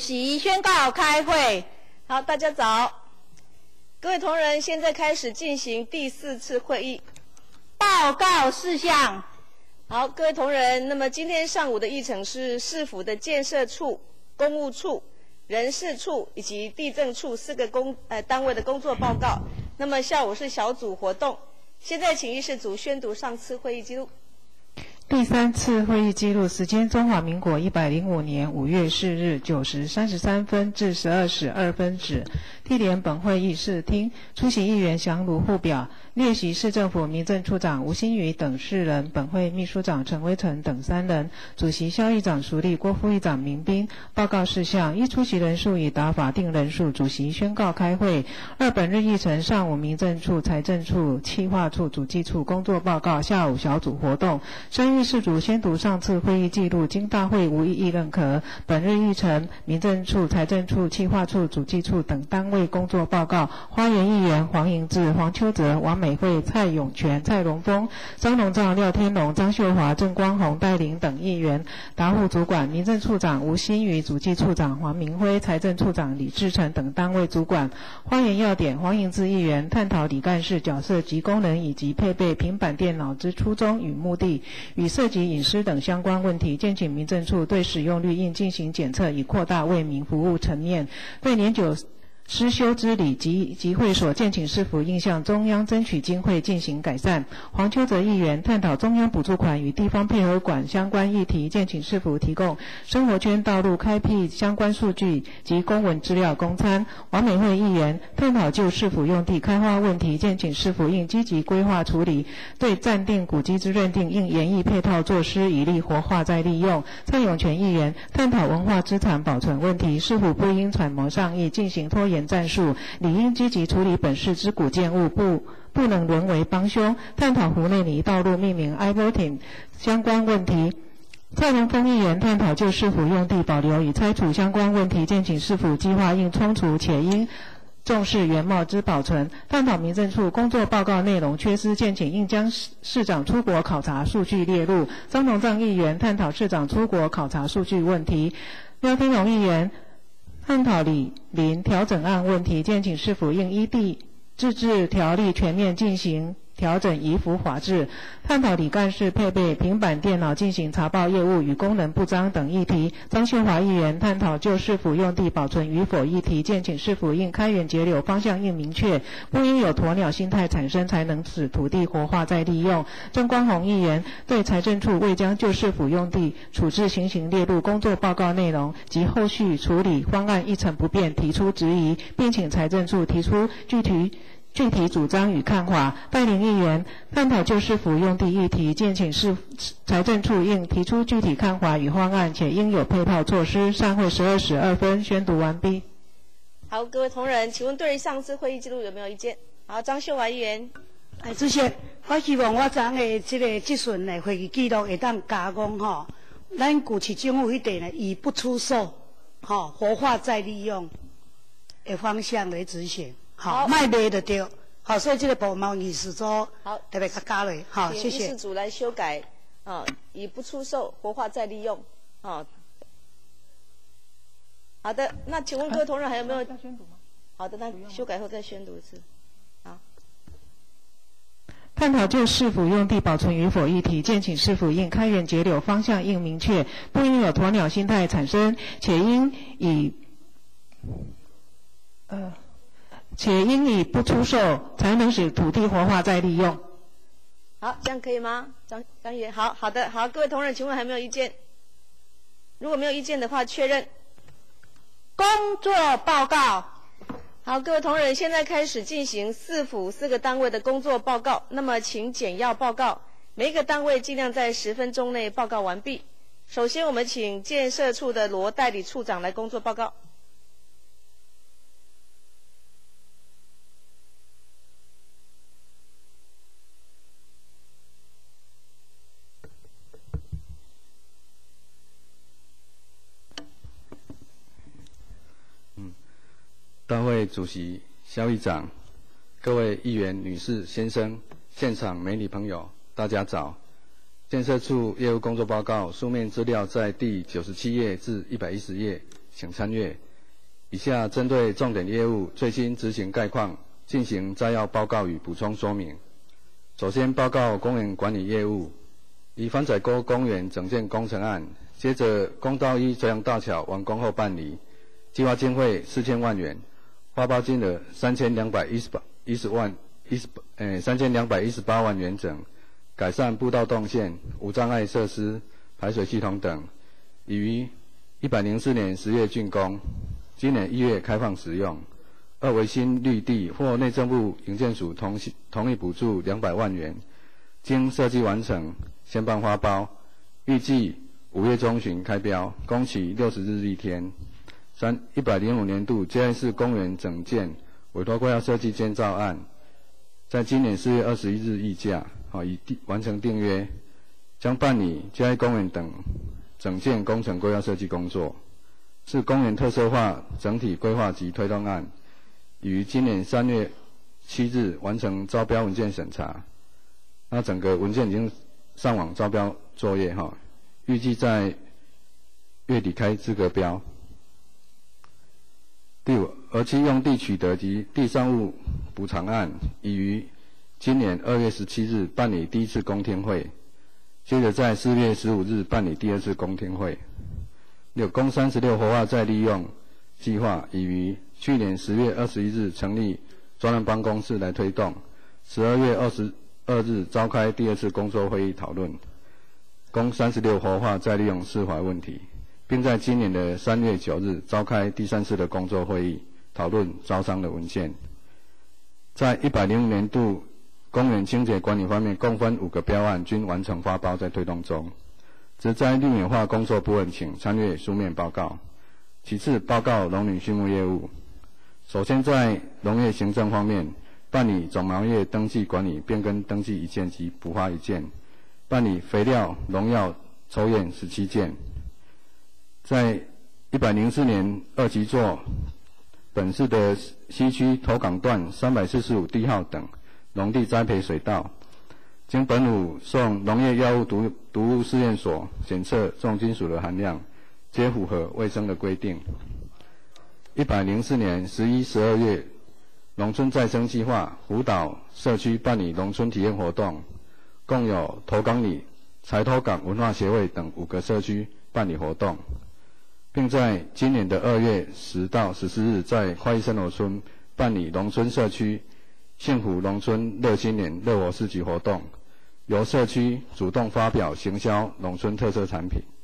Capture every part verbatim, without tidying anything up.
席宣告开会。好，大家早。各位同仁，现在开始进行第四次会议。报告事项。好，各位同仁，那么今天上午的议程是市府的建设处、公务处、人事处以及地政处四个工呃单位的工作报告。那么下午是小组活动。现在请议事组宣读上次会议记录。 第三次会议记录时间：中华民国一百零五年五月四日九时三十三分至十二时二分止。地点本会议室厅。出席议员详如附表。列席市政府民政处长吴新宇等四人，本会秘书长陈威成等三人，主席萧议长淑丽，郭副议长民彬。报告事项：一、出席人数已达法定人数，主席宣告开会。二、本日议程：上午民政处、财政处、企划处、主计处工作报告，下午小组活动。三、议事组宣读上次会议记录，经大会无异议认可。本日议程：民政处、财政处、企划处、主计处等单位工作报告。花园议员黄盈志、黄秋泽、王美惠、蔡永全、蔡荣峰、张荣照、廖天龙、张秀华、郑光宏、戴玲等议员。答复主管：民政处长吴新宇、主计处长黄明辉、财政处长李志成等单位主管。花园要点：黄盈志议员探讨李干事角色及功能以及配备平板电脑之初衷与目的，与涉及隐私等相关问题，建请民政处对使用率应进行检测，以扩大为民服务层面。对年久失修之理及集会所，建请市府应向中央争取经费进行改善。黄秋泽议员探讨中央补助款与地方配合款相关议题，建请市府提供生活圈道路开辟相关数据及公文资料供参。王美惠议员探讨就市府用地开发问题，建请市府应积极规划处理，对暂定古迹之认定应研议配套措施，以利活化再利用。蔡永全议员探讨文化资产保存问题，市府不应揣摩上意进行拖延战术，理应积极处理本市之古建物，不不能沦为帮凶。探讨湖内里道路命名 I-voting 相关问题。蔡荣峰议员探讨就市府用地保留与拆除相关问题，建请市府计划应冲除，且应重视原貌之保存。探讨民政处工作报告内容缺失，建请应将市长出国考察数据列入。张荣照议员探讨市长出国考察数据问题。廖天龙议员探讨里邻调整案问题，建请市府应依地自治条例全面进行调整，以符法治。探讨李干事配备平板电脑进行查报业务与功能不彰等议题。张秀华议员探讨就市府用地保存与否议题，建请市府应开源节流，方向应明确，不应有鸵鸟心态产生，才能使土地活化再利用。郑光宏议员对财政处未将就市府用地处置情形列入工作报告内容及后续处理方案一成不变提出质疑，并请财政处提出具体具体主张与看法。戴玲议员探讨就市府用地议题，建请市财政处应提出具体看法与方案，且应有配套措施。散会十二时二分，宣读完毕。 好，各位同仁，请问对上次会议记录有没有意见？好，张秀华议员。 哎，主席，我希望我昨的这个这顺的会议记录会当加讲吼，咱古市政府迄地呢，以不出售，吼活化再利用的方向来执行。好，卖卖就对。好，所以这个部贸易事做好特别较加落。好，谢谢。 请议事组来修改啊，以不出售、活化再利用啊。好的，那请问各位同仁还有没有？要宣读吗？好的，那修改后再宣读一次。好。 探讨就市府用地保存与否议题，建请市府应开源节流，方向应明确，不应有鸵鸟心态产生，且应以呃。且应以不出售，才能使土地活化再利用。 好，这样可以吗？张张议员，好好的，好，各位同仁，请问还没有意见？如果没有意见的话，确认。工作报告。好，各位同仁，现在开始进行市府四个单位的工作报告。那么，请简要报告，每一个单位尽量在十分钟内报告完毕。首先，我们请建设处的罗代理处长来工作报告。 大会主席萧议长，各位议员、女士、先生，现场媒体朋友，大家早。建设处业务工作报告书面资料在第九十七页至一百一十页， 请参阅。以下针对重点业务最新执行概况进行摘要报告与补充说明。首先报告公园管理业务，以番仔沟公园整建工程案，接着公道一垂杨大桥完工后办理，计划经费四千万元，发包金额三千两百一十八一十万一十呃三千两百一十八万元整，改善步道动线、无障碍设施、排水系统等，已于一百零四年十月竣工，今年一月开放使用。二为新绿地或内政部营建署同同意补助两百万元，经设计完成，先办发包，预计五月中旬开标，工期六十日一天。三一百零五年度嘉义市公园整建委托规划设计监造案，在今年四月二十一日议价，好已完成订约，将办理嘉义公园等整建工程规划设计工作，是公园特色化整体规划及推动案。于今年三月七日完成招标文件审查，那整个文件已经上网招标作业哈，预计在月底开资格标。第五，而其用地取得及地上物补偿案，已于今年二月十七日办理第一次公听会，接着在四月十五日办理第二次公听会。六，公三十六活化再利用计划已于去年十月二十一日成立专案办公室来推动，十二月二十二日召开第二次工作会议讨论公三十六活化再利用释怀问题，并在今年的三月九日召开第三次的工作会议讨论招商的文件。在一百零五年度公园清洁管理方面，共分五个标案均完成发包，在推动中。植栽绿美化工作部分，请参阅书面报告。其次，报告农林畜牧业务。首先，在农业行政方面，办理种苗业登记管理变更登记一件及补发一件，办理肥料、农药抽验十七件。在一百零四年二期作本市的西区头港段三百四十五地号等农地栽培水稻，经本府送农业药物毒毒物试验所检测重金属的含量，皆符合卫生的规定。一百零四年十一、十二月，农村再生计划辅导社区办理农村体验活动，共有头港里、柴头港文化协会等五个社区办理活动，并在今年的二月十到十四日在花艺生活村办理农村社区幸福农村乐新年乐活市集活动，由社区主动发表行销农村特色产品。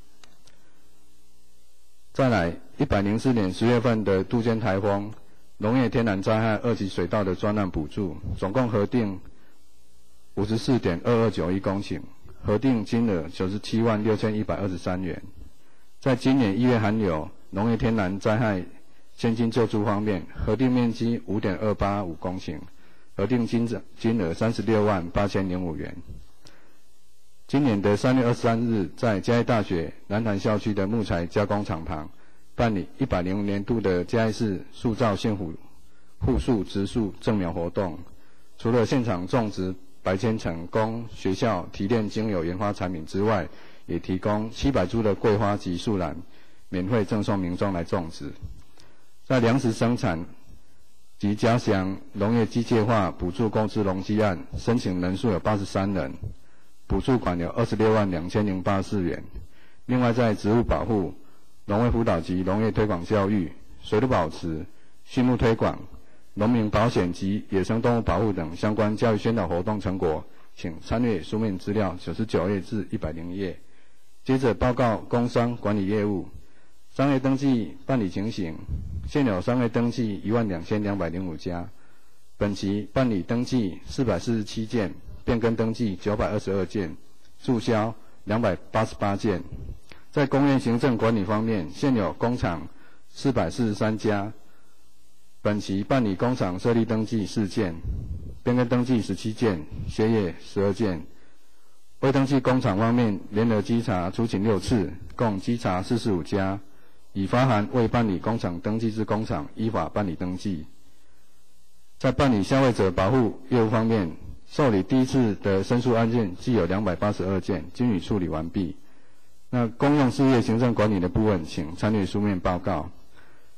再来，一百零四年十月份的杜鹃台风农业天然灾害二级水稻的专案补助，总共核定五十四点二二九亿公顷，核定金额九十七万六千一百二十三元。在今年一月寒流农业天然灾害现金救助方面，核定面积五点二八五公顷，核定金金额三十六万八千零五元。今年的三月二十三日，在嘉义大学南坛校区的木材加工厂旁办理一百零五年度的嘉义市塑造幸福护树植树正苗活动，除了现场种植百千层供学校提炼精油研发产品之外，也提供七百株的桂花及树兰免费赠送民众来种植。在粮食生产及加强农业机械化补助购置农机案，申请人数有八十三人，补助款有二十六万两千零八十四元。另外，在植物保护、农业辅导及农业推广教育、水土保持、畜牧推广、农民保险及野生动物保护等相关教育宣导活动成果，请参阅书面资料九十九页至一百零一页。接着报告工商管理业务。商业登记办理情形，现有商业登记一万两千两百零五家，本期办理登记四百四十七件，变更登记九百二十二件，注销两百八十八件。在工业行政管理方面，现有工厂四百四十三家，本期办理工厂设立登记四件，变更登记十七件，歇业十二件。未登记工厂方面，联合稽查出勤六次，共稽查四十五家，已发函未办理工厂登记之工厂依法办理登记。在办理消费者保护业务方面，受理第一次的申诉案件计有两百八十二件，均已处理完毕。那公用事业行政管理的部分，请参阅书面报告。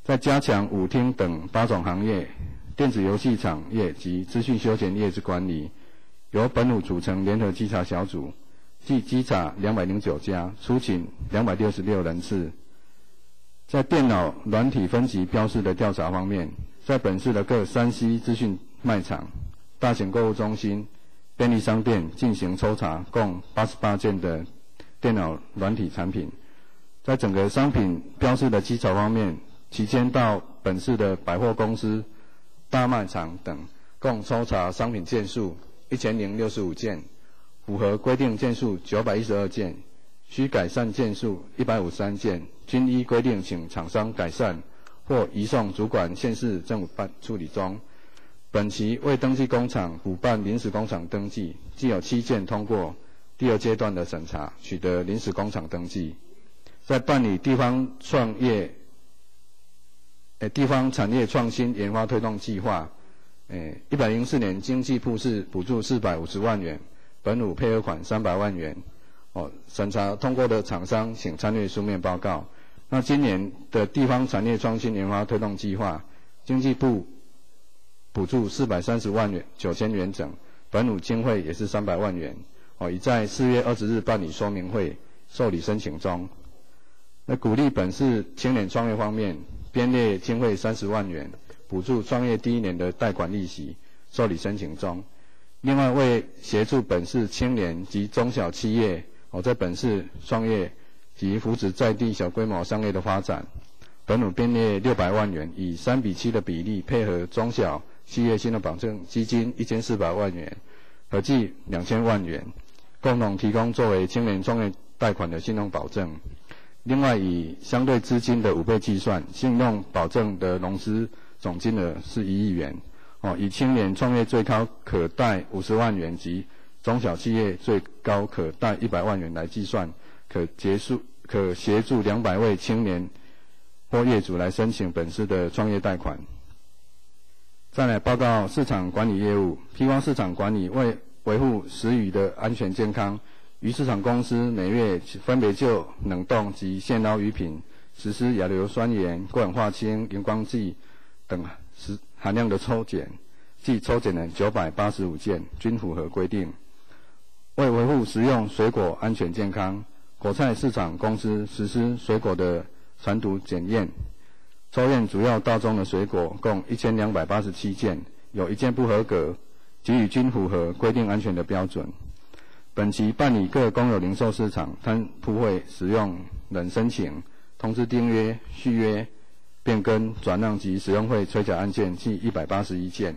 在加强舞厅等八种行业、电子游戏产业及资讯休闲业之管理，由本府组成联合稽查小组，计稽查两百零九家，出勤两百六十六人次。在电脑软体分级标示的调查方面，在本市的各 三 C 资讯卖场、大型购物中心、便利商店进行抽查，共八十八件的电脑软体产品。在整个商品标示的稽查方面，期间到本市的百货公司、大卖场等，共抽查商品件数一千零六十五件，符合规定件数九百一十二件，需改善件数一百五十三件，均依规定请厂商改善或移送主管县市政府办处理中。本期未登记工厂补办临时工厂登记，既有七件通过第二阶段的审查，取得临时工厂登记。在办理地方创业、诶地方产业创新研发推动计划，诶一百零四年经济部是补助四百五十万元，本府配合款三百万元。哦，审查通过的厂商请参阅书面报告。那今年的地方产业创新研发推动计划，经济部补助四百三十万元九千元整，本府经费也是三百万元。哦，已在四月二十日办理说明会，受理申请中。那鼓励本市青年创业方面，编列经费三十万元，补助创业第一年的贷款利息，受理申请中。另外，为协助本市青年及中小企业哦在本市创业及扶持在地小规模商业的发展，本府编列六百万元，以三比七的比例配合中小企业信用保证基金一千四百万元，合计两千万元，共同提供作为青年创业贷款的信用保证。另外，以相对资金的五倍计算，信用保证的融资总金额是一亿元。哦，以青年创业最高可贷五十万元及中小企业最高可贷一百万元来计算，可结束可协助两百位青年或业主来申请本市的创业贷款。再来报告市场管理业务，批发市场管理为维护食鱼的安全健康，鱼市场公司每月分别就冷冻及现捞鱼品实施亚硫酸盐、过氧化氢、荧光剂等食含量的抽检，计抽检了九百八十五件，均符合规定。为维护食用水果安全健康，果菜市场公司实施水果的传毒检验，抽验主要稻种的水果共一千两百八十七件，有一件不合格，给予均符合规定安全的标准。本期办理各公有零售市场摊铺会使用人申请、通知订约、续约、变更、转让及使用会催缴案件计一百八十一件。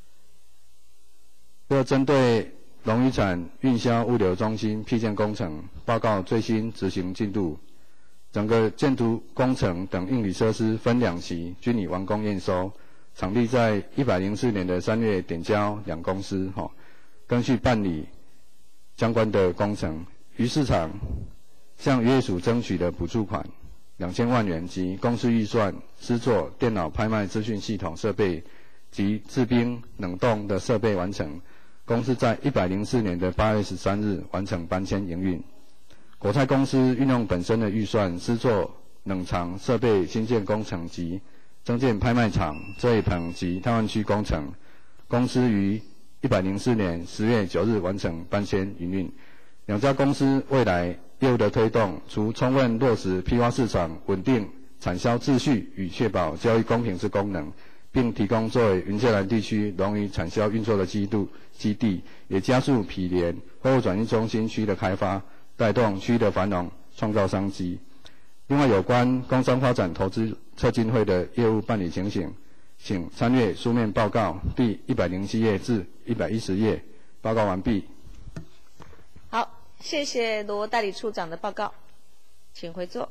要针对农渔产运销物流中心辟建工程报告最新执行进度，整个建筑工程等硬体设施分两期均已完工验收，场地在一百零四年的三月点交两公司，哈、哦，更续办理相关的工程。鱼市场向渔业署争取的补助款两千万元及公司预算施作电脑拍卖资讯系统设备及制冰冷冻的设备完成，公司在一百零四年的八月十三日完成搬迁营运。果菜公司运用本身的预算施作冷藏设备新建工程及增建拍卖场、这一棚及泰湾区工程，公司于一百零四年十月九日完成搬迁营运。两家公司未来业务的推动，除充分落实批发市场稳定产销秩序与确保交易公平之功能，并提供作为云嘉南地区农渔产销运作的基地，基地也加速毗连货物转运中心区的开发，带动区的繁荣，创造商机。另外，有关工商发展投资策进会的业务办理情形，请参阅书面报告第一百零七页至一百一十页。报告完毕。 好，谢谢罗代理处长的报告，请回座。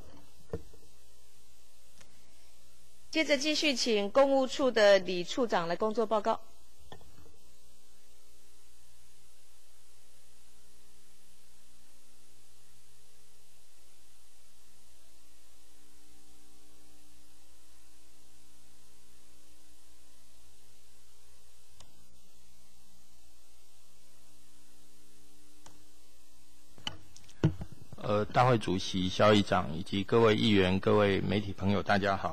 接着继续请公务处的李处长来工作报告。 呃，大会主席、萧议长以及各位议员、各位媒体朋友，大家好。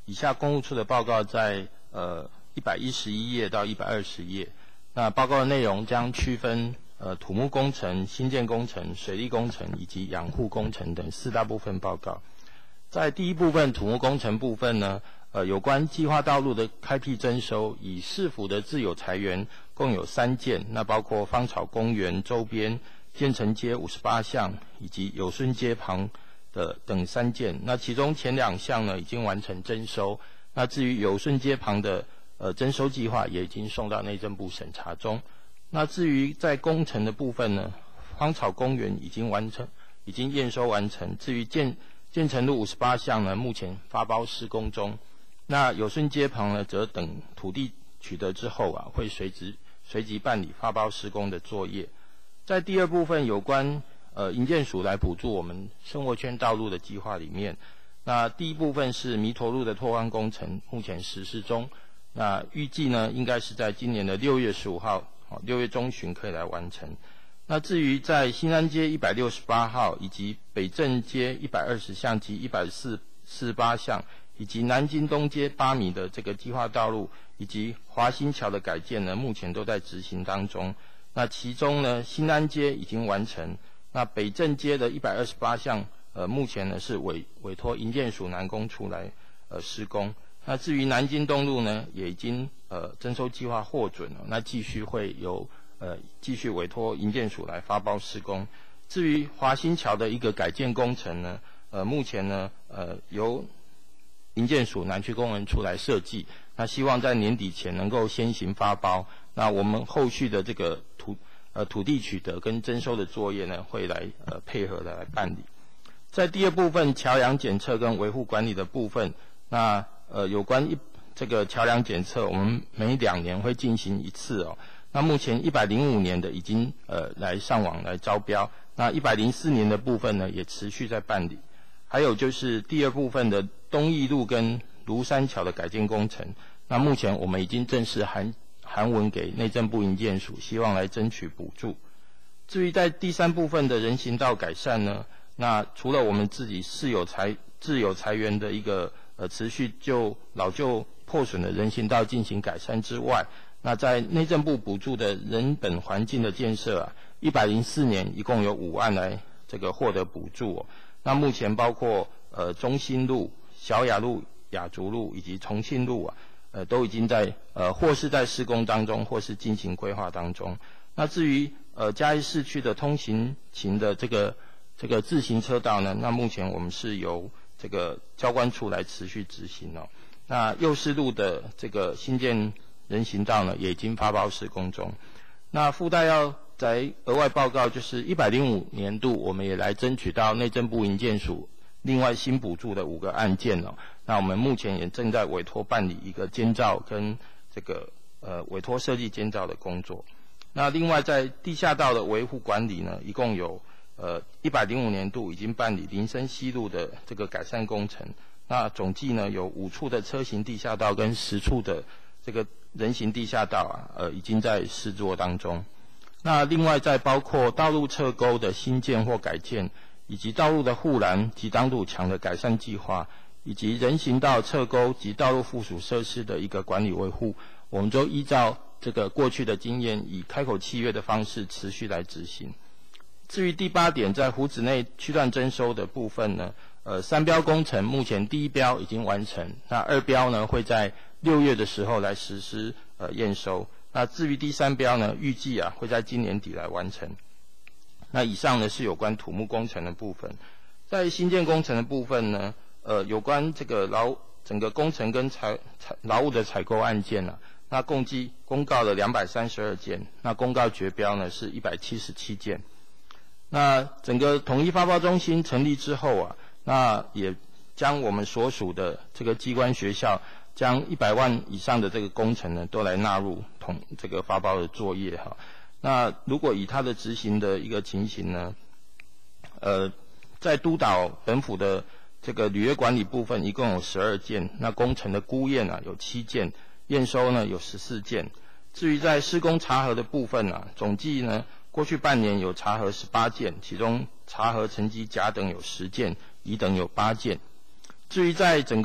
以下公务处的报告在呃一百一十一页到一百二十页。那报告的内容将区分呃土木工程、新建工程、水利工程以及养护工程等四大部分报告。在第一部分土木工程部分呢，呃有关计划道路的开辟征收，以市府的自有财源共有三件，那包括芳草公园周边、建成街五十八巷以及友顺街旁的等三件。那其中前两项呢已经完成征收，那至于友顺街旁的呃征收计划也已经送到内政部审查中。那至于在工程的部分呢，芳草公园已经完成，已经验收完成。至于建建成路五十八巷呢，目前发包施工中。那友顺街旁呢，则等土地取得之后啊，会随之随即办理发包施工的作业。在第二部分有关呃营建署来补助我们生活圈道路的计划里面，那第一部分是弥陀路的拓宽工程，目前实施中。那预计呢，应该是在今年的六月十五号，哦，六月中旬可以来完成。那至于在新安街一百六十八号以及北正街一百二十巷及一百四十八巷，以及南京东街八米的这个计划道路，以及华新桥的改建呢，目前都在执行当中。那其中呢，新安街已经完成，那北正街的一百二十八巷，呃，目前呢是委委托营建署南工处来呃施工。那至于南京东路呢，也已经呃征收计划获准了，那继续会由呃继续委托营建署来发包施工。至于华新桥的一个改建工程呢，呃目前呢呃由营建署南区工程处来设计，那希望在年底前能够先行发包。那我们后续的这个土呃土地取得跟征收的作业呢，会来呃配合的来办理。在第二部分桥梁检测跟维护管理的部分，那呃，有关一这个桥梁检测，我们每两年会进行一次哦。那目前一百零五年的已经呃来上网来招标，那一百零四年的部分呢也持续在办理。还有就是第二部分的东义路跟庐山桥的改建工程，那目前我们已经正式函函文给内政部营建署，希望来争取补助。至于在第三部分的人行道改善呢，那除了我们自己自有财自有财源的一个呃，持续就老旧破损的人行道进行改善之外，那在内政部补助的人本环境的建设啊，一百零四年一共有五案来这个获得补助哦。那目前包括呃中兴路、小雅路、雅竹路以及重庆路啊，呃都已经在呃或是在施工当中，或是进行规划当中。那至于呃嘉义市区的通行型的这个这个自行车道呢，那目前我们是由这个交管处来持续执行哦。那右师路的这个新建人行道呢，也已经发包施工中。那附带要再额外报告，就是一百零五年度，我们也来争取到内政部营建署另外新补助的五个案件哦。那我们目前也正在委托办理一个监造跟这个呃委托设计监造的工作。那另外在地下道的维护管理呢，一共有呃，一百零五年度已经办理林森西路的这个改善工程，那总计呢有五处的车行地下道跟十处的这个人行地下道啊，呃，已经在施作当中。那另外再包括道路侧沟的新建或改建，以及道路的护栏及挡堵墙的改善计划，以及人行道侧沟及道路附属设施的一个管理维护，我们都依照这个过去的经验，以开口契约的方式持续来执行。至于第八点，在湖子内区段征收的部分呢，呃，三标工程目前第一标已经完成，那二标呢会在六月的时候来实施呃验收。那至于第三标呢，预计啊会在今年底来完成。那以上呢是有关土木工程的部分。在新建工程的部分呢，呃，有关这个劳整个工程跟采采劳务的采购案件啊，那共计公告了两百三十二件，那公告绝标呢是一百七十七件。那整个统一发包中心成立之后啊，那也将我们所属的这个机关学校，将一百万以上的这个工程呢，都来纳入统这个发包的作业哈。那如果以它的执行的一个情形呢，呃，在督导本府的这个履约管理部分，一共有十二件，那工程的估验啊有七件，验收呢有十四件。至于在施工查核的部分啊，总计呢，过去半年有查核十八件，其中查核成绩甲等有十件，乙等有八件。至于在整个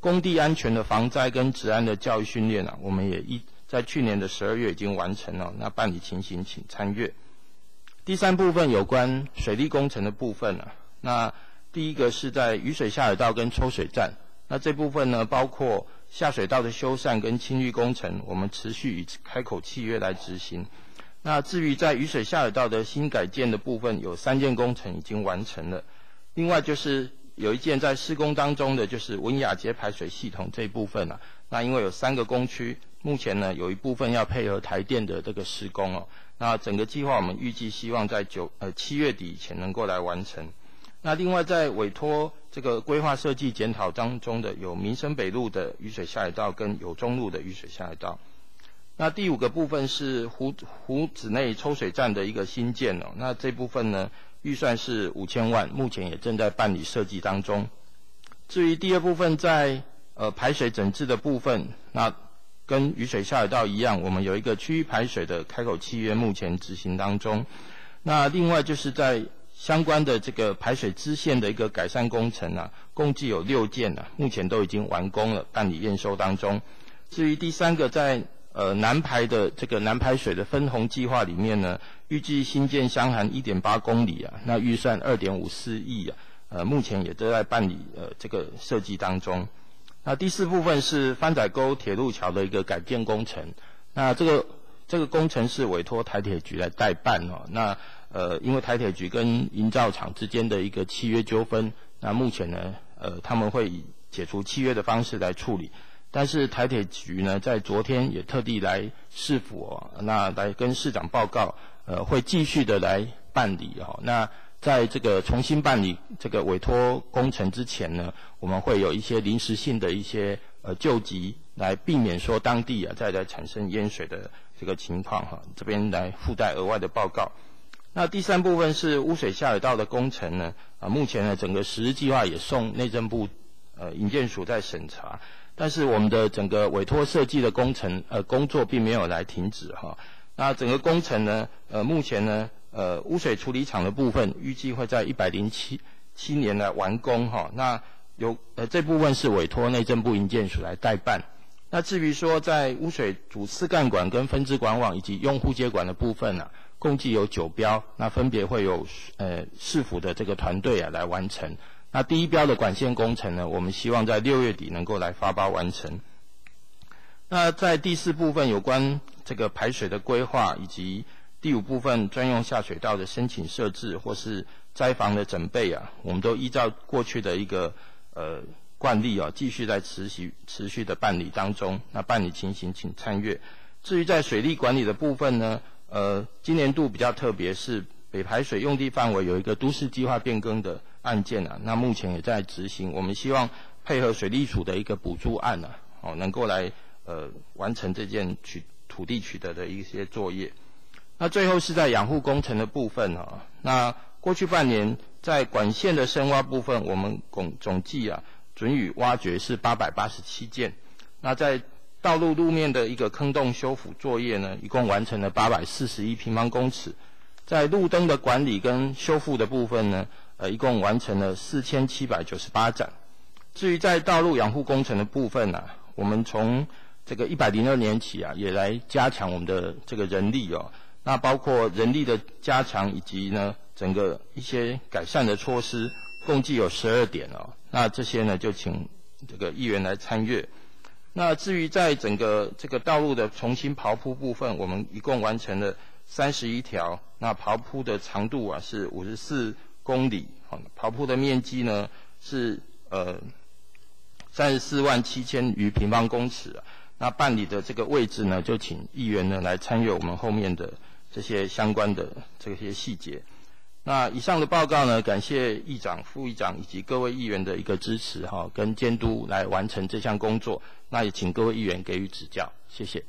工地安全的防灾跟治安的教育训练啊，我们也一在去年的十二月已经完成了。那办理情形请参阅。第三部分有关水利工程的部分啊，那第一个是在雨水下水道跟抽水站，那这部分呢包括下水道的修缮跟清淤工程，我们持续以开口契约来执行。那至于在雨水下水道的新改建的部分，有三件工程已经完成了。另外就是有一件在施工当中的，就是文雅街排水系统这一部分啊。那因为有三个工区，目前呢有一部分要配合台电的这个施工哦。那整个计划我们预计希望在九呃七月底以前能够来完成。那另外在委托这个规划设计检讨当中的有民生北路的雨水下水道跟友中路的雨水下水道。那第五个部分是湖湖子内抽水站的一个新建哦，那这部分呢预算是五千万，目前也正在办理设计当中。至于第二部分在呃排水整治的部分，那跟雨水下水道一样，我们有一个区域排水的开口契约，目前执行当中。那另外就是在相关的这个排水支线的一个改善工程啊，共计有六件啊，目前都已经完工了，办理验收当中。至于第三个在呃，南排的这个南排水的分洪计划里面呢，预计新建箱涵 一点八公里啊，那预算 二点五四亿啊，呃，目前也都在办理呃这个设计当中。那第四部分是番仔沟铁路桥的一个改建工程，那这个这个工程是委托台铁局来代办哦。那呃，因为台铁局跟营造厂之间的一个契约纠纷，那目前呢，呃，他们会以解除契约的方式来处理。但是台铁局呢，在昨天也特地来市府哦，那来跟市长报告，呃，会继续的来办理哦。那在这个重新办理这个委托工程之前呢，我们会有一些临时性的一些呃救急，来避免说当地啊再来产生淹水的这个情况哈。这边来附带额外的报告。那第三部分是污水下水道的工程呢，啊，目前呢整个实施计划也送内政部呃营建署在审查。但是我们的整个委托设计的工程呃工作并没有来停止哈。那整个工程呢，呃目前呢，呃污水处理厂的部分预计会在一百零七七年来完工哈。那有呃这部分是委托内政部营建署来代办。那至于说在污水主次干管跟分支管网以及用户接管的部分啊，共计有九标，那分别会有呃市府的这个团队啊来完成。那第一标的管线工程呢，我们希望在六月底能够来发包完成。那在第四部分有关这个排水的规划，以及第五部分专用下水道的申请设置或是灾防的准备啊，我们都依照过去的一个呃惯例啊，继续在持续持续的办理当中。那办理情形请参阅。至于在水利管理的部分呢，呃，今年度比较特别是北排水用地范围有一个都市计划变更的案件啊，那目前也在执行。我们希望配合水利署的一个补助案啊，哦，能够来呃完成这件取土地取得的一些作业。那最后是在养护工程的部分啊，那过去半年在管线的深挖部分，我们总总计啊准予挖掘是八百八十七件。那在道路路面的一个坑洞修复作业呢，一共完成了八百四十一平方公尺。在路灯的管理跟修复的部分呢，呃，一共完成了四千七百九十八盏。至于在道路养护工程的部分啊，我们从这个一百零二年起啊，也来加强我们的这个人力哦。那包括人力的加强以及呢整个一些改善的措施，共计有十二点哦。那这些呢就请这个议员来参阅。那至于在整个这个道路的重新刨铺部分，我们一共完成了三十一条。那刨铺的长度啊是五十四公里，好，刨铺的面积呢是呃三十四万七千余平方公尺啊。那办理的这个位置呢，就请议员呢来参阅我们后面的这些相关的这些细节。那以上的报告呢，感谢议长、副议长以及各位议员的一个支持哈，跟监督来完成这项工作。那也请各位议员给予指教，谢谢。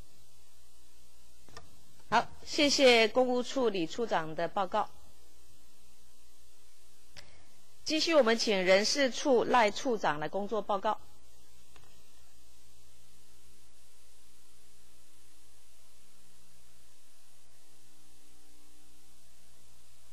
好，谢谢公务处李处长的报告。继续，我们请人事处赖处长来工作报告。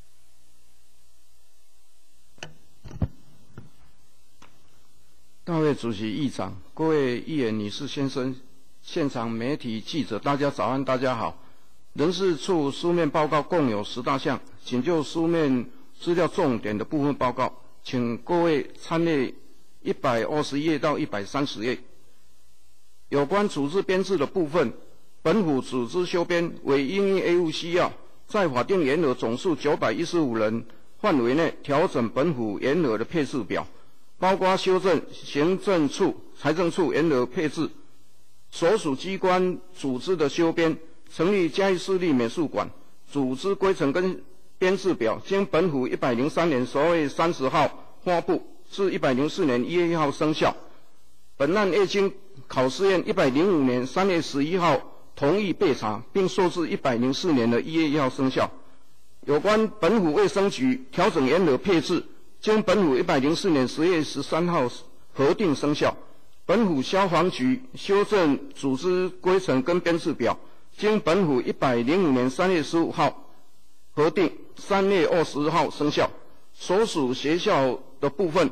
各位会主席、议长、各位议员、女士、先生、现场媒体记者，大家早安，大家好。人事处书面报告共有十大项，仅就书面资料重点的部分报告，请各位参阅一百二十页到一百三十页。有关组织编制的部分，本府组织修编为因应业务需要，在法定员额总数九百一十五人范围内调整本府员额的配置表，包括修正行政处、财政处员额配置，所属机关组织的修编，成立嘉义市立美术馆，组织规程跟编制表经本府一百零三年十二月三十号发布，至一百零四年一月一号生效。本案业经考试院一百零五年三月十一号同意备查，并溯至一百零四年的一月一号生效。有关本府卫生局调整员额配置，经本府一百零四年十月十三号核定生效。本府消防局修正组织规程跟编制表，经本府一百零五年三月十五号核定，三月二十号生效。所属学校的部分，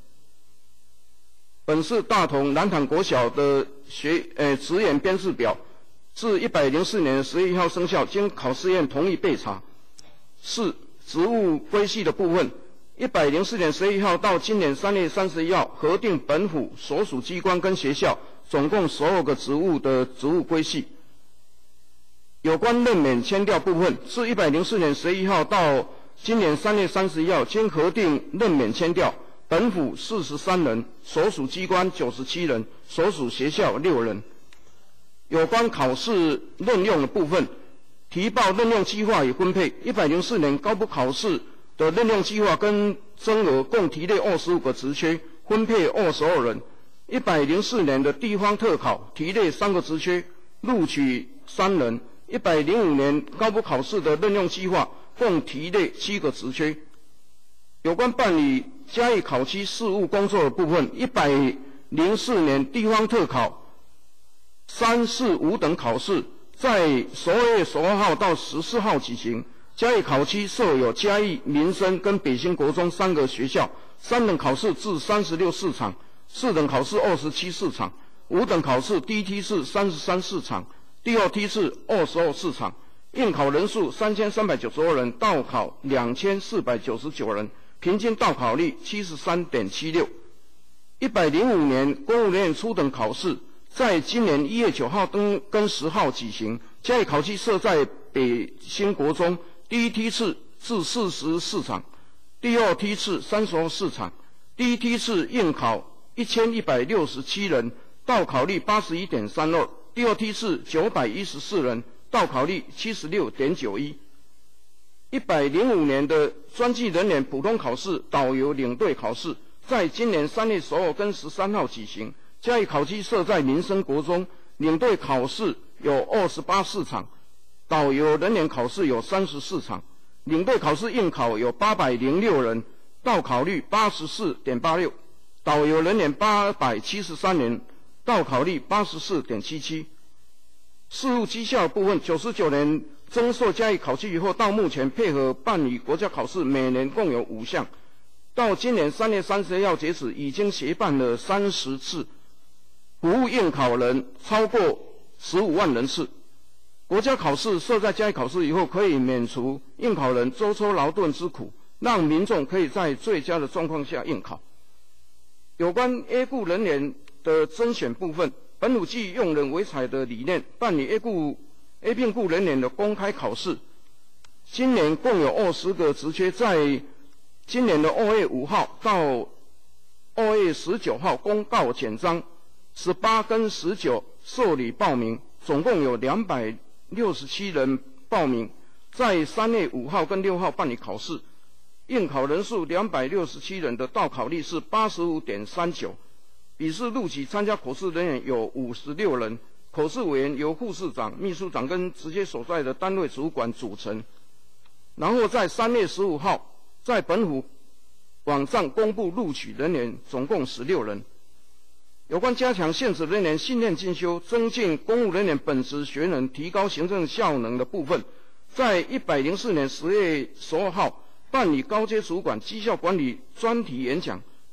本市大同南塘国小的学呃职员编制表，自一百零四年十月一号生效，经考试院同意备查。四、职务规系的部分，一百零四年十月一号到今年三月三十一号核定本府所属机关跟学校总共所有个职务的职务规系。有关任免签调部分，自一百零四年十月一号到今年三月三十一号，经核定任免签调，本府四十三人，所属机关九十七人，所属学校六人。有关考试任用的部分，提报任用计划与分配，一百零四年高普考试的任用计划跟增额共提列二十五个职缺，分配二十二人。一百零四年的地方特考提列三个职缺，录取三人。一百零五年高普考试的任用计划共提列七个职缺。有关办理嘉义考期事务工作的部分，一百零四年地方特考三四五等考试在十二月十二号到十四号举行。嘉义考期设有嘉义民生跟北新国中三个学校，三等考试至三十六试场，四等考试二十七试场，五等考试第一梯次三十三试场，第二梯次二十二试场。应考人数三千三百九十二人，到考两千四百九十九人，平均到考率七十三点七六。一百零五年公务人员初等考试在今年一月九号跟跟十号举行，嘉义考期设在北新国中，第一梯次至四十四场，第二梯次三十二试场，第一梯次应考一千一百六十七人，到考率八十一点三二，第二梯次九百一十四人，到考率七十六点九一。一百零五年的专技人员普通考试导游领队考试，在今年三月十二跟十三号举行。嘉义考期设在民生国中，领队考试有二十八试场，导游人员考试有三十四场，领队考试应考有八百零六人，到考率八十四点八六，导游人员八百七十三人，到考率八十四点七七。事务绩效部分，九十九年增设嘉义考期以后，到目前配合办理国家考试，每年共有五项，到今年三月三十一号截止，已经协办了三十次，服务应考人超过十五万人次。国家考试设在嘉义考试以后，可以免除应考人舟车劳顿之苦，让民众可以在最佳的状况下应考。有关 A 雇人员的甄选部分，本府基于用人为才的理念，办理 A 雇 A 聘雇人员的公开考试。今年共有二十个职缺，在今年的二月五号到二月十九号公告简章，十八跟十九受理报名，总共有两百六十七人报名，在三月五号跟六号办理考试，应考人数两百六十七人的到考率是八十五点三九。笔试录取参加口试人员有五十六人，口试委员由副市长、秘书长跟直接所在的单位主管组成。然后在三月十五号，在本府网站公布录取人员，总共十六人。有关加强现职人员训练进修，增进公务人员本职学能，提高行政效能的部分，在一百零四年十月十二号办理高阶主管绩效管理专题演讲。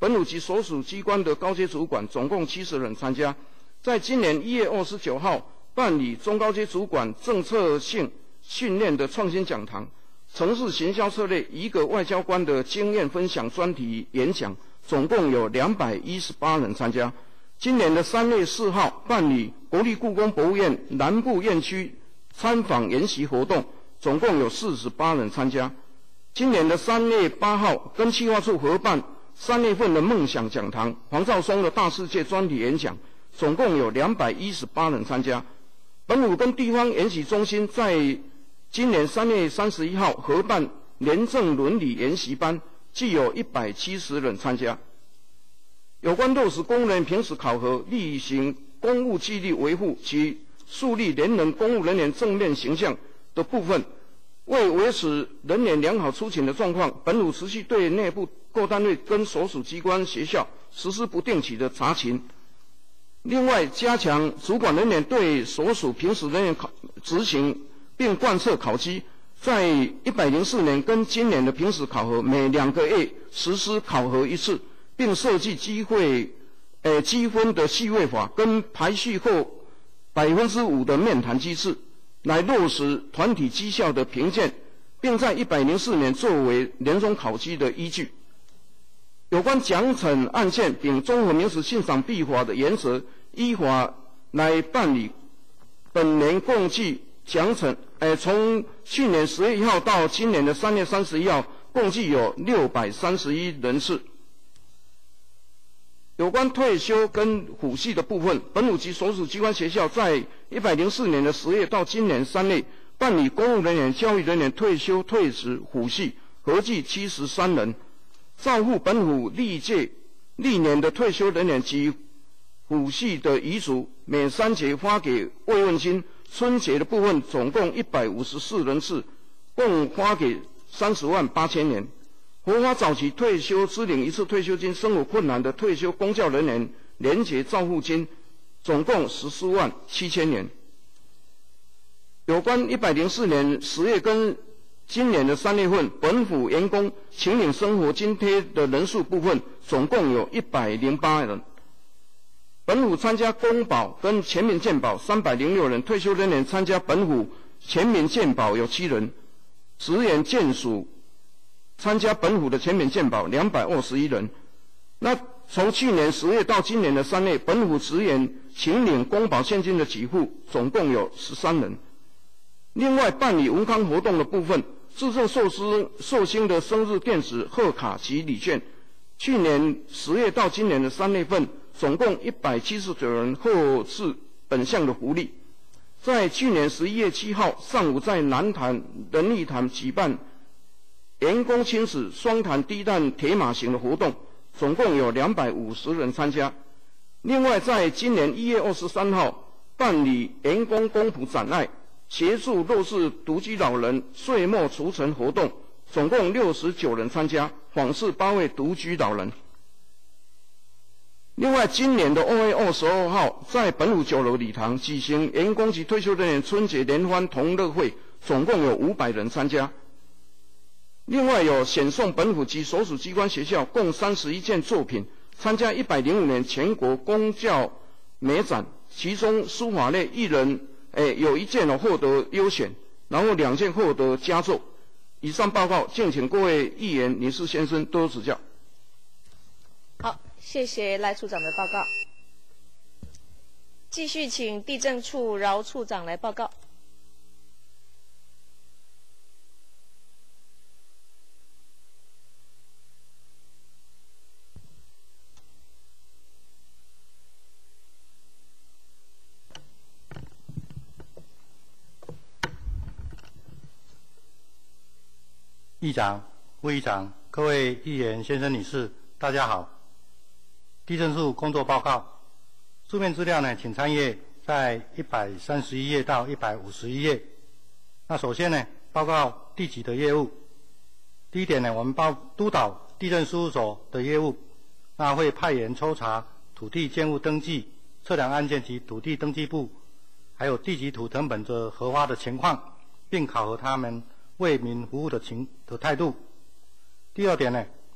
本府及所属机关的高阶主管，总共七十人参加。在今年一月二十九号办理中高阶主管政策性训练的创新讲堂，城市行销策略一个外交官的经验分享专题演讲，总共有两百一十八人参加。今年的三月四号办理国立故宫博物院南部院区参访研习活动，总共有四十八人参加。今年的三月八号跟企划处合办三月份的梦想讲堂，黄兆松的大世界专题演讲，总共有两百一十八人参加。本府跟地方研习中心在今年三月三十一号合办廉政伦理研习班，计有一百七十人参加。有关落实公务人员平时考核、例行公务纪律维护及树立廉能公务人员正面形象的部分，为维持人员良好出勤的状况，本府持续对内部各单位跟所属机关学校实施不定期的查勤。另外，加强主管人员对所属平时人员考执行并贯彻考绩，在一百零四年跟今年的平时考核，每两个月实施考核一次，并设计机会呃积分的序位法跟排序后百分之五的面谈机制，来落实团体绩效的评鉴，并在一百零四年作为年终考绩的依据。有关奖惩案件并综合民事信赏必罚的原则，依法来办理。本年共计奖惩，呃，从去年十月一号到今年的三月三十一号，共计有六百三十一人次。有关退休跟抚恤的部分，本府及所属机关学校在一百零四年的十月到今年三月办理公务人员、教育人员退休、退职、抚恤，合计七十三人。照护本府历届历年的退休人员及抚恤的遗嘱，每三节发给慰问金。春节的部分总共一百五十四人次，共发给三十万八千元。活发早期退休支领一次退休金，生活困难的退休公教人员年节照护金，总共十四万七千元。有关一百零四年十月跟今年的三月份，本府员工请领生活津贴的人数部分，总共有一百零八人。本府参加公保跟全民健保三百零六人，退休人员参加本府全民健保有七人，职员眷属参加本府的全民健保两百二十一人。那从去年十月到今年的三月，本府职员请领公保现金的给付总共有十三人。另外办理文康活动的部分，制作寿司寿星的生日电子贺卡及礼券，去年十月到今年的三月份，总共一百七十九人获致本项的福利。在去年十一月七号上午，在南坛仁义堂举办员工亲子双潭低弹铁马行的活动，总共有两百五十人参加。另外，在今年一月二十三号办理员工公仆展爱，协助弱势独居老人岁末除尘活动，总共六十九人参加，访视八位独居老人。另外，今年的二月二十二号，在本府九楼礼堂举行员工及退休人员春节联欢同乐会，总共有五百人参加。另外，有选送本府及所属机关学校共三十一件作品，参加一百零五年全国公教美展，其中书法类一人，诶，有一件哦获得优选，然后两件获得佳作。以上报告，敬请各位议员、理事先生多指教。 好，谢谢赖处长的报告。继续请地政处饶处长来报告。 议长、副议长、各位议员先生、女士，大家好。地政处工作报告，书面资料呢，请参阅在一百三十一页到一百五十一页。那首先呢，报告地籍的业务。第一点呢，我们报督导地政事务所的业务，那会派员抽查土地建物登记、测量案件及土地登记簿，还有地籍图誊本的核发的情况，并考核他们为民服务的情的态度。第二点呢，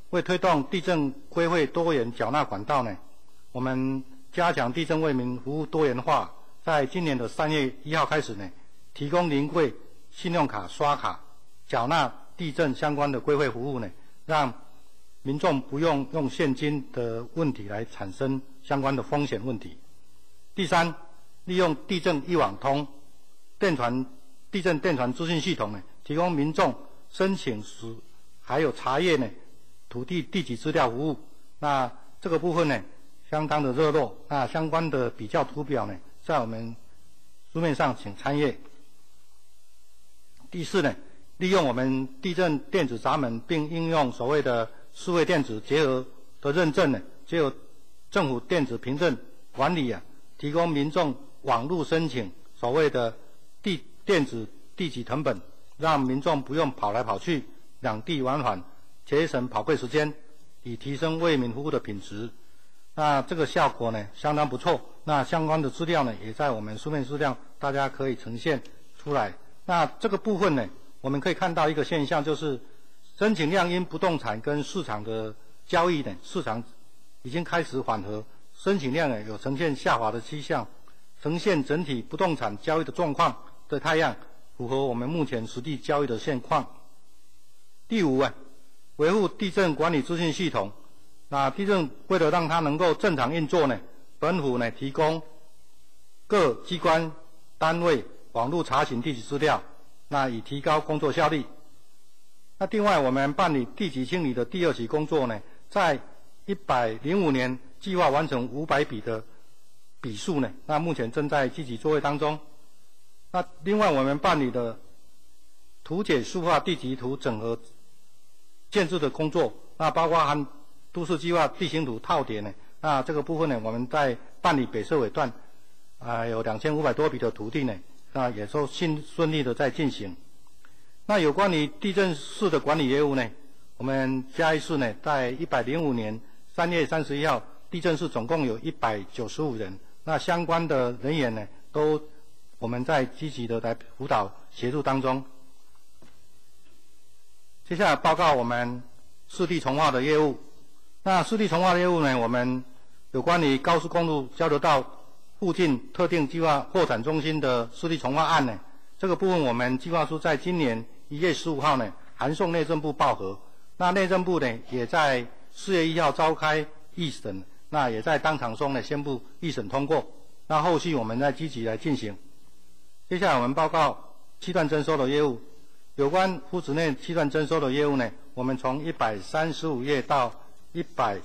为推动地震规费多元缴纳管道呢，我们加强地震为民服务多元化，在今年的三月一号开始呢，提供临柜信用卡刷卡缴纳地震相关的规费服务呢，让民众不用用现金的问题来产生相关的风险问题。第三，利用地震一网通电传地震电传资讯系统呢，提供民众申请时还有查阅呢土地地籍资料服务。那这个部分呢相当的热络，那相关的比较图表呢在我们书面上请参阅。第四呢，利用我们地震电子闸门，并应用所谓的数位电子结合的认证呢，结合政府电子凭证管理啊，提供民众网络申请所谓的地电子地籍誊本，让民众不用跑来跑去，两地往返，节省宝贵时间，以提升为民服务的品质。那这个效果呢相当不错。那相关的资料呢也在我们书面资料，大家可以呈现出来。那这个部分呢，我们可以看到一个现象，就是申请量因不动产跟市场的交易呢，市场已经开始缓和，申请量呢有呈现下滑的迹象，呈现整体不动产交易的状况的态样，符合我们目前实际交易的现况。第五啊，维护地震管理资讯系统。那地震为了让它能够正常运作呢，本府呢提供各机关单位网络查询地籍资料，那以提高工作效率。那另外我们办理地籍清理的第二期工作呢，在一百零五年计划完成五百笔的笔数呢，那目前正在积极作业当中。那另外我们办理的图解数化地籍图整合建制的工作，那包括含都市计划地形图套点呢，那这个部分呢，我们在办理北社尾段啊、呃、有两千五百多笔的土地呢，那也都顺顺利的在进行。那有关于地震室的管理业务呢，我们嘉义市呢，在一百零五年三月三十一号，地震室总共有一百九十五人，那相关的人员呢，都我们在积极的来辅导协助当中。接下来报告我们市地重划的业务。那市地重划的业务呢，我们有关于高速公路交流道附近特定计划货产中心的市地重划案呢，这个部分我们计划书在今年一月十五号呢函送内政部报核。那内政部呢也在四月一号召开议审，那也在当场中呢宣布议审通过。那后续我们再积极来进行。接下来我们报告期段征收的业务。有关户址内期段征收的业务呢，我们从一百三十五页到一百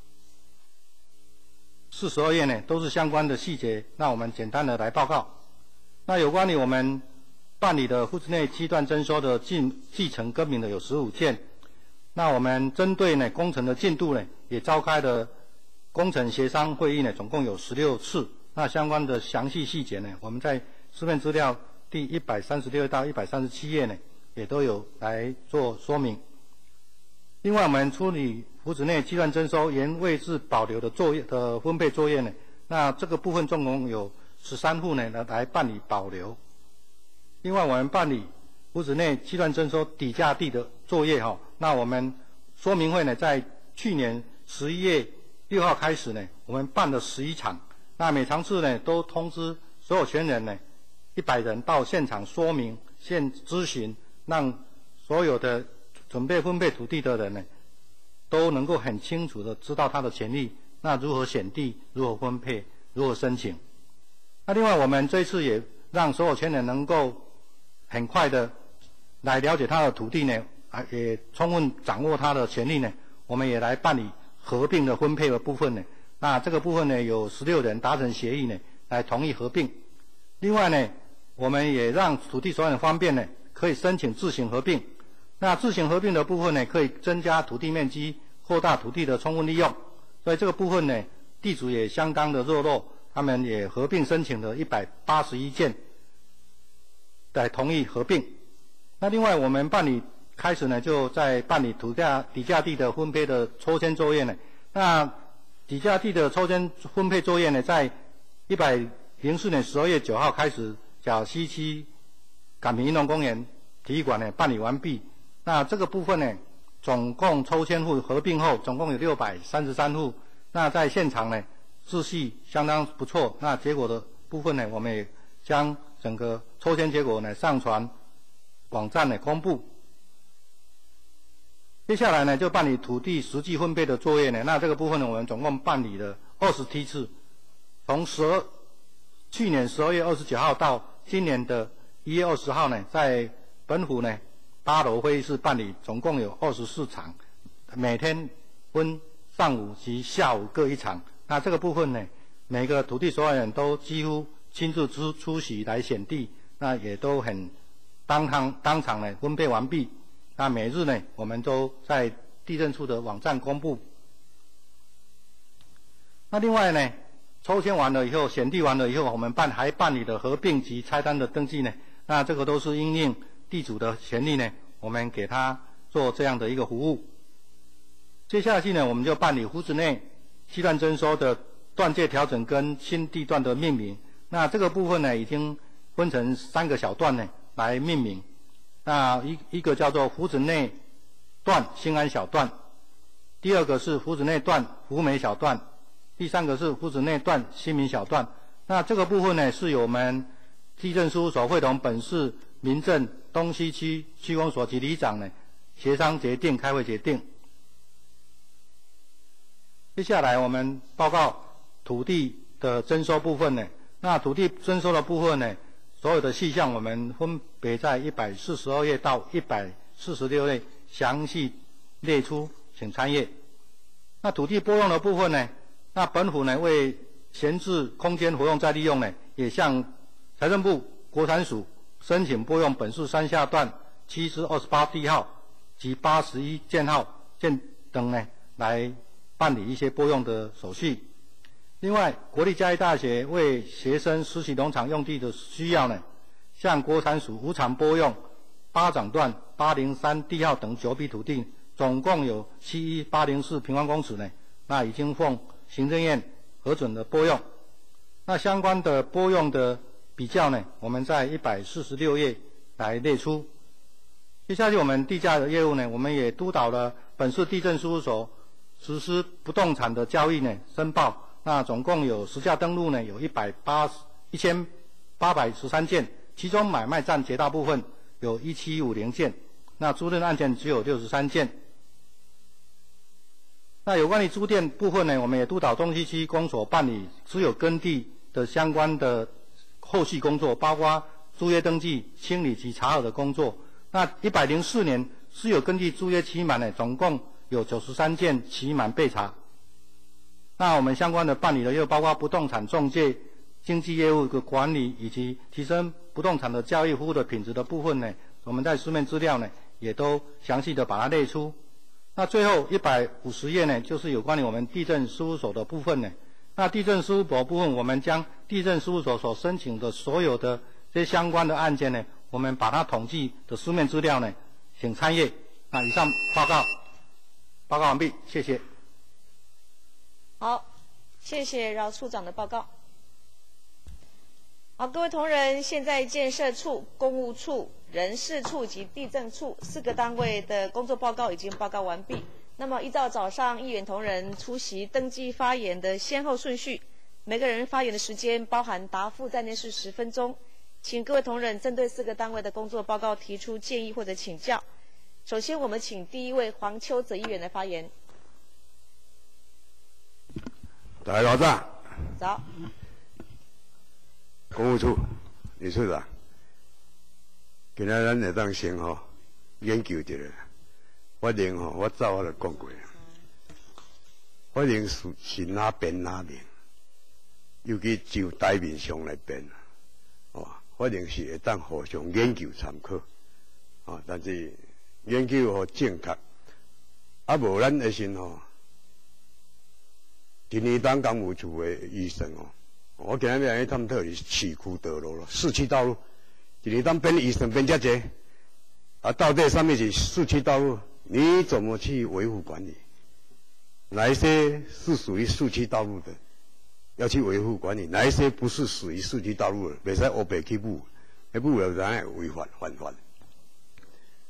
四十二页呢，都是相关的细节。那我们简单的来报告。那有关于我们办理的户址内期段征收的继继承更名的有十五件。那我们针对呢工程的进度呢，也召开了工程协商会议呢，总共有十六次。那相关的详细细节呢，我们在书面资料第一百三十六到一百三十七页呢，也都有来做说明。另外，我们处理户址内期段征收原位置保留的作业的分配作业呢，那这个部分总共有十三户呢来办理保留。另外，我们办理户址内期段征收抵价地的作业哈，那我们说明会呢，在去年十一月六号开始呢，我们办了十一场，那每场次呢都通知所有权人呢一百人到现场说明、现咨询，让所有的准备分配土地的人呢，都能够很清楚的知道他的权利，那如何选地、如何分配、如何申请。那另外，我们这一次也让所有权人能够很快的来了解他的土地呢，啊，也充分掌握他的权利呢，我们也来办理合并的分配的部分呢。那这个部分呢，有十六人达成协议呢，来同意合并。另外呢，我们也让土地所有人方便呢，可以申请自行合并。那自行合并的部分呢，可以增加土地面积，扩大土地的充分利用。所以这个部分呢，地主也相当的热络，他们也合并申请了一百八十一件，来同意合并。那另外我们办理开始呢，就在办理土价抵价地的分配的抽签作业呢。那抵价地的抽签分配作业呢，在一百零四年十二月九号开始，甲西区港平运动公园体育馆呢办理完毕。那这个部分呢， 总共抽签户合并后，总共有六百三十三户。那在现场呢，秩序相当不错。那结果的部分呢，我们也将整个抽签结果呢上传网站呢公布。接下来呢，就办理土地实际分配的作业呢。那这个部分呢，我们总共办理了二十梯次，从十二去年十二月二十九号到今年的一月二十号呢，在本府呢八楼会议室办理，总共有二十四场，每天分上午及下午各一场。那这个部分呢，每个土地所有人都几乎亲自出出席来选地，那也都很当场当场呢分配完毕。那每日呢，我们都在地政处的网站公布。那另外呢，抽签完了以后，选地完了以后，我们办还办理了合并及拆单的登记呢。那这个都是因应地主的权利呢，我们给他做这样的一个服务。接下去呢，我们就办理湖子内地段征收的段界调整跟新地段的命名。那这个部分呢，已经分成三个小段呢来命名。那一一个叫做湖子内段新安小段，第二个是湖子内段福美小段，第三个是湖子内段新民小段。那这个部分呢，是由我们地政事务所会同本市民政东西区区公所及里长呢协商决定，开会决定。接下来我们报告土地的征收部分呢。那土地征收的部分呢，所有的细项我们分别在一百四十二页到一百四十六页详细列出，请参阅。那土地拨用的部分呢，那本府呢为闲置空间活用再利用呢，也向财政部国产署申请拨用本市山下段七至二十八地号及八十一建号建等呢，来办理一些拨用的手续。另外，国立嘉义大学为学生实习农场用地的需要呢，向国产署无偿拨用八掌段八零三地号等九笔土地，总共有七一八零四平方公尺呢，那已经奉行政院核准的拨用。那相关的拨用的比较呢，我们在一百四十六页来列出。接下去我们地价的业务呢，我们也督导了本市地政事务所实施不动产的交易呢申报。那总共有实价登录呢，有一百八十一千八百十三件，其中买卖占绝大部分，有一七五零件。那租赁案件只有六十三件。那有关于租佃部分呢，我们也督导中西区公所办理持有耕地的相关的后续工作，包括租约登记、清理及查核的工作。那一百零四年持有耕地租约期满呢，总共有九十三件期满被查。那我们相关的办理的又包括不动产中介、经纪业务的管理以及提升不动产的交易服务的品质的部分呢，我们在书面资料呢也都详细的把它列出。那最后一百五十页呢，就是有关于我们地政事务所的部分呢。那地政事务所部分，我们将地政事务所所申请的所有的这些相关的案件呢，我们把它统计的书面资料呢，请参阅。那以上报告，报告完毕，谢谢。 好，谢谢饶处长的报告。好，各位同仁，现在建设处、公务处、人事处及地政处四个单位的工作报告已经报告完毕。那么依照早上议员同仁出席登记发言的先后顺序，每个人发言的时间包含答复在内是十分钟。请各位同仁针对四个单位的工作报告提出建议或者请教。首先，我们请第一位黄秋泽议员来发言。 大家早。 早。 公务处李处长，今仔咱会当先吼研究一下。反正吼，我早我就讲过，反正是是哪变哪面，尤其就台面上来变，哦，反正是会当互相研究参考，哦，但是研究好正确，啊无咱会先吼，今年当公务处的医生哦，我今日来探讨是市区道路咯，市区道路，今年当变医生变遮济，啊，到底什么是市区道路？你怎么去维护管理？哪一些是属于市区道路的，要去维护管理；哪一些不是属于市区道路的，袂使黑白去补，迄补了咱会违法犯法。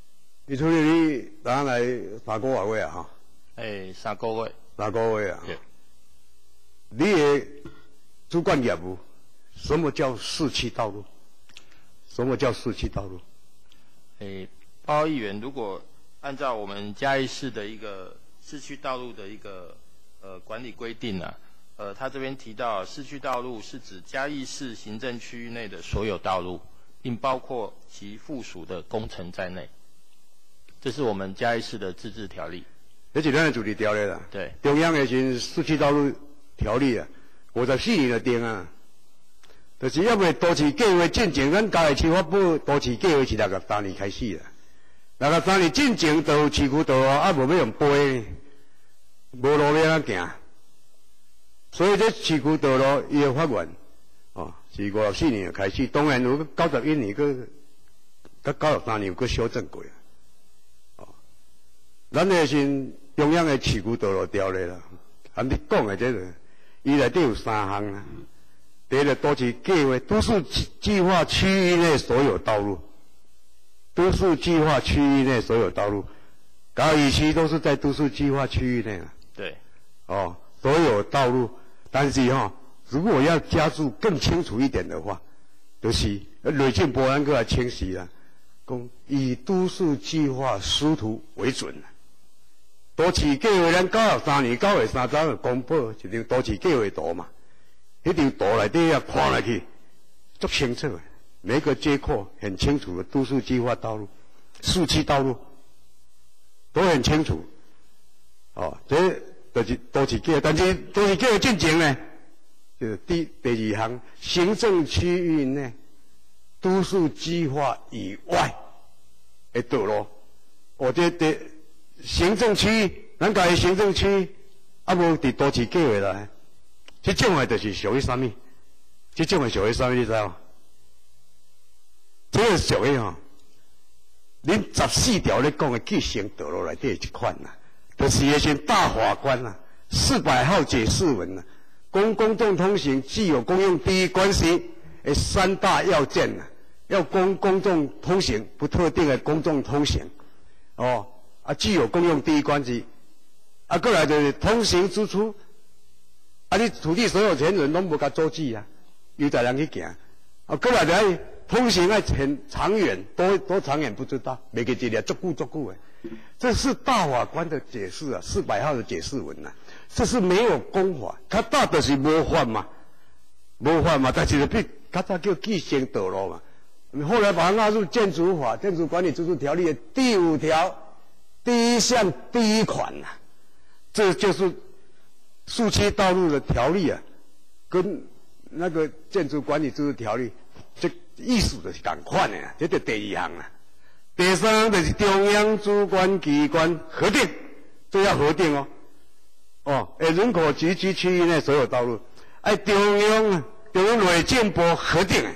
伊处理你当来三个月啊哈？ 诶、欸，三个月。 三个月啊。 对。 你的主管业务，什么叫市区道路？什么叫市区道路？ 诶、欸，报告议员，如果按照我们嘉义市的一个市区道路的一个呃管理规定啊，呃，他这边提到市区道路是指嘉义市行政区域内的所有道路，并包括其附属的工程在内。这是我们嘉义市的自治条例。 这是咱的主题条例啦。 对。 中央的是市区道路条例啊，五十四年就定啊。就是要为都市计划进前，咱嘉义市发布都市计划是六十三年开始啦。六十三年进前，都有市区道路啊，无要用飞，无路要怎行？所以这市区道路伊的发源，哦，是五十四年就开始，当然有九十一年个，甲九十三年有个修正过。哦，咱的是中央的市区道路条例啦，按你讲的这个，伊内底有三项啊。第一个都市计划，都市计划区域内所有道路，都市计划区域内所有道路，嘉义区都是在都市计划区域内啊。 对。 哦，所有道路，但是哈、哦，如果要加注更清楚一点的话，就是累进博安个来清晰啦，讲以都市计划师图为准。都市计划咱九十三年九月三十号公布一张都市计划图嘛。迄张图内底啊看下去，足清楚的，每个街廓很清楚的都市计划道路、市区道路都很清楚。哦，这就是都市计划，但是都市计划进前呢，就是第第二项，行政区域内都市计划以外的道路，或者伫行政区域，咱家己行政区域啊无伫都市计划内。这种的就是属于什么？这种的属于什么？你知道吗？这个属于吼，恁十四条咧讲的继承道路内底一款呐，就是那些大法官呐、啊，四百号解释文呐、啊，公公众通行具有公用第一关系的三大要件呐、啊，要公公众通行，不特定的公众通行，哦，啊具有公用第一关系，啊过来就是通行之处。啊！你土地所有权人拢无甲阻止啊，有在人去行。啊，过来就爱通行爱很长远，多多长远不知道，每个节点足久足久诶。这是大法官的解释啊，四百号的解释文呐、啊，这是没有公法，他大的是无法嘛，无法嘛，但是比他早叫继承道路嘛。后来把它纳入建筑法、建筑管理自治条例的第五条第一项第一款呐、啊，这就是。市区道路的条例啊，跟那个建筑管理自治条例，这意思就是同款的啊，这就第二项啦。第三项就是中央主管机关核定，这要核定哦。哦，诶，人口聚集区域内所有道路，爱中央中央内政部核定的。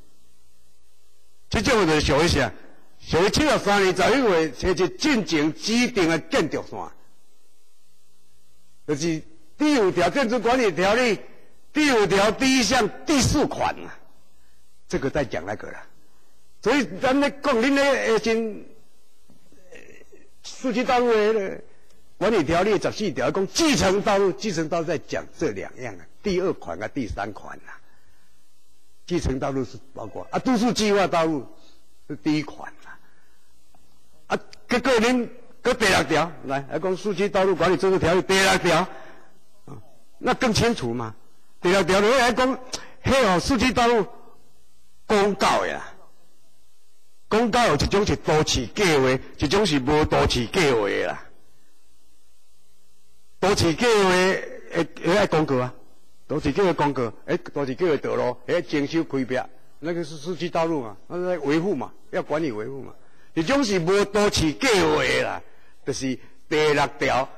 这种就是属于啥？属于七十三年十一月设置进行指定的建筑线，就是。第五条建筑管理条例第五条第一项第四款啊，这个在讲那个了。所以咱咧讲恁咧诶，真市区道路的管理条例十四条讲继承道路，继承道路在讲这两样啊，第二款啊，第三款啊。继承道路是包括啊，都市计划道路是第一款啊。啊，结果恁搁第六条来来讲市区道路管理自治条例第六条。那更清楚嘛？第六条你来讲，迄号市区道路公告的啦，公告有一种是都市计划，一种是无都市计划的啦。都市计划会会爱公告啊，都市计划公告，诶，都市计划道路诶征收开辟，那个是市区道路嘛，那是维护嘛，要管理维护嘛。一种是无都市计划的啦，就是第六条。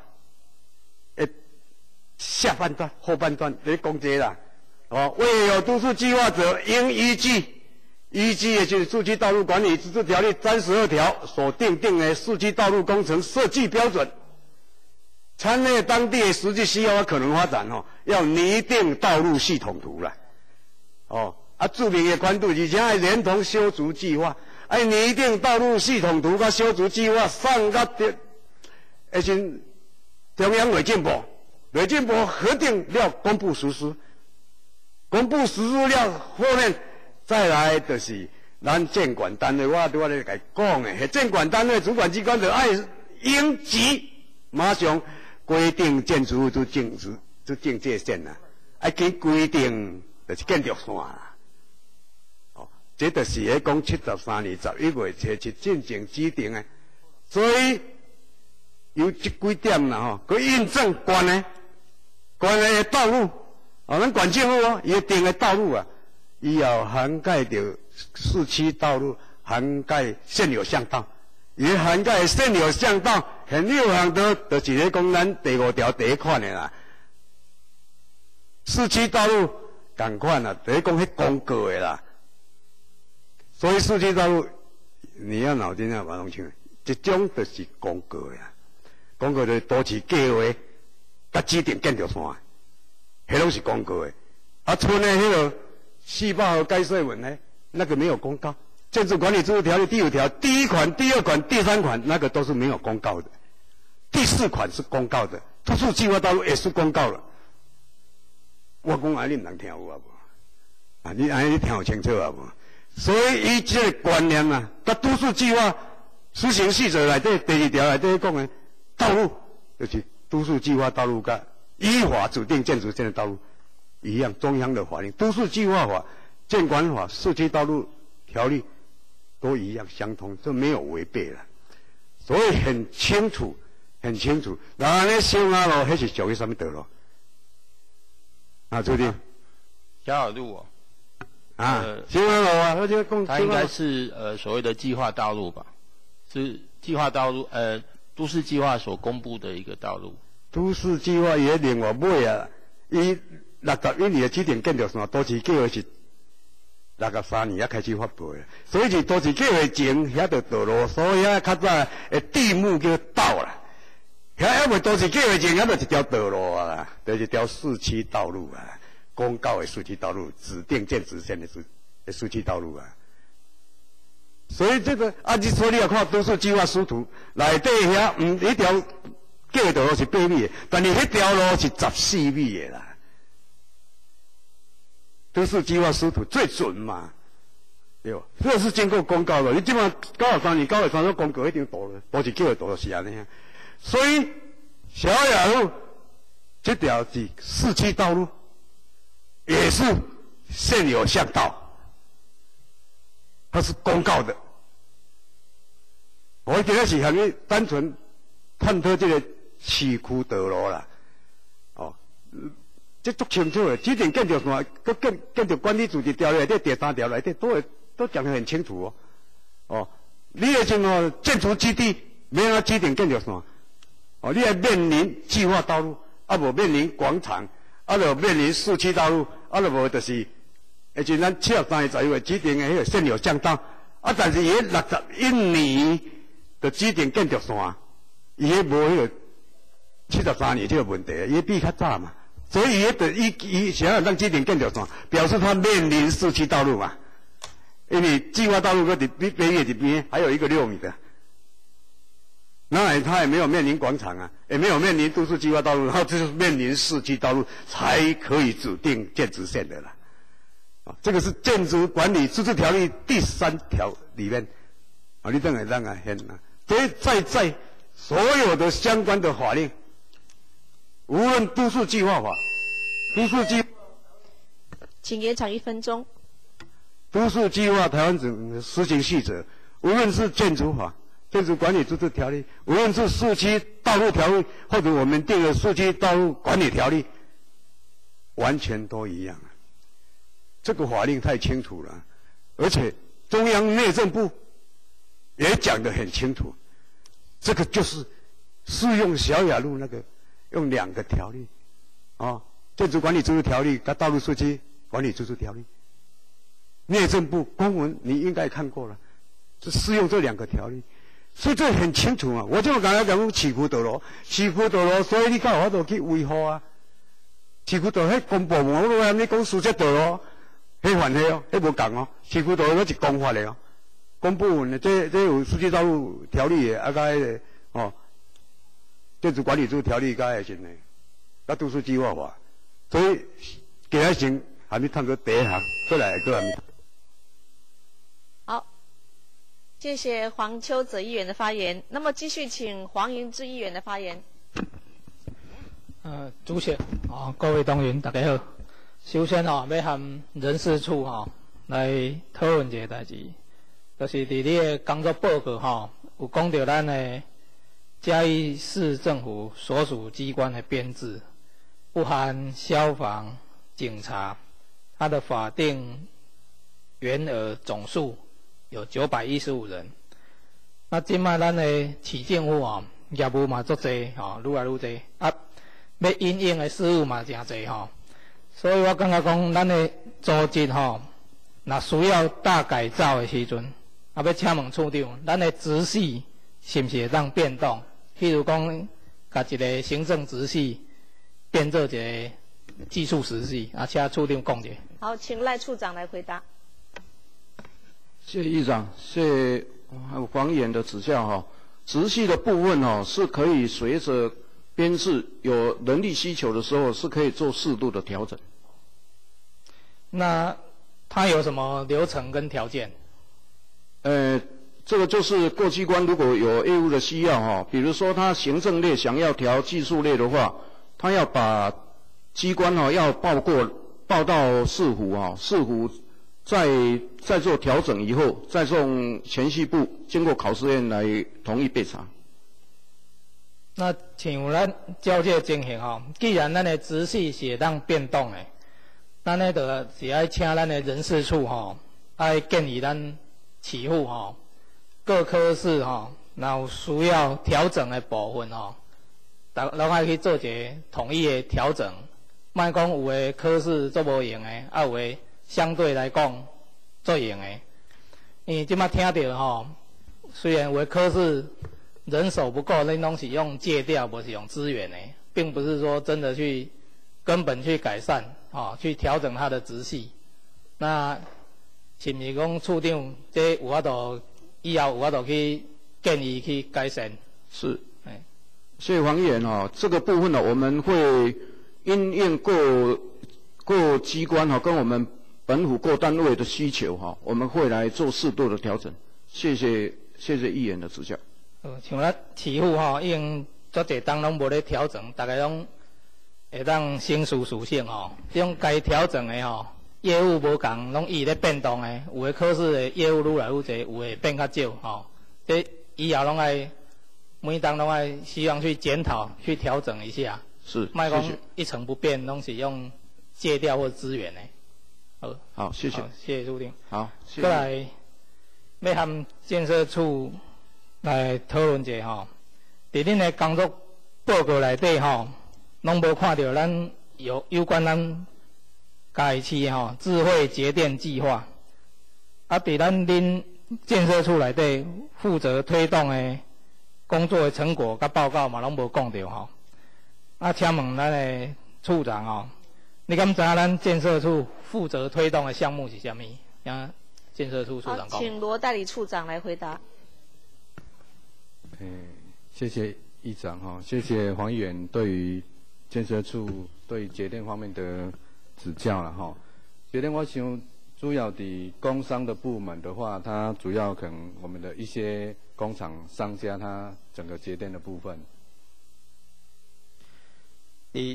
下半段、后半段来讲这啦，哦，未有都市计划者，应依据依据的就是市区道路管理自治条例三十二条所订定的市区道路工程设计标准，参列当地的实际需要和可能发展哦，要拟定道路系统图啦，哦，啊，著名的宽度，而且还连同修筑计划， 爱拟定道路系统图甲修筑计划送到的，而且中央内政部，内政部核定了公布实施，公布实施了后面再来就是咱监管单位，我拄仔咧甲伊讲诶，监管单位主管机关就爱应急马上规定建筑物都禁止都禁界线啦，爱去规定就是建筑线啦。这就是咧讲七十三年十一月初一进行指定的，所以有这几点啦吼，佮印证关的关的道路，啊，咱管政府哦，伊定的道路啊，伊后涵盖着市区道路，涵盖现有巷道，伊涵盖现有巷道，现有巷道就是咧讲咱第五条第一款的啦，市区道路同款啦，第一讲迄公告的啦。所以市区道路，你要脑筋要把它弄清楚，这种就是公告呀，公告就是都市计划，甲指定建筑线，迄拢是公告的。啊，村的迄个四百号盖税文呢，那个没有公告。建筑管理制度条例第五条第一款、第二款、第三款，那个都是没有公告的。第四款是公告的，都市计划道路也是公告了。我讲安尼唔通听有啊无？啊，你安尼你听有清楚啊无？所以，伊这个观念啊，甲都市计划施行细则内底第二条内底讲的道路，就是都市计划道路甲依法指定建筑线的道路一样，中央的法令、都市计划法、建管法、市区道路条例都一样相通，这没有违背了。所以很清楚，很清楚。然后呢，修马路迄是属于什么道路？啊，注定小小路哦。 啊，修马路啊，我就讲， 它应该是呃所谓的计划道路吧？是计划道路，呃，都市计划所公布的一个道路。 都市计划也另外买啊，伊六十一年的指定建筑线，都市计划是六十三年才开始发布的，所以是都市计划前遐条道路，所以遐较早的地目叫道啦。遐还未都市计划前，遐就一条道路啊，就是一条市区道路啊。公告的市区道路，指定建筑线的市的市区道路啊，所以这个啊，你说你要看都市计划书图内底遐，嗯，一条计道路是八米的，但是迄条路是十四米的啦。都市计划书图最准嘛，对吧？这是经过公告的，你即马九十三年九月三日公告一张图了，都是计划图就是安尼啊。所以小雅路这条是市区道路。也是现有巷道，它是公告的。我觉得是向你单纯探讨这个市区道路啦，哦，这足清楚的。指定建筑线，搁建建筑管理组织条例内底第三条内底都会都讲得很清楚哦。哦，你的像哦建筑基地没有指定建筑线，哦，你还面临计划道路，啊无面临广场。啊，就面临市区道路，啊，就无就是，而且咱七十三年十一月指定的迄个现有巷道，啊，但是伊六十一年的指定建筑线，伊迄无迄个七十三年这个问题，伊比较早嘛，所以伊迄个伊伊想要让指定建筑线，表示它面临市区道路嘛，因为计划道路搁伫边边叶这边，还有一个六米的。那他也没有面临广场啊，也没有面临都市计划道路，然后就是面临市区道路才可以指定建筑线的啦。啊，这个是建筑管理自治条例第三条里面，啊，你等下让啊先啊，所以在在所有的相关的法令，无论都市计划法、都市计， 请延长一分钟。 都市计划台湾省施行细则，无论是建筑法。建筑管理自治条例，无论是市区道路条例，或者我们定的市区道路管理条例，完全都一样。这个法令太清楚了，而且中央内政部也讲得很清楚，这个就是适用小雅路那个用两个条例啊，建筑管理自治条例跟道路市区管理自治条例。内政部公文你应该看过了，是适用这两个条例。所以这很清楚嘛，我就刚才讲市区道路，市区道路，所以你才有法度去维护啊。市区道路迄公部门，我按你讲私设道路，迄犯罪哦，迄无共哦。市区道路那是公法的哦， 公部门的这这有数据照入条例的，啊，甲迄个哦，电子管理处条例甲迄个呢，甲都市计划法，所以给他行还没探过第一行，过来过还没。 好，谢谢黄秋泽议员的发言。那么继续请黄盈之议员的发言。 呃，主席啊，各位党员大家好。首先吼、哦，要和人事处吼、哦、来讨论一个代志，就是伫你的工作报告吼、哦，有讲到咱的嘉义市政府所属机关的编制，不含消防、警察，它的法定员额总数有九百一十五人。那今摆咱的市政府哦，业务嘛足济吼，愈来愈济啊。要因应的事务嘛真侪吼，所以我感觉讲咱的组织吼，若需要大改造的时阵，啊要请问处长，咱的直系是毋是会当变动？譬如讲，甲一个行政直系变做一个技术实系，啊，请处长讲者。 好，请赖处长来回答。 谢谢议长，谢谢还有黄议员的指教哈。直系的部分哦，是可以随着编制有人力需求的时候，是可以做适度的调整。 那它有什么流程跟条件？ 呃，这个就是各机关如果有业务的需要哈，比如说他行政类想要调技术类的话，他要把机关哈要报过报到市府哈，市府再再做调整以后，再送铨系部经过考试院来同意备查。 那像咱照这个情形吼，既然咱的直系是会当变动的，咱呢就是爱请咱的人事处吼，爱建议咱市府吼，各科室吼，若有需要调整的部分吼，咱拢爱去做一个统一的调整，莫讲有的科室做无用的，啊有的相对来讲做用的。因为即摆听到吼，虽然有的科室人手不够，恁拢是用借调，不是用资源的，并不是说真的去根本去改善，哦，去调整它的直系。那是毋是讲处长这有法度以后有法度去建议去改善？ 是，哎，谢谢黄议员哈，这个部分呢，我们会因应各各机关哈跟我们本府各单位的需求哈，我们会来做适度的调整。谢谢谢谢议员的指教。 呃，像咱市府吼，已经足侪当拢无咧调整，大概拢会当省事属性吼。这种该调整的吼，业务无共，拢伊咧变动的，有的科室的业务愈来愈侪，有的变较少吼。这以后拢爱每当拢爱希望去检讨、去调整一下。 是， 莫讲一成不变，拢是用借调或资源的。好， 好，谢谢， 谢谢处长。 好，谢谢。 过来要和建设处来讨论一下吼，伫恁的工作报告内底吼，拢无看到咱有有关咱嘉义市吼智慧节电计划，啊，伫咱恁建设处内底负责推动的工作的成果甲报告嘛，拢无讲到吼。啊，请问咱的处长吼，你敢知影咱建设处负责推动的项目是啥物？让建设处处长讲。 好，请罗代理处长来回答。 诶，谢谢议长哈，谢谢黄议员对于建设处对节电方面的指教了哈。节电我想主要的工商的部门的话，它主要可能我们的一些工厂商家，它整个节电的部分。 伫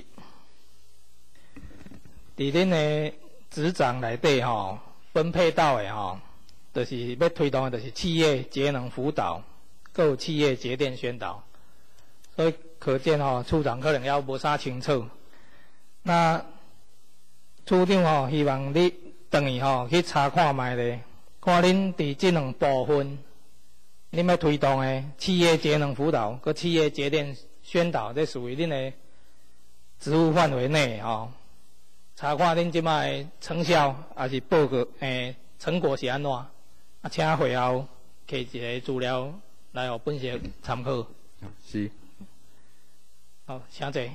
伫恁的职掌内底吼，分配到的吼，就是要推动的，就是企业节能辅导。各企业节电宣导，所以可见吼、哦，处长可能要无啥清楚。那处长吼、哦，希望你等于吼去查看卖咧，看恁伫这两部分，恁要推动的企业节能辅导，佮企业节电宣导，这属于恁的职务范围内吼。查看恁即摆的成效，还是报告诶成果是安怎？啊，请会后摕一个资料。来，互本席参考。 是。 好，请坐。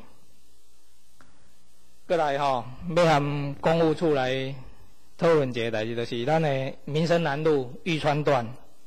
过来吼，要和公务处来讨论一个代志，就是咱的民生南路玉川段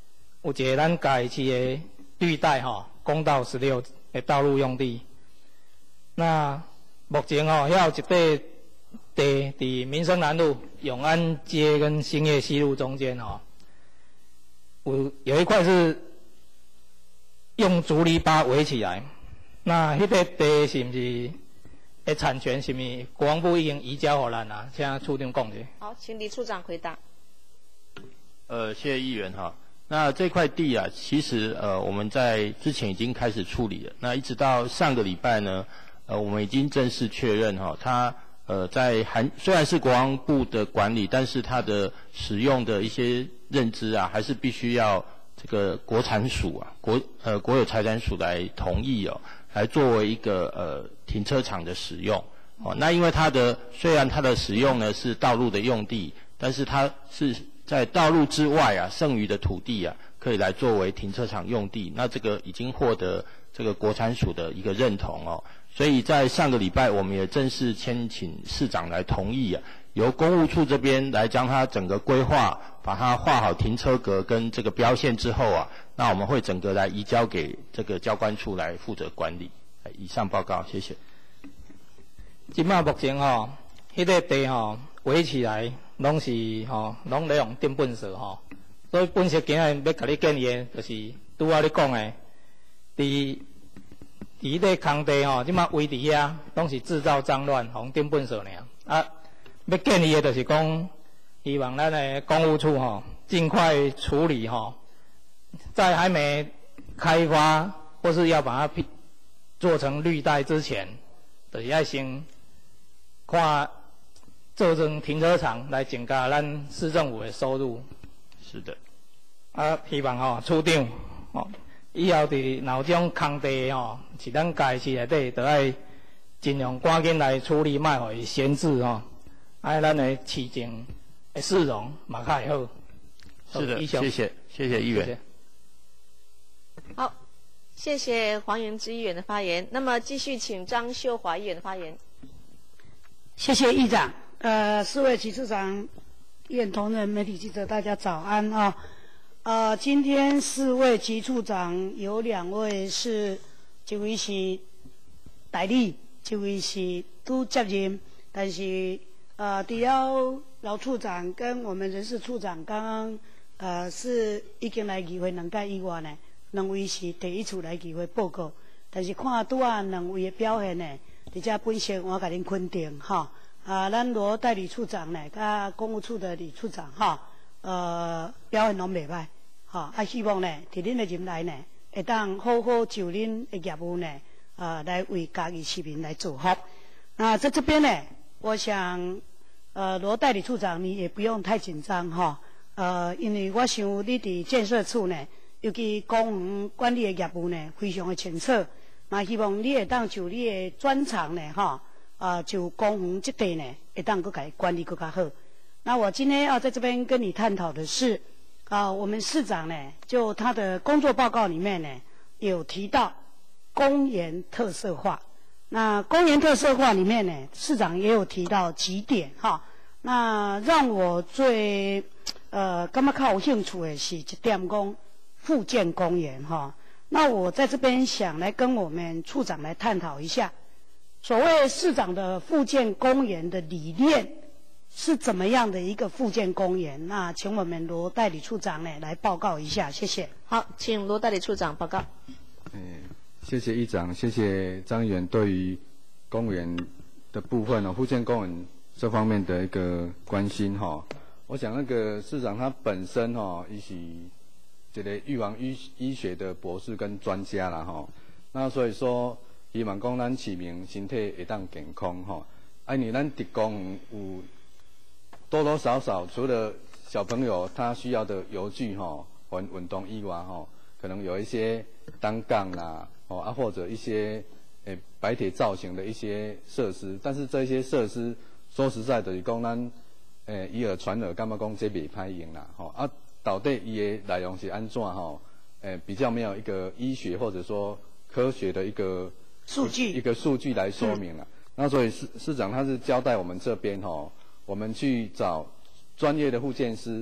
有一个咱嘉义市的绿带吼，公道十六的道路用地。那目前吼，遐有一块地伫民生南路、永安街跟兴业西路中间吼，有有一块是用竹篱笆围起来。那迄块地是毋是的产权是毋是国防部已经移交互咱啊？请处长讲者。 好，请李处长回答。 呃，谢谢议员哈。那这块地啊，其实呃我们在之前已经开始处理了。那一直到上个礼拜呢，呃我们已经正式确认哈，它呃在含虽然是国防部的管理，但是它的使用的一些认知啊，还是必须要这个国产署啊，国呃国有财产署来同意哦，来作为一个呃停车场的使用。哦，那因为它的虽然它的使用呢是道路的用地，但是它是在道路之外啊，剩余的土地啊，可以来作为停车场用地。那这个已经获得这个国产署的一个认同哦。所以在上个礼拜，我们也正式签请市长来同意啊，由公务处这边来将它整个规划，把它画好停车格跟这个标线之后啊，那我们会整个来移交给这个交管处来负责管理。以上报告，谢谢。 即摆目前吼，迄、那个地吼围起来。拢是吼，拢咧用定本色吼，所以本色今日要甲你建议的，就是拄仔你讲的，伫伫迄个空地吼，即马围伫遐，拢是制造脏乱，用定本色尔。啊，要建议的，就是讲，希望咱的公务处吼，尽快处理吼，在还没开发或是要把它做成绿带之前，就是要先看。做成停车场来增加咱市政府的收入。 是的。 啊，希望吼、哦、处长吼、哦，以后伫哪有这种空地吼，是咱家市内底，都爱尽量赶紧来处理，卖互伊闲置吼，爱咱的市政的市容嘛较会好。 是的，谢谢，谢谢议员。谢谢好，谢谢黄元之议员的发言。那么继续请张秀华议员的发言。 谢谢议长。呃，四位局处长、议员同仁、媒体记者，大家早安啊！呃，今天四位局处长有两位是，一位是代理，一位是都接任，但是呃，除了老处长跟我们人事处长刚刚呃是已经来议会两届以外呢，两位是第一次来议会报告，但是看拄啊两位的表现呢，伫遮本身我甲恁肯定哈。啊，咱罗代理处长呢，甲公务处的李处长哈，呃，表现拢袂歹，哈，啊，希望呢，伫恁的任内呢，会当好好就恁的业务呢，啊、呃，来为嘉义市民来做好。那在这边呢，我想，呃，罗代理处长你也不用太紧张哈，呃，因为我想你伫建设处呢，尤其公园管理的业务呢，非常的清楚，嘛希望你会当就你的专长呢，哈。啊、呃，就公园这地呢，会当佮改管理佮较好。那我今天要在这边跟你探讨的是，啊、呃，我们市长呢，就他的工作报告里面呢，有提到公园特色化。那公园特色化里面呢，市长也有提到几点哈。那让我最呃感觉较有兴趣的是一点讲复健公园哈。那我在这边想来跟我们处长来探讨一下。所谓市长的复健公园的理念是怎么样的一个复健公园？那请我们罗代理处长呢来报告一下，谢谢。 好，请罗代理处长报告。 嗯，谢谢议长，谢谢张议员对于公园的部分哦，复健公园这方面的一个关心哈、哦。我想那个市长他本身哈、哦，伊是一个预防医医学的博士跟专家啦哈、哦。那所以说。希望讲咱市民身体会当健康吼，啊，因为咱伫公园有多多少少除了小朋友他需要的游具吼、运运动以外吼，可能有一些单杠啦，哦啊或者一些诶白铁造型的一些设施，但是这些设施说实在的是讲咱诶以耳传耳，感觉讲这袂歹用啦，吼啊到底伊的内容是安怎吼？诶比较没有一个医学或者说科学的一个。 数据一个数据来说明了、嗯，那所以市市长他是交代我们这边哈、哦，我们去找专业的复健师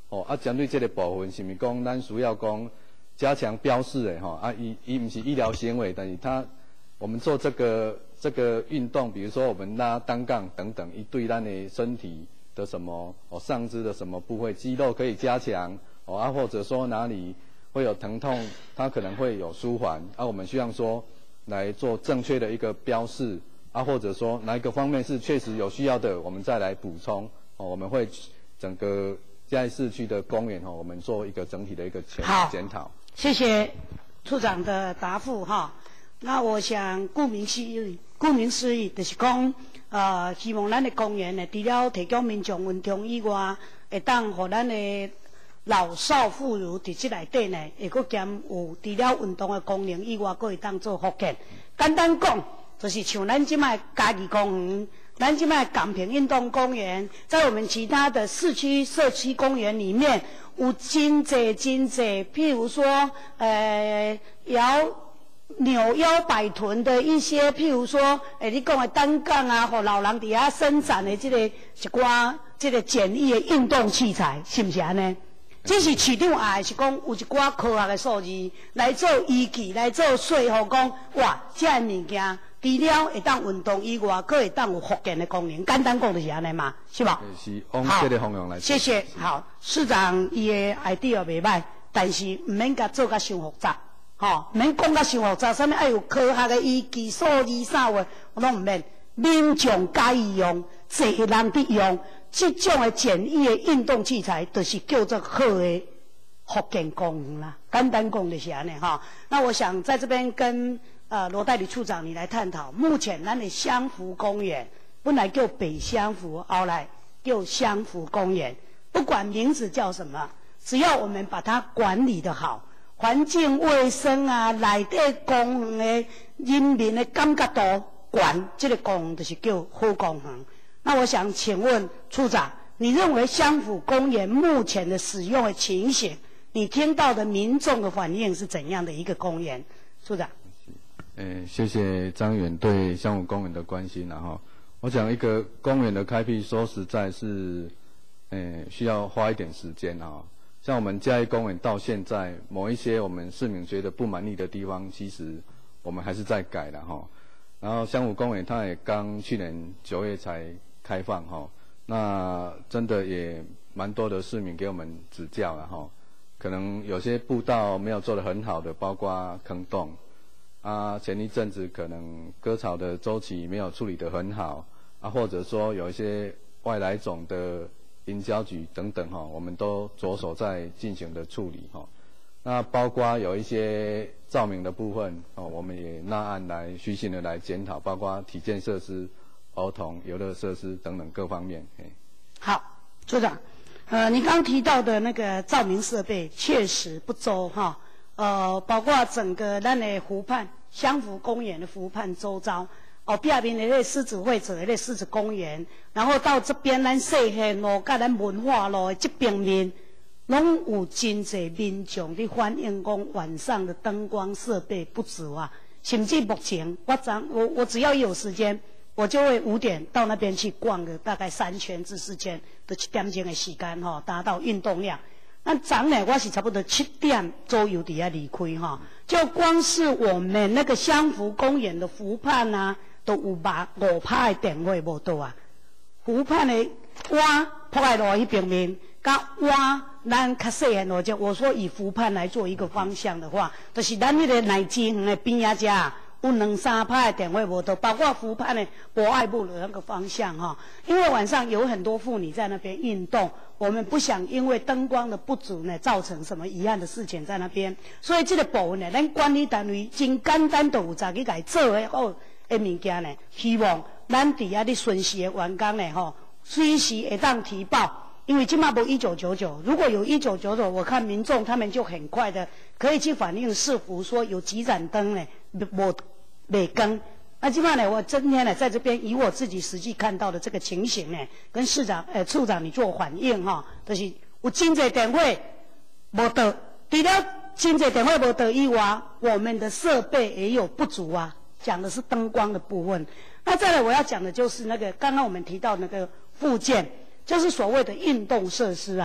哦，啊，针对这个部分，是毋是讲咱需要讲加强标示的吼？啊，伊伊毋是医疗行为，但是它我们做这个这个运动，比如说我们拉单杠等等，伊对咱的身体的什么哦上肢的什么部位肌肉可以加强哦啊，或者说哪里会有疼痛，它可能会有舒缓啊，我们希望说来做正确的一个标示啊，或者说哪一个方面是确实有需要的，我们再来补充哦，我们会整个嘉义市区的公园哦，我们做一个整体的一个检检讨。 谢谢处长的答复哈。那我想顾名思义，顾名思义就是讲，呃，希望咱的公园呢，除了提供民众运动以外，会当互咱的老少妇孺伫即内底呢，会阁兼有除了运动的功能以外，阁会当做福建。简单讲，就是像咱即卖嘉义公园，咱即卖港坪运动公园，在我们其他的市区社区公园里面，有真济真济，譬如说，呃，摇。扭腰摆臀的一些，譬如说，诶、欸，你讲的单杠啊，或老人伫遐伸展的这个一寡这个简易的运动器材，是不是安尼？这是市长爱是讲有一寡科学的数字来做依据，来做说服，讲哇，这个物件除了会当运动以外，佫会当有复健的功能。简单讲就是安尼嘛，是吧？ 是往这个方向来。 谢谢。好，市长伊的 idea 袂歹，但是唔免甲做甲伤复杂。吼，唔免讲甲伤复杂，啥物爱有科学的依据、数字啥话，我拢唔免。民众介意用，侪人伫用，这种的简易的运动器材，就是叫做好的福健功能啦。简单讲就是安尼哈。那我想在这边跟呃罗代理处长你来探讨，目前咱的香福公园本来叫北香福，后来叫香福公园，不管名字叫什么，只要我们把它管理得好。环境卫生啊，内底公园的人民的感觉度悬，这个公园就是叫好公园。那我想请问处长，你认为香府公园目前的使用的情形，你听到的民众的反应是怎样的一个公园？处长。 呃，谢谢张远对香府公园的关心然后，我想一个公园的开辟，说实在是，呃，需要花一点时间啊。像我们嘉义公园到现在，某一些我们市民觉得不满意的地方，其实我们还是在改的哈。然后香湖公园它也刚去年九月才开放哈，那真的也蛮多的市民给我们指教了哈。可能有些步道没有做得很好的，包括坑洞啊，前一阵子可能割草的周期没有处理得很好啊，或者说有一些外来种的林交局等等哈，我们都着手在进行的处理哈。那包括有一些照明的部分哦，我们也纳案来虚心的来检讨，包括体健设施、儿童游乐设施等等各方面。 好，处长，呃，你刚提到的那个照明设备确实不周哈，呃，包括整个咱的湖畔香福公园的湖畔周遭。哦，壁面的那狮子会者的那狮子公园，然后到这边咱细县路、甲咱文化路的这边面，拢有真侪民众伫反映讲晚上的灯光设备不足啊。甚至目前我早我我只要一有时间，我就会五点到那边去逛个大概三圈至四圈的一点钟的时间吼，达到运动量。那早呢，我是差不多七点左右底下离开哈，就光是我们那个香福公园的湖畔啊。都有八五拍的电话无到啊！湖畔的湾铺在路迄边面，甲湾咱较细汉路，就我说以湖畔来做一个方向的话，就是咱迄个乃至园的边仔遮有两三拍的电话无到，包括湖畔的博爱部的那个方向哈。因为晚上有很多妇女在那边运动，我们不想因为灯光的不足呢，造成什么遗憾的事情在那边，所以这个部分呢，咱管理单位真简单，就有早去来做的好。的物件呢，希望咱底下的巡视的员工呢，吼，随时会当提报，因为今嘛无一九九九，如果有一九九九，我看民众他们就很快的可以去反映是否说有几盏灯呢，无未更。那今嘛呢，我今天呢在这边以我自己实际看到的这个情形呢，跟市长、呃处长你做反映哈，就是有真侪电话无到，除了真侪电话无到以外，我们的设备也有不足啊。讲的是灯光的部分，那再来我要讲的就是那个刚刚我们提到那个附件，就是所谓的运动设施啊。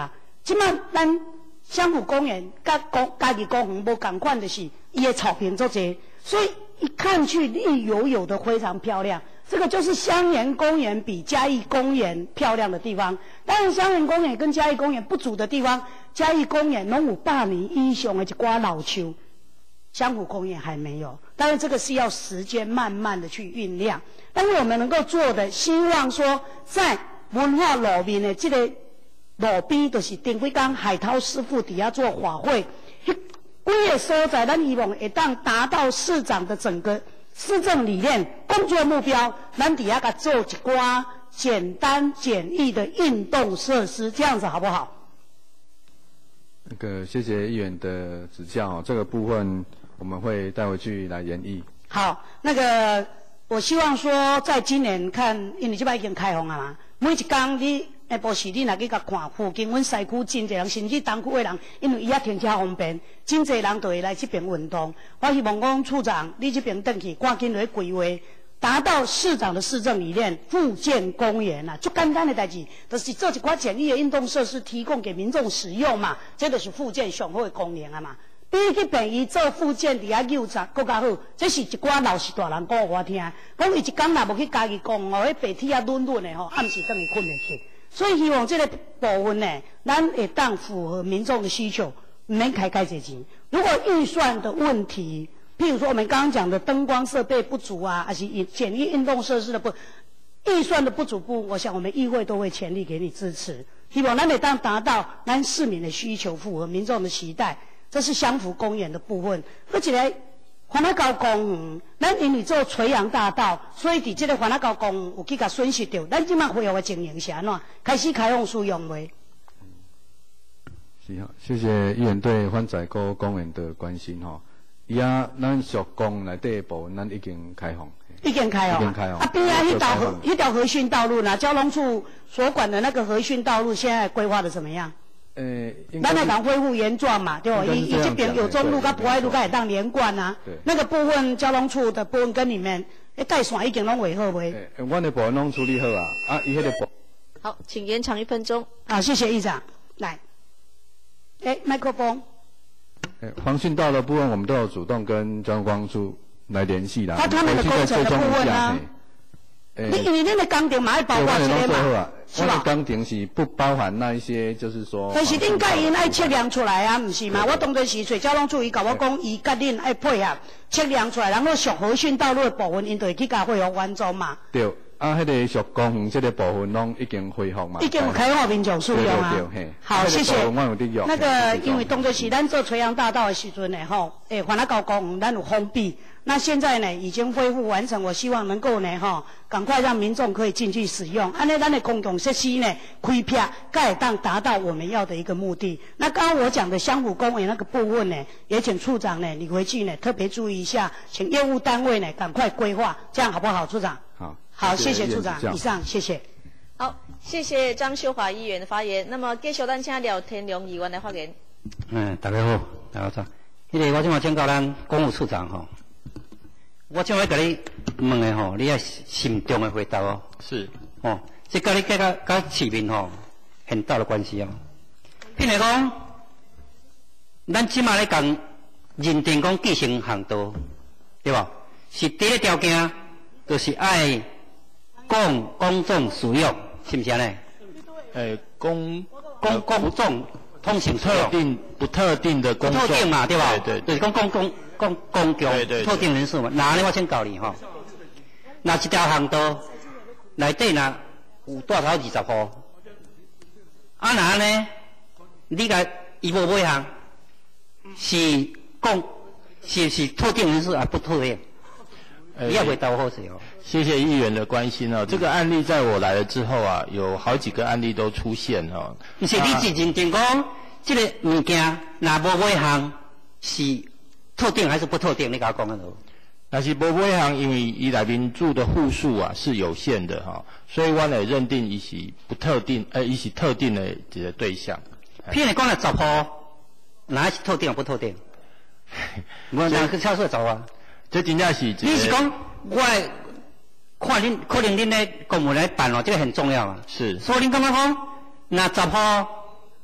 即摆咱湘湖公园甲公家己公园无共款，就是伊的草坪足济，所以一看去绿油油的，非常漂亮。这个就是香园公园比嘉义公园漂亮的地方。当然，香园公园跟嘉义公园不足的地方，嘉义公园拢有百年以上的一寡老树，湘湖公园还没有。当然，这个是要时间慢慢的去酝酿。但是我们能够做的，希望说在文化路面的这个路边，就是顶几天海涛师傅底下做法会，迄几个所在，咱希望会当达到市长的整个施政理念、工作目标，咱底下甲做一寡简单简易的运动设施，这样子好不好？ 那个谢谢议员的指教，这个部分我们会带回去来研议。 好，那个我希望说，在今年看，因为这摆已经开放啊嘛，每一天你下晡时你若去甲看附近，阮西区真侪人，甚至东区的人，因为伊遐停车方便，真侪人就会来这边运动。我希望讲处长，你这边转去赶紧来规划，达到市长的市政理念，复建公园啊，最简单的代志，就是做一寡简易的运动设施提供给民众使用嘛，这就是复建上好的功能啊嘛。比去便伊做复健伫遐幼稚更较好，这是一寡老实大人讲互我听，讲伊一工若无去家己讲哦，迄白铁啊软软的吼，暗时等伊困会去。所以希望这个部分呢，咱会当符合民众的需求，唔免开介济钱。如果预算的问题，譬如说我们刚刚讲的灯光设备不足啊，还是简易运动设施的不预算的不足部，我想我们议会都会全力给你支持。希望咱会当达到咱市民的需求，符合民众的期待。这是湘湖公园的部分，而一个环仔高公园，咱因为做垂杨大道，所以伫这个环仔高公园有去甲损失掉。咱即摆恢复的情形是安怎？开始开放使用未？ 是哈，谢谢议员对番仔沟公园的关心哈。伊啊，咱属公内底部分，咱已经开放。 已经开放。 已经开放。 啊，边啊，迄条河，迄条河讯道路呢？交通处所管的那个河讯道路，现在规划的怎么样？呃，咱来讲恢复原状嘛，对吧？伊伊这边有中路跟博爱路，该当连贯啊。对。那个部分交通处的部分跟你们，诶，盖线已经拢维好未？ 诶，阮的部分拢处理好啊，啊，伊迄个部。 好，请延长一分钟。 好，谢谢议长。来，诶，麦克风。 诶，黄讯道的部分，我们都有主动跟交通处来联系啦。 他他们的工程的部分啊。你因为恁的工程嘛，要包括这个嘛。 我的工程是不包含那一些，就是说。 但是恁甲因爱测量出来啊，唔是嘛？我当初是找交通处，伊甲我讲，伊甲恁爱配合测量出来，然后属和讯道路的部分，因就会去甲恢复完作嘛。 对，啊，迄个属公园这个部分拢已经恢复嘛。 已经开放民众使用啊。 对对对， 好，谢谢。那个因为当初是咱做垂杨大道的时阵呢，吼，诶，环仔高公园咱有封闭。那现在呢，已经恢复完成，我希望能够呢，哈，赶快让民众可以进去使用。安尼，咱的公共设施呢，开辟，该当达到我们要的一个目的。那刚刚我讲的湘湖公园那个部分呢，也请处长呢，你回去呢特别注意一下，请业务单位呢赶快规划，这样好不好，处长？ 好， 好，谢谢处长。以上，谢谢。 好，谢谢张秀华议员的发言。那么，继续咱请廖天龙议员来发言。 嗯，大家好，大家好。迄个我今晚请教咱公务处长吼。我今要甲你问的吼，你要慎重的回答哦。 是。 哦，这甲你甲甲甲市民吼很大的关系哦。譬如讲，咱即马咧讲认定讲继承航道，对吧？是第一条件，就是爱供公众使用，是不是呢？ 诶，公公公众通行特定不特定的公众。 特定嘛，对吧？ 对对。 就是讲公公。公公共特定人数嘛，那呢我先教你吼。那一条航道内底呢有大头二十户，啊那呢，你甲伊无买项，是公是是特定人数还不特定？你也会倒好势哦。 谢谢议员的关心哦。这个案例在我来了之后啊，有好几个案例都出现哦。 不是，你是认定讲这个物件若无买项是？特定还是不特定？你甲我讲下咯。 但是无买项，因为伊内面住的户数啊是有限的哈、哦，所以我来认定伊是不特定，呃，伊是特定的一个对象。 譬如讲了十户，哪是特定不特定？我哪个超出十啊？ 这真正是。 你是讲我看恁可能恁咧公务来办哦，这个很重要啊。 是。 所以恁感觉讲，那十户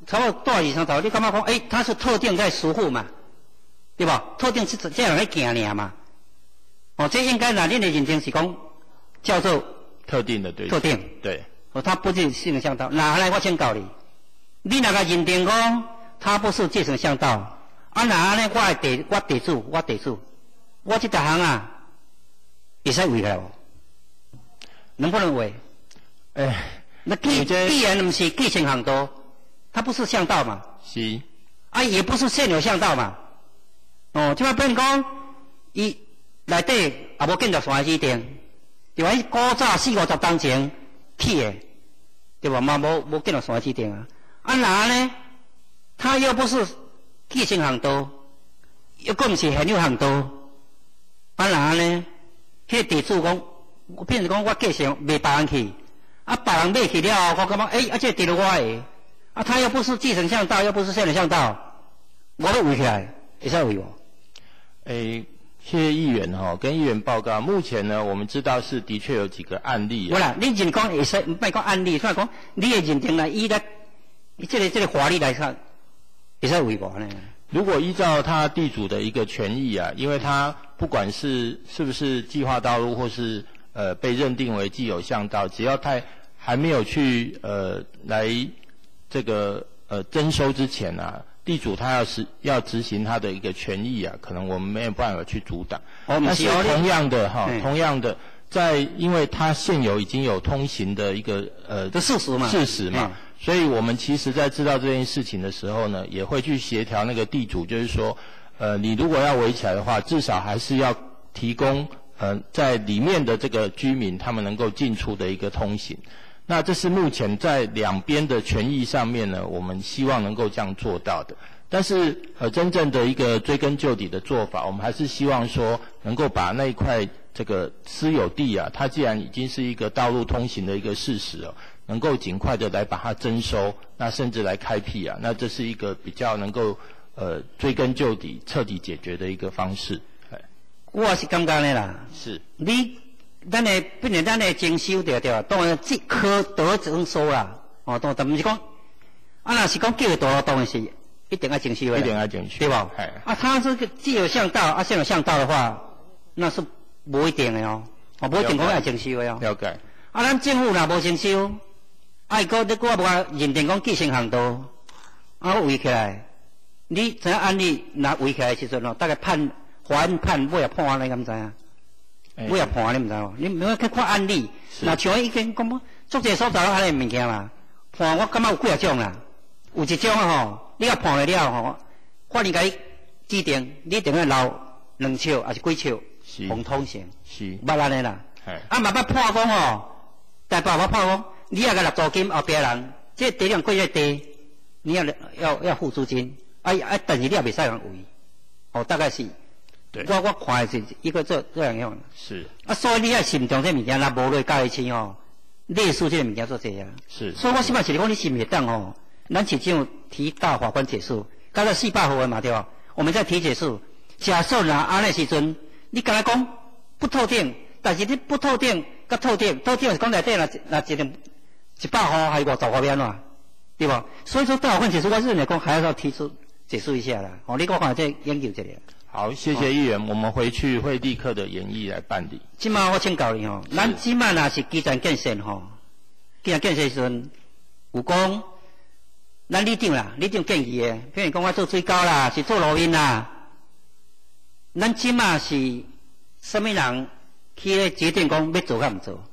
差不多大二三头，你感觉讲，哎、欸，他是特定在守护嘛，对吧？特定是这样来行尔嘛。哦，这应该哪恁的认定是讲叫做特定的对特定对。 哦，他不是继承向道，哪来我先教你？你哪个认定讲他不是继承向道？啊，哪呢？我的地，我地主，我地主，我这大行啊，会使为了无？能不能为？ 哎， 那既既然不是继承向道，它不是向道嘛？ 是。 啊，也不是现有向道嘛？哦，即摆变讲，伊内底也无建造山基电，对吧？伊古早四五十当前起的，对吧？嘛无无建造山基电啊。啊，哪呢？他又不是继承向道，又更是现有向道。啊，哪呢？迄个地主讲，我变成讲我继承卖别人去，啊，别人买去了，我感觉诶，啊，这地了我的，啊，他又不是继承向道，又不是现有向道，我要围起来，会使围无？ 诶，谢谢议员哈、哦，跟议员报告，目前呢，我们知道是的确有几个案例、啊。 我啦，你认讲会使，唔别讲案例，所以讲你会认定啦，伊咧，这个这个法律来看，会使围无呢？ 如果依照他地主的一个权益啊，因为他不管是是不是计划道路，或是呃被认定为既有向道，只要他还没有去呃来这个呃征收之前啊，地主他要实要执行他的一个权益啊，可能我们没有办法去阻挡。 哦， 但是同样的哈， 嗯、 同样的，在因为他现有已经有通行的一个呃的事实嘛， 事实嘛。 嗯， 所以我们其实在知道这件事情的时候呢，也会去协调那个地主，就是说，呃，你如果要围起来的话，至少还是要提供呃在里面的这个居民他们能够进出的一个通行。那这是目前在两边的权益上面呢，我们希望能够这样做到的。但是呃，真正的一个追根究底的做法，我们还是希望说能够把那一块这个私有地啊，它既然已经是一个道路通行的一个事实哦，能够尽快的来把它征收，那甚至来开辟啊，那这是一个比较能够呃追根究底、彻底解决的一个方式。 我是感觉呢啦， 是你咱的本来咱的征收对对，当然即可得征收啦，哦，当但不是讲，啊，若是讲叫道路当然是一定要征收的， 一定要征收， 对吧？啊，他这个既有向道，啊，现有向道的话，那是不一定的哦，哦，不一定讲要征收的哦。 了解。 啊，咱政府若无征收，啊，伊个你我无认定讲继承向道，啊，我围起来，你知影案例若围起来的时阵哦，大概判法院判尾也判安尼，敢知影？尾也判你毋知无？你唔要去看案例，若像已经讲足侪所在安尼物件嘛，判我感觉有几啊种啦，有一种吼，你若判了了吼，法院甲你指定，你一定要留两尺还是几尺，红通行， 是， 捌安尼啦。啊，嘛捌判讲吼。但爸爸怕讲，你也个纳租金后别人，这地量贵个地，你要要要付租金，啊啊，但是你也袂使人为，哦，大概是， 对， 我我看的是一个这这样样， 是， 啊，所以你要慎重这物件，若无落加一千哦，列数这个物件做这样， 是， 所以我希望是讲你是袂当哦，咱始终提大法官解释，刚才四百号文嘛对吧？我们在提解释，假设若安尼时阵，你敢若讲不特定，但是你不特定。甲透定，透定是讲内底若若一定一百号还是五十号变喏，对吧？所以说大法官解释，我认为讲还要提出解释一下啦。哦，你讲看这研究这里。 好，谢谢议员，哦、我们回去会立刻的研议来办理。 即马我请教你吼，咱即马若是基层建设吼，基层建设时阵有讲，咱里长啦，里长建议的，譬如讲我做水沟啦，是做路面啦，咱即马是什么人？去咧决定讲要做甲毋做？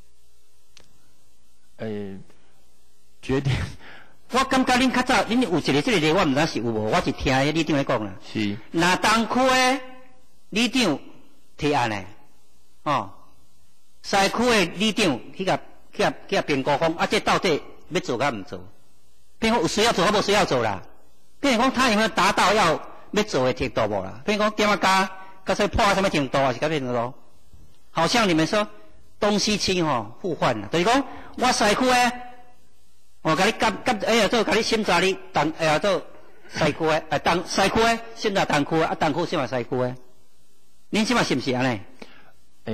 诶、欸，决定。 我感觉恁较早，恁有一个这个例，我毋知是有无，我是听迄里长咧讲啦。 是。 若东区诶里长提案诶，哦，西区诶里长去甲去甲去甲评估讲，啊，这到底要做甲毋做？比如讲有需要做，还无需要做啦？比如讲他有没有达到要要做诶程度无啦？比如讲点啊加，甲说破到什么程度啊？是甲咩程度？好像你们说东西区吼互换啦，就是讲我西区诶，我甲你甲甲哎呀做甲你审查你东哎呀做西区诶，啊东西区诶审查东区啊，东区审查西区诶，恁即马是毋是安尼？ 诶，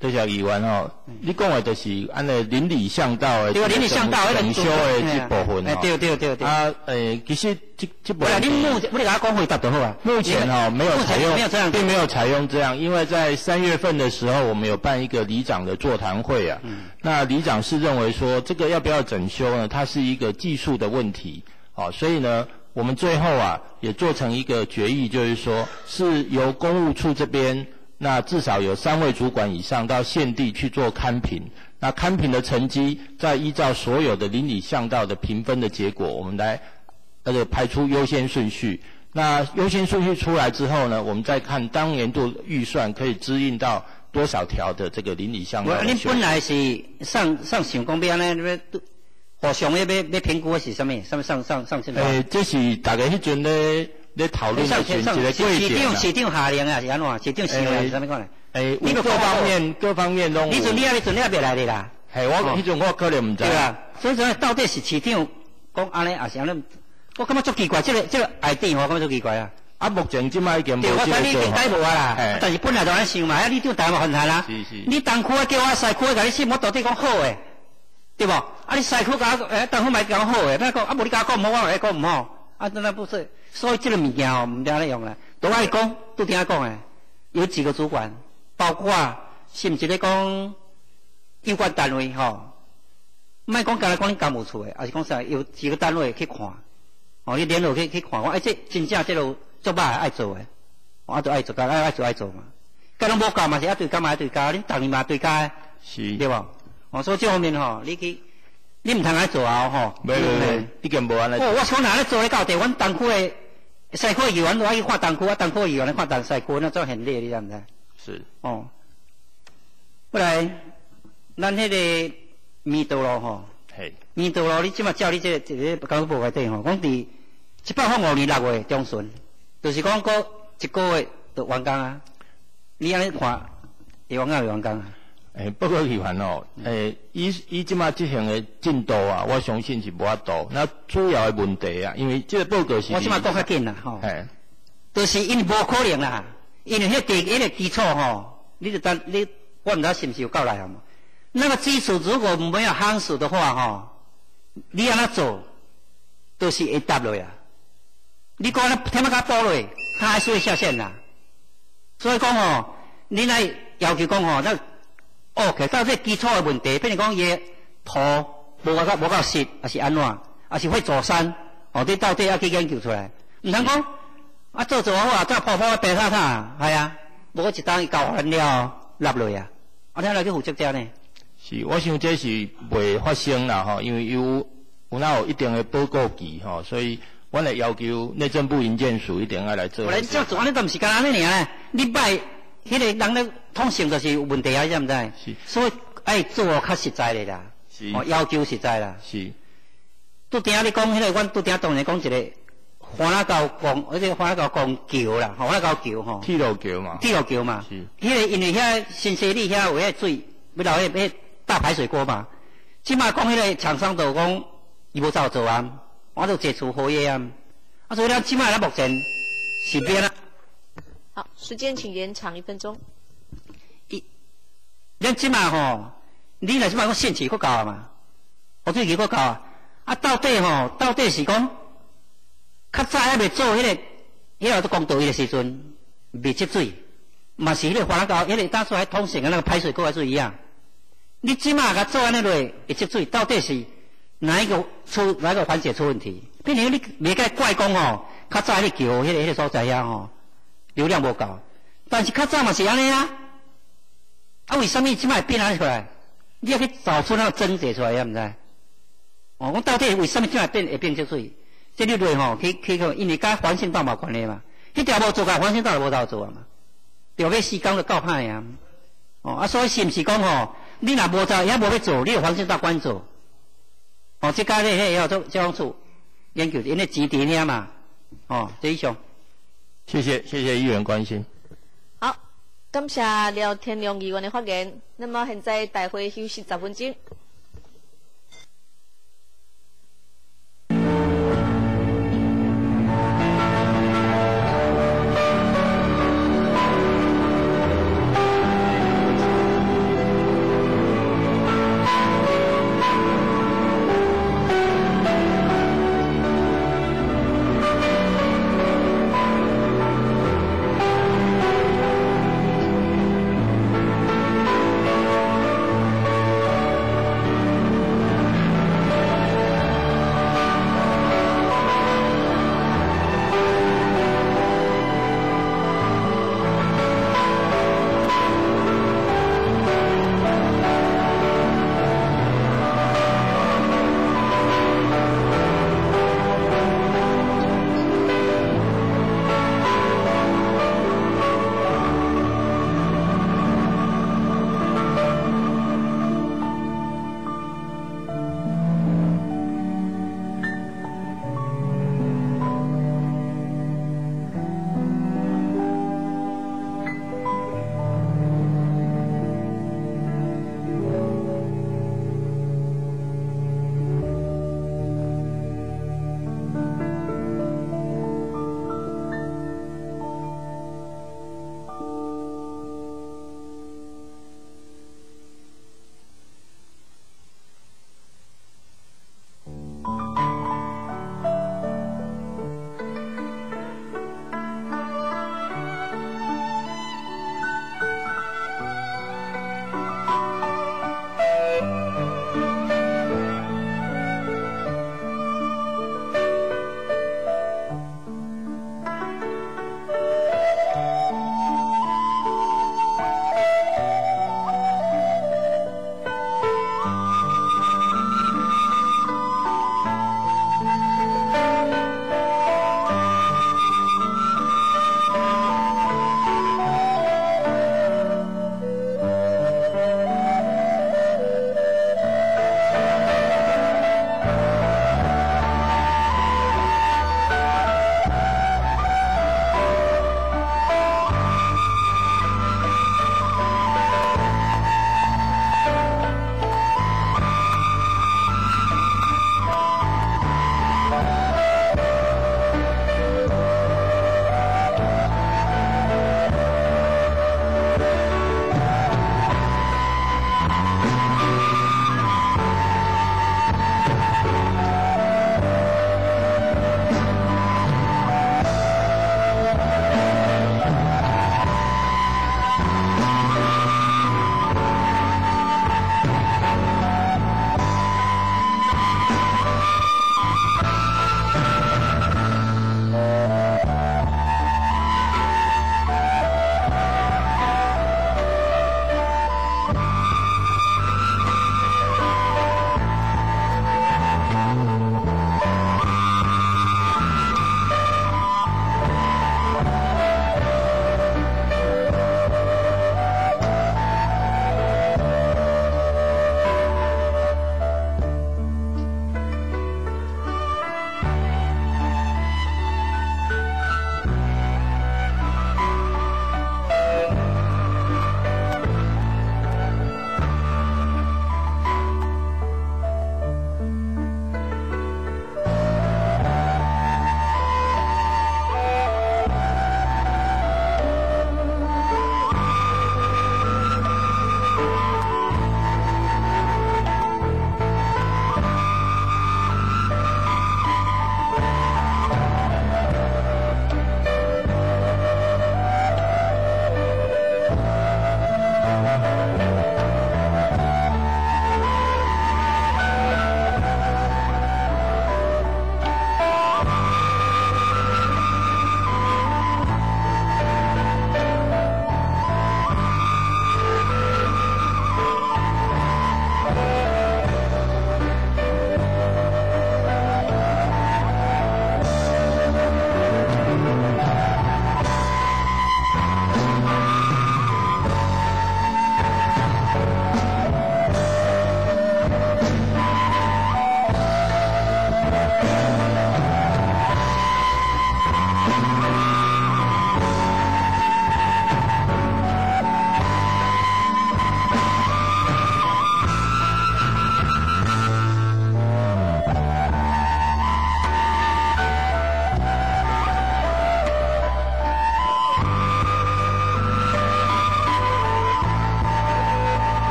多谢议员吼，你讲的就是安尼邻里巷道的， 对，邻里巷道迄个整修的这部分吼。对对对对。 啊，诶，其实这这部分。 你目你给他讲回答就好啊。 目前哈没有采用， 没有这样， 并没有采用这样，因为在三月份的时候，我们有办一个里长的座谈会啊。嗯。那里长是认为说，这个要不要整修呢？它是一个技术的问题，哦，所以呢。我们最后啊，也做成一个决议，就是说，是由公务处这边，那至少有三位主管以上到县地去做勘评。那勘评的成绩，再依照所有的邻里巷道的评分的结果，我们来呃排出优先顺序。那优先顺序出来之后呢，我们再看当年度预算可以支应到多少条的这个邻里巷道的修。 你本来是上上想讲要安尼，互相要要要评估的是什么？什么上上上什么？ 诶，这是大家迄阵咧咧讨论的选一个过程市长市长下令啊，是安怎？市长想的是什么款呢？ 诶，你各方面各方面拢。 你阵你啊，你阵你也别来的啦。 系我迄阵我可能唔知。 对啊，所以说到底是市长讲安尼，还是安尼？我感觉足奇怪，这个这个 idea 我感觉足奇怪啊。 啊，目前即摆已经无这个做法。 对，我知你已经无啊啦，但是本来就安想嘛，啊，你就大麻烦他啦。 是是。 你东区叫我西区甲你信，我到底讲好诶。对不？啊，你西区甲我，诶，东区买讲好诶，别讲，啊，无你甲我讲唔好，我来讲唔好，啊，真那不是。所以这个物件哦，唔得咧用啦。都爱讲，都听讲诶，有几个主管，包括是毋是咧讲有关单位吼，唔爱讲干来讲你干务处诶，还是讲啥？有几个单位去看，哦，你联络去去看，我哎，这真正这路做歹爱做诶，我都爱做，爱爱做爱做嘛。甲拢无教嘛是一对教嘛一对教，恁逐年嘛对教诶， 是， 对无？哦，所以这方面吼，你去，你唔通来做啊吼。 没没没，已经无安尼。 哦，我从哪咧做咧到地，阮东区诶西区议员我去看东区，啊东区议员咧看东西区，那做很累，你知唔知？ 是。 哦。不来，咱迄个弥道路吼， 嘿， 弥道路你即马照你这这个交通部内底吼，讲伫一百零五年六月中旬，就是讲过一个月就完工啊。你安尼看，会完工会完工啊？ 诶，不过议员哦，诶，以以即马执行的进度啊，我相信是无法度。那主要的问题啊，因为这个报告是， 我即马讲较紧啦，吼， 嘿， 就是因无可能啦，因为迄地迄个基础吼，你就当你，我唔知是毋是有够来啊嘛？那个基础如果没有夯实的话吼，你安怎做，都是会塌落啊。你讲那天马甲倒落，它还是会下线啦。所以讲吼，你来要求讲吼，那。哦，其实到这基础的问题，比如讲伊土无够无够实，还是安怎，还是会走山，哦，你到底要去研究出来。唔通讲啊做做好啊，再泡泡白塔塔，系啊，无一当伊搞完了落落啊，啊，你来去负责者呢？ 是，我想这是未发生啦吼，因为有有那有一定的报告期吼，所以我来要求内政部营建署一定要来做。 我来这做，安尼都唔是干安尼尔，你摆。迄个人咧通常就是有问题啊，知唔知？是。所以爱做较实在咧啦。是。哦，要求实在啦。是。拄顶你讲迄个，阮拄顶当然讲一个花那高公，而且花那高公桥啦，花那高桥吼。 铁路桥嘛。 铁路桥嘛。是。迄个因为遐新西里遐有迄水，要留迄迄大排水沟嘛。即马讲迄个厂商就讲伊无照做啊，我就解除合约啊。啊，所以咱即马咱目前是变啦。 好，时间请延长一分钟。 一，咱即马吼，你来即马讲限期够高啊嘛？河水期够高啊？啊，到底吼，到底是讲较早还未做迄、那个，迄个都公道伊的时阵未积水，嘛是迄个花高，迄个当初还通城的那个排水沟还是一样。你即马甲做安尼落会积水，到底是哪一个出哪一个环节出问题？变成你袂该怪讲吼，较早迄个桥迄、那个迄、那个所在遐吼。流量无够，但是较早嘛是安尼啊，啊为什么即摆变安尼出来？你要去找出那个症结出来，毋知？哦，我到底为什么即摆变会变积水？这你类吼，去去个，因为甲环境道嘛关系嘛，迄条无做甲环境道就无道做啊嘛，着要施工就够歹啊。哦，啊所以是毋是讲吼，你若无做，也无要做，你有环境道管做。哦，即家咧迄要做交通处研究，因为钱伫遐嘛。哦，这以上。 谢谢，谢谢议员关心。 好，感谢廖天良议员的发言。那么现在大会休息十分钟。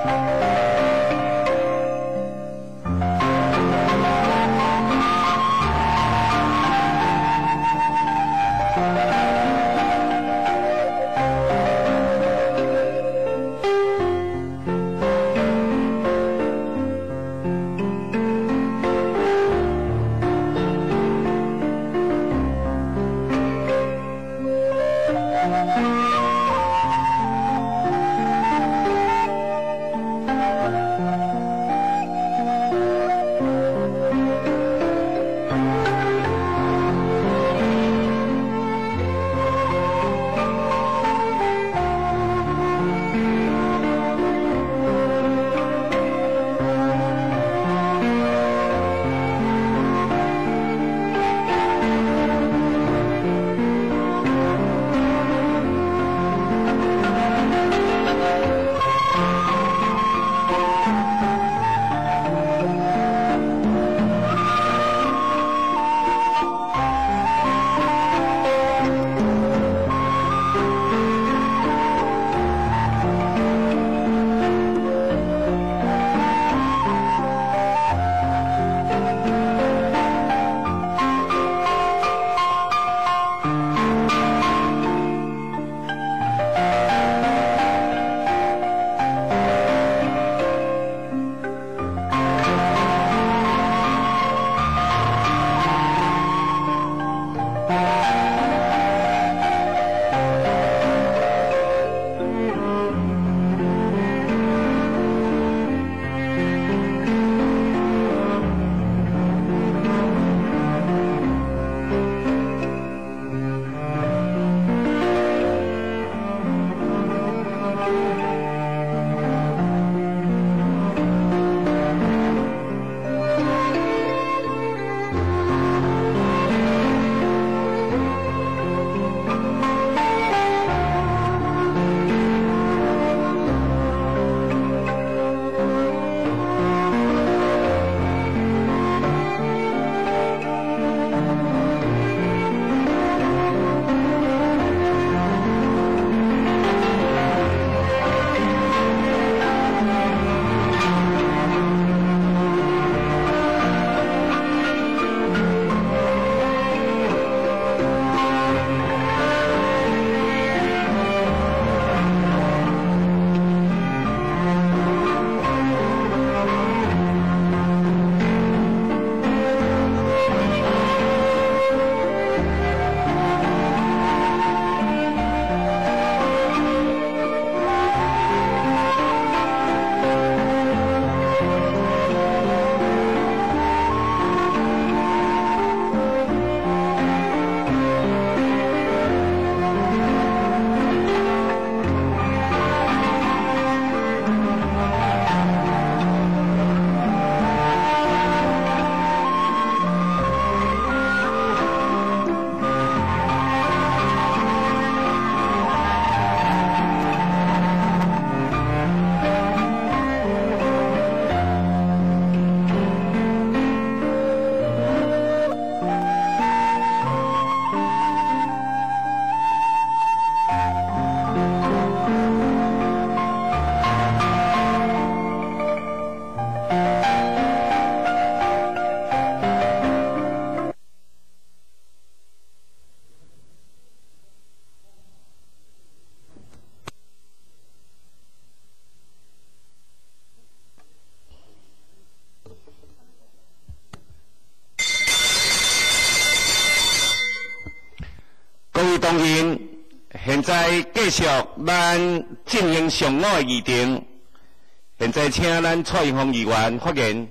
当然，现在继续咱进行上午的议程。现在请咱蔡英峰议员发言。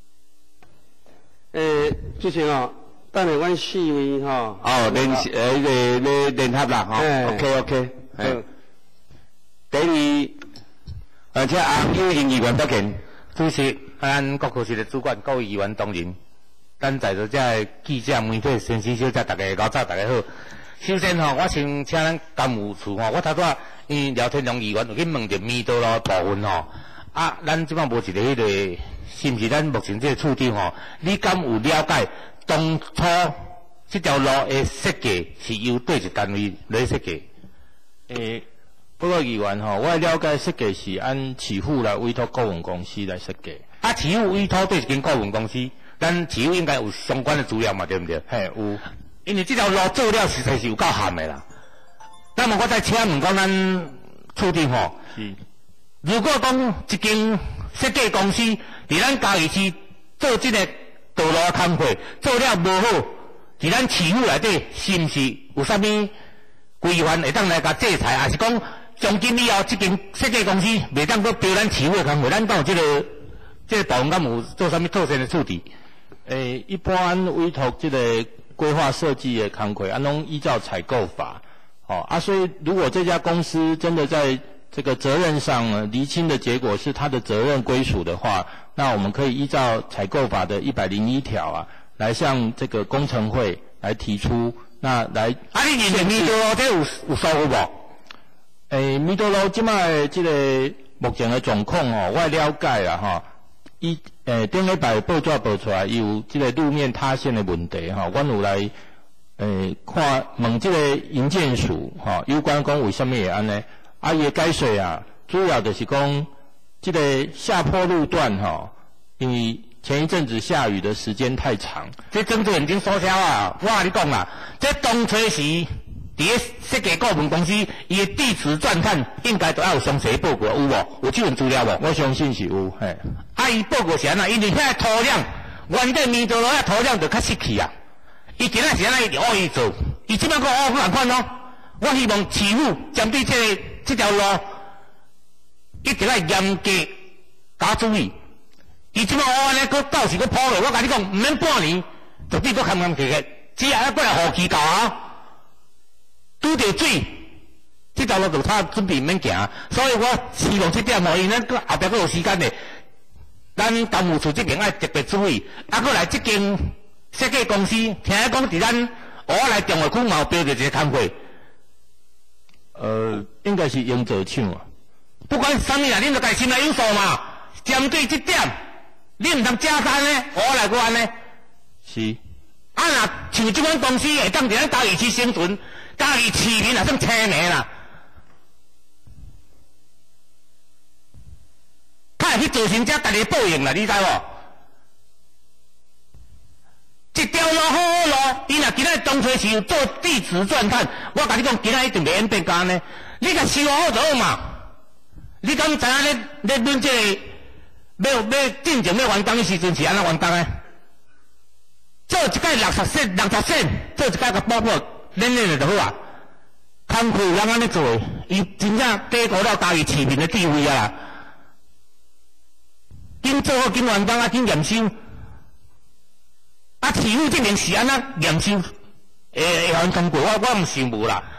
诶，主席哦，等下阮四位吼。 哦，联诶，迄个咧联合啦，吼。OK OK。嗯。第二，而且阿邱英议员发言。 主席，咱国科室的主管各位议员同仁，咱在座这记者、媒体、先生小姐，大家老早大家好。首先吼，我先请咱干务处吼，我头拄因为廖天龙议员有去问着弥陀路部分吼，啊，咱即摆无一个迄、那个，是毋是咱目前这个处长吼？你敢有了解当初这条路的设计是由对一单位来设计？ 诶、 不过议员吼，我的了解设计是按市府来委托顾问公司来设计。 啊，市府委托对一间顾问公司，咱市府应该有相关的资料嘛，对不对？ 嘿，有。 因为这条路做了实在是有够咸的啦。那么我再请问讲，咱处长吼， 是， 如果讲一间设计公司伫咱嘉义市做这个道路的工作做了无好，伫咱市府内底是毋是有啥物规范会当来甲制裁，还是讲从今以后这间设计公司袂当搁标咱市府的工作，咱敢有这个这个部门敢有做啥物特殊的处理？ 诶，一般委托这个规划设计的工作，啊，拢依照采购法。哦啊，所以如果这家公司真的在这个责任上呢厘清的结果是他的责任归属的话，那我们可以依照采购法的一百零一条啊，来向这个工程会来提出，那来。 啊，你认为米多路这有有疏忽无？ 诶，米多路即摆这个目前的状况哦，我了解啦哈，伊诶顶礼拜报纸报出来有这个路面塌陷的问题哈，阮有来。诶，看问这个营建署吼，有关讲为什么会安尼？啊，伊的解释啊，主要就是讲这个下坡路段吼，因为前一阵子下雨的时间太长。 这整作已经缩小啊！我甲你讲啦，这当初时，伫个设计顾问公司，伊的地质钻探应该都要有详细报告，有无？有这份资料无？ 我相信是有，嘿。 啊，伊报告是安那？因为遐土壤，原底面道路遐土壤就较失去啊。伊今仔是安尼一直恶意做，伊即摆个恶法款咯。我希望市府针对这个这条路，一定要严格加注意。伊即摆恶安尼，佮到时佮破落，我甲你讲，毋免半年，就比佮坎坎坷坷，只要要过来雨季到啊，拄着水，这条路就差准备毋免行。所以我希望这点吼，因咱佮后壁佮有时间的，咱工务处这边爱特别注意，啊，佮来这间。设计公司听讲伫咱湖内中华区嘛有标着一个工会， 呃，应该是用者厂啊。 不管啥物啦，恁就家心内有数嘛。针对这点，恁毋通假山呢，湖内个安尼。 是。 啊，若像即款公司会当伫咱嘉义市生存，嘉义市民也算青命啦。较会去造成遮大家报应啦，你知无？一条路好路，伊若今仔当初是有做地质钻探，我甲你讲，今仔一定袂演变干呢。你甲修好就好嘛。你敢知影咧咧恁这个要要进前要完工的时阵是安怎完工的？做一届六十线，六十线，做一届甲包括练练就好啊。工课有人安尼做，伊真正低估了家己市民的地位啊啦。紧做好，紧完工啊，紧验收。啊，市府这边是安怎验收？诶，会通过我，我毋想无啦。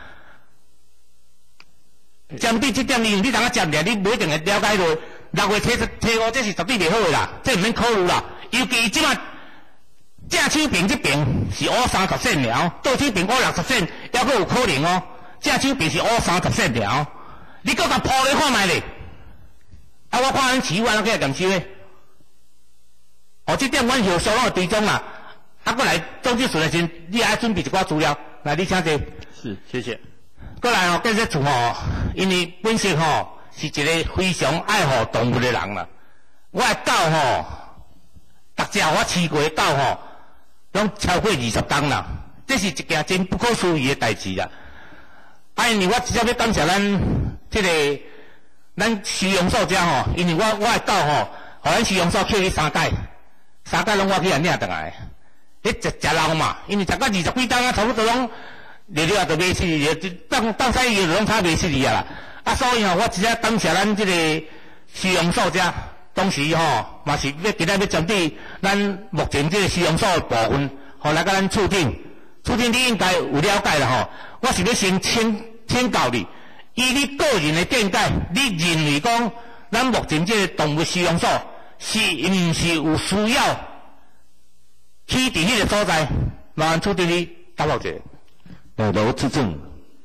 针对这点，你你当啊接咧，你不一定会了解到。六月初初五，这是绝对袂好的啦，这毋免考虑啦。尤其即马正手边这边是乌三十线苗，倒手边乌六十线，还阁有可能哦。正手边是乌三十线苗，你搁甲铺咧看卖咧。啊，我看咱市府安怎去验收咧？哦，这点阮后续拢会追踪啦。啊，过来，总之顺时你爱准备一寡资料，来，你请坐。 是，谢谢。 过来哦，建设处吼，因为本身吼是一个非常爱护动物的人啦。我的狗吼，逐只我饲过的狗吼，拢超过二十档啦，这是一件真不可思议的代志啦。啊，因为我直接要感谢咱这个咱收容所遮吼，因为我我的狗吼，互咱收容所捡去三届，三届拢我去人领倒来。迄食食老嘛，因为食到二十几档啊，差不多拢日日啊就卖死去，当当使伊就拢差卖死去啊啦。啊，所以吼，我直接感谢咱这个收容所遮，当时吼嘛是要今仔要针对咱目前这个收容所的部分，吼来甲咱处长，处长你应该有了解啦吼。我是要先请请教你，以你个人的见解，你认为讲咱目前这个动物收容所是毋是有需要？去伫迄个所在，麻烦处长你答复者。 呃，罗志正。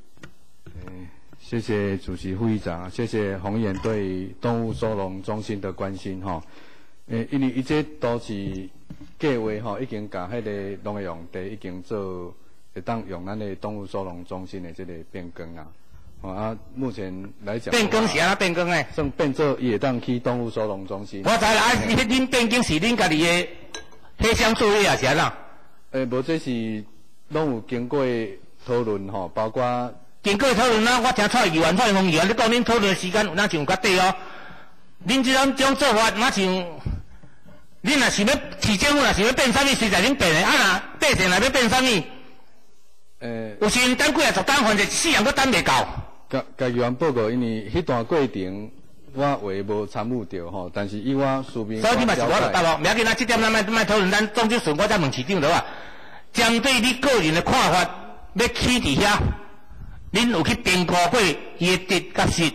谢谢主席、副议长，谢谢洪议员对动物收容中心的关心哈。诶，因为伊这都是计划吼，已经甲迄个农业用地已经做，会当用咱的动物收容中心的这个变更啊。 哦啊，目前来讲， 变更是安怎变更诶？ 算变做伊会当去动物收容中心。 我知啦，啊，恁变更是恁家己诶协商作业也是安怎？ 诶，无这是拢有经过讨论吼，包括经过讨论啊，我听蔡议员、蔡议员，你讲恁讨论诶时间有哪像较短哦？恁即种种做法，哪像恁若想要市政府若想要变啥物，随在恁变诶，啊若百姓若要变啥物？ 诶， 有时等几啊十单，反正一世人都等袂到。 甲甲议员报告，因为迄段过程我话无参与到吼，但是以我书面所以你嘛是我就答咯，明仔日啊，即点咱莫莫讨论，咱总之顺我再问市长就啊。针对你个人的看法，要起伫遐，恁有去评估过伊的得甲失？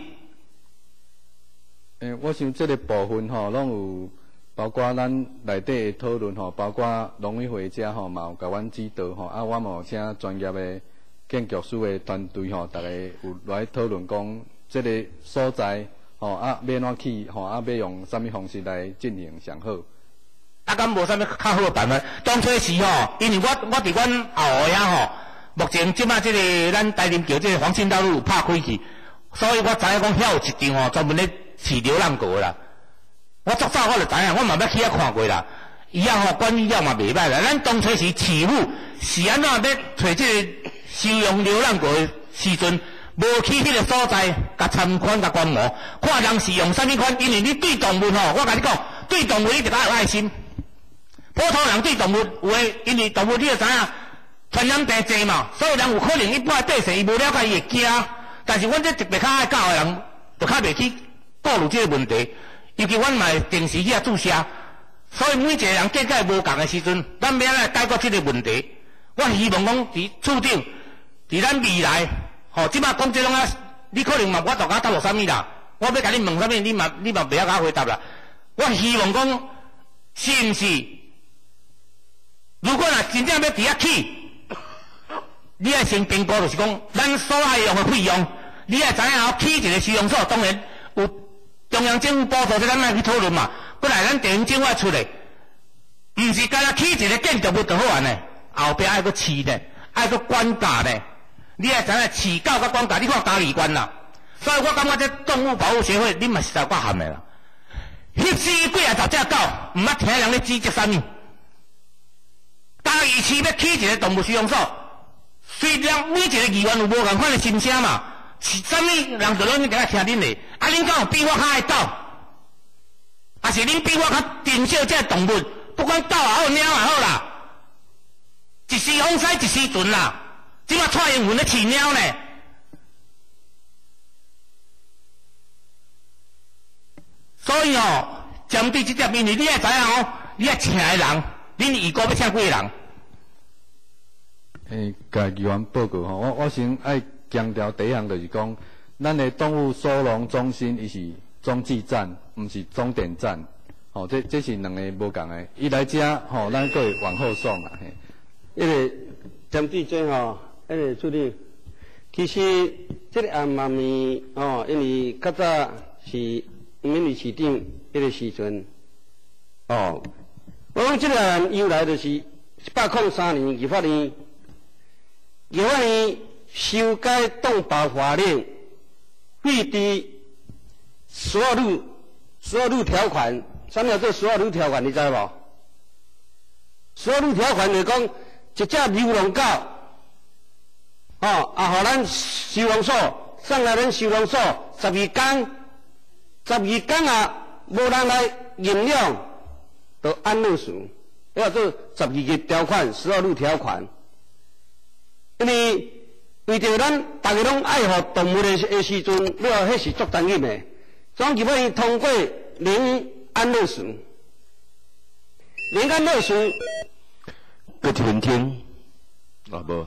诶，我想这个部分吼，拢有包括咱内底的讨论吼，包括农委会遮吼，嘛有甲阮指导吼，啊，我嘛有请专业的建筑师的团队吼，逐个有来讨论讲，这个所在吼啊，要怎去吼啊，要用啥物方式来进行上好？ 啊，敢无啥物较好的办法？当初时吼，因为我我伫阮后遐吼，目前即摆即个咱台林桥即个黄信道路有拍开去，所以我知影讲遐有一张吼专门咧饲流浪狗啦。我足早我就知影，我嘛要去遐看过啦。伊啊吼管理了嘛袂歹啦。咱当初时市府是安怎要找即个收容流浪狗的时阵，无去迄个所在甲参观甲观摩，看人是用啥物款？因为你对动物吼，我甲你讲，对动物你得较有爱心。普通人对动物有诶，因为动物你就知影传染病济嘛，所以人有可能一般百姓伊无了解伊会惊，但是阮这特别较爱教诶人，就较袂去顾虑这个问题。尤其阮嘛会定时去遐注射，所以每一个人见解无共诶时阵，咱要来解决这个问题。我希望讲伫处长，伫咱未来，吼，即摆讲这种啊，你可能嘛我大家答无啥物啦，我要甲你问啥物，你嘛你嘛袂晓甲我回答啦。我希望讲是毋是？如果若真正要伫遐起，你爱先评估，就是讲咱所爱用的费用，你爱知影后起一个收容所，当然有中央政府补助，这咱爱去讨论嘛。本来咱地方政府爱出的，毋是干那起一个建筑物就好完呢，后壁爱搁饲呢，爱搁管教呢。你爱知影饲狗甲管教，你看嘉义县啦。所以我感觉这动物保护协会，你嘛实在够含的啦。翕死几啊十只狗，毋捌听人咧指责啥物。嘉义市要起一个动物收容所，虽然每一个议员有无共款的心声嘛，是啥物人就拢应该听恁的。啊，恁敢有比我较爱狗？啊，是恁比我较珍惜这动物，不管狗也好，猫也好啦，一时风使一时阵啦。即摆蔡英文咧饲猫呢，所以哦，针对这点，因为你也知影哦，你也请的人。恁预估要请几个人？ 诶，甲议员报告吼，我我先爱强调第一项就是讲，咱的动物收容中心伊是中继站，毋是终点站。吼、哦，这这是两个无共的。伊来遮吼，咱佫会往后送啦。嘿， 因为针对这吼，迄个处理，其实这个案嘛咪哦，因为较早是闽南市长迄个时阵，哦。我讲这个案由来就是一百零三年二八年，二八年修改动保法令，废除所有路所有路条款。什么叫做所有路条款？你知无？所有路条款就是讲一只流浪狗，哦，啊，互咱收容所送来咱收容所十二天，十二天啊，无人来认养。都安乐死，叫做十二个条款，十二路条款。因为为着咱大家拢爱护动物的的时阵，了迄是足担心的。总基本通过零安乐死，零安乐死。 搁听听，啊无。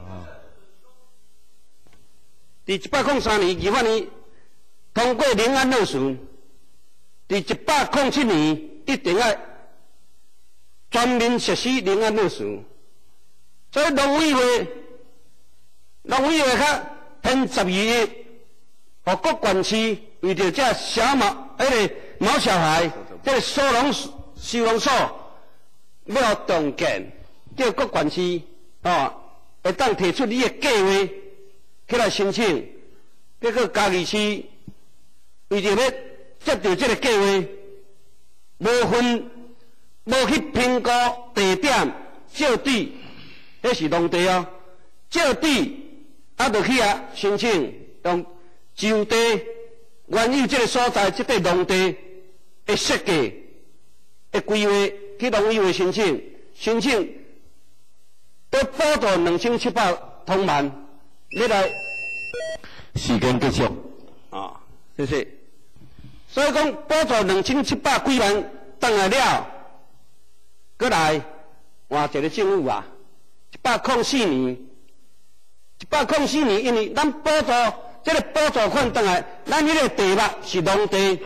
伫一百零三年二八年通过零安乐死，伫一百零七年一定要。全面实施零安乐死，所以农委会，农委会较偏十二亿，互各县市为着这小毛迄个毛小孩，这个收容收容所要重建，叫各县市哦，会当提出你的计划起来申请， 结果嘉义市为着要接到这个计划，无分无去评估地点、照地，迄是农地哦。照地啊，就去啊申请用就地原有这个所在，这块农地的设计、的规划去农委会申请，申请得补助两千七百通万，你来。 时间结束。 啊，谢谢。所以讲补助两千七百几万当来了，过来换一个政府啊，一百零四年，一百零四年，因为咱补助这个补助款当来，咱迄个地目是农地。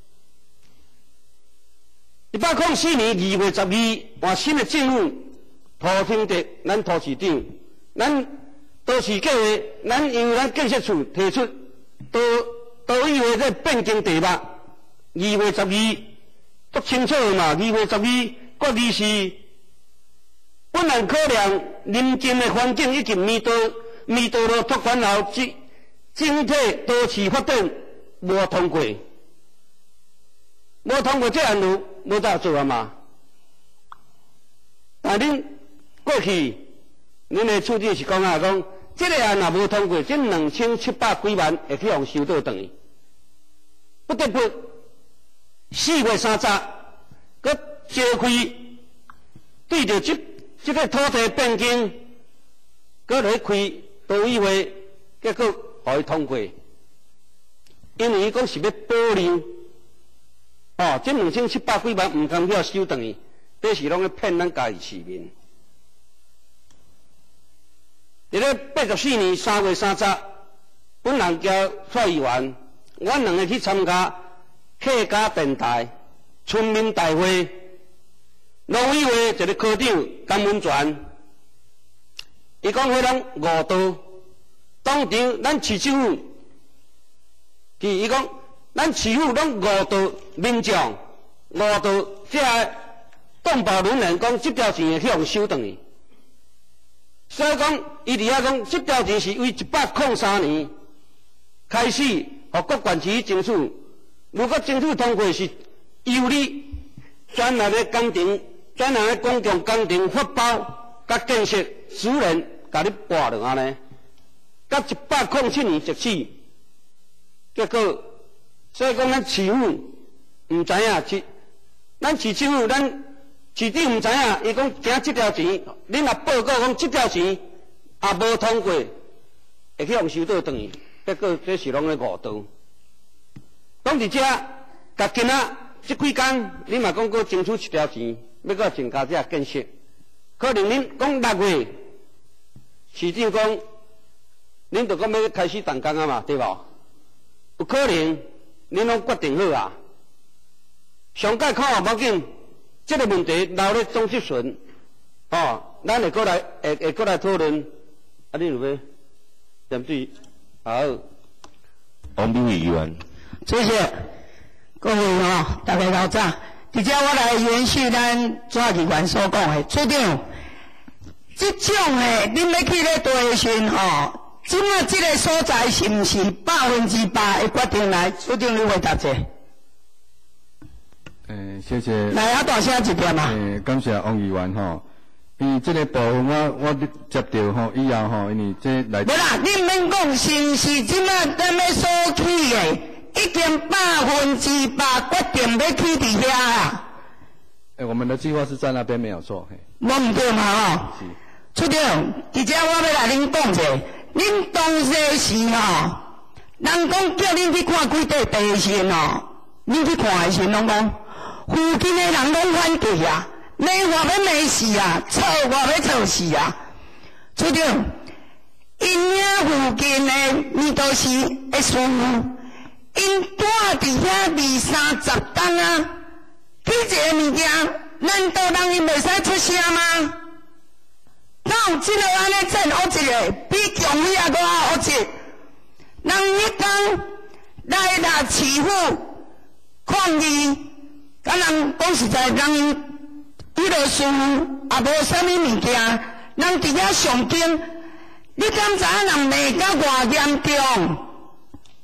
一百零四年二月十二，换新的政府土厅的咱土市长，咱。都市计划，咱由咱建设处提出，都都以为这变更地目，二月十二，足清楚嘛。二月十二，决议是本案考量邻近的环境以及弥道弥道路拓宽后之整体都市发展无通过，无通过这案路无咋做啊嘛。但恁过去，恁的处长是讲啊讲。这个案若无通过，这两千七百几万会去互收倒转去，不得不四月三十，佮召开对着这这个土地变更，佮来开都议会，结果互伊通过，因为伊讲是要保留，哦，这两千七百几万唔通去收转去，这是拢咧骗咱家己市民。伫咧八十四年三月三十，本人交蔡议员，阮两个去参加客家电台村民大会，农委会一个科长江文全，伊讲迄种误导，当场咱市政府，是伊讲咱市府拢误导民众，误导这动保人员讲这条钱会去互收转去。所以讲，伊伫遐讲，这条钱是为一百零三年开始，互各县市争取。如果争取通过，是由你专来的工程、专来的公共工程发包、甲建设主任，甲你拨落安尼。甲一百零七年截止，结果，所以讲咱市府毋知影，市咱市政府咱。市长毋知影，伊讲惊这条钱，恁若报告讲这条钱也无通过，会去互收倒转去，结果这是拢咧误导。讲伫遮，甲今仔即几工，恁嘛讲过争取一条钱，要搁增加这建设，可能恁讲六月，市长讲，恁就讲要开始动工啊嘛，对无？有可能恁拢决定好啊，上届考也无要紧。这个问题留咧总质询，哦，咱会过来，会会过来讨论。啊，你有要针对？好。 王炳宇议员。 谢谢各位哦，大家好早。伫遮我来延续咱朱议员所讲的，处长，这种诶，恁要去咧地巡吼，即马这个所在是毋是百分之百会决定来？处长，你回答者。 诶，谢谢。 来，啊，大声一点啊！ 诶，感谢王议员吼，因为这个部分我我接到吼以后吼，因为这来。 无啦，你免讲是毋是即马咱要所起的，已经百分之百决定要起伫遐啊。 诶，我们的计划是在那边没有错。嘿。 无毋对嘛吼。是。处长，伫遮我要来恁讲者，恁当时时吼，人讲叫恁去看几块地线哦，恁去看的时拢讲。附近的人拢反对啊，骂我要骂死啊，吵我要吵死啊。处长，因遐附近的弥都市的师傅，因住伫遐二三十栋啊，起一个物件，难道人因袂使出声吗？哪有这个安尼真恶一个，比强遐搁较恶一？人迄天来啦市府抗议。甲人讲实在，人迄落事也无啥物物件，人伫遐上京，你敢知影人骂甲偌严重？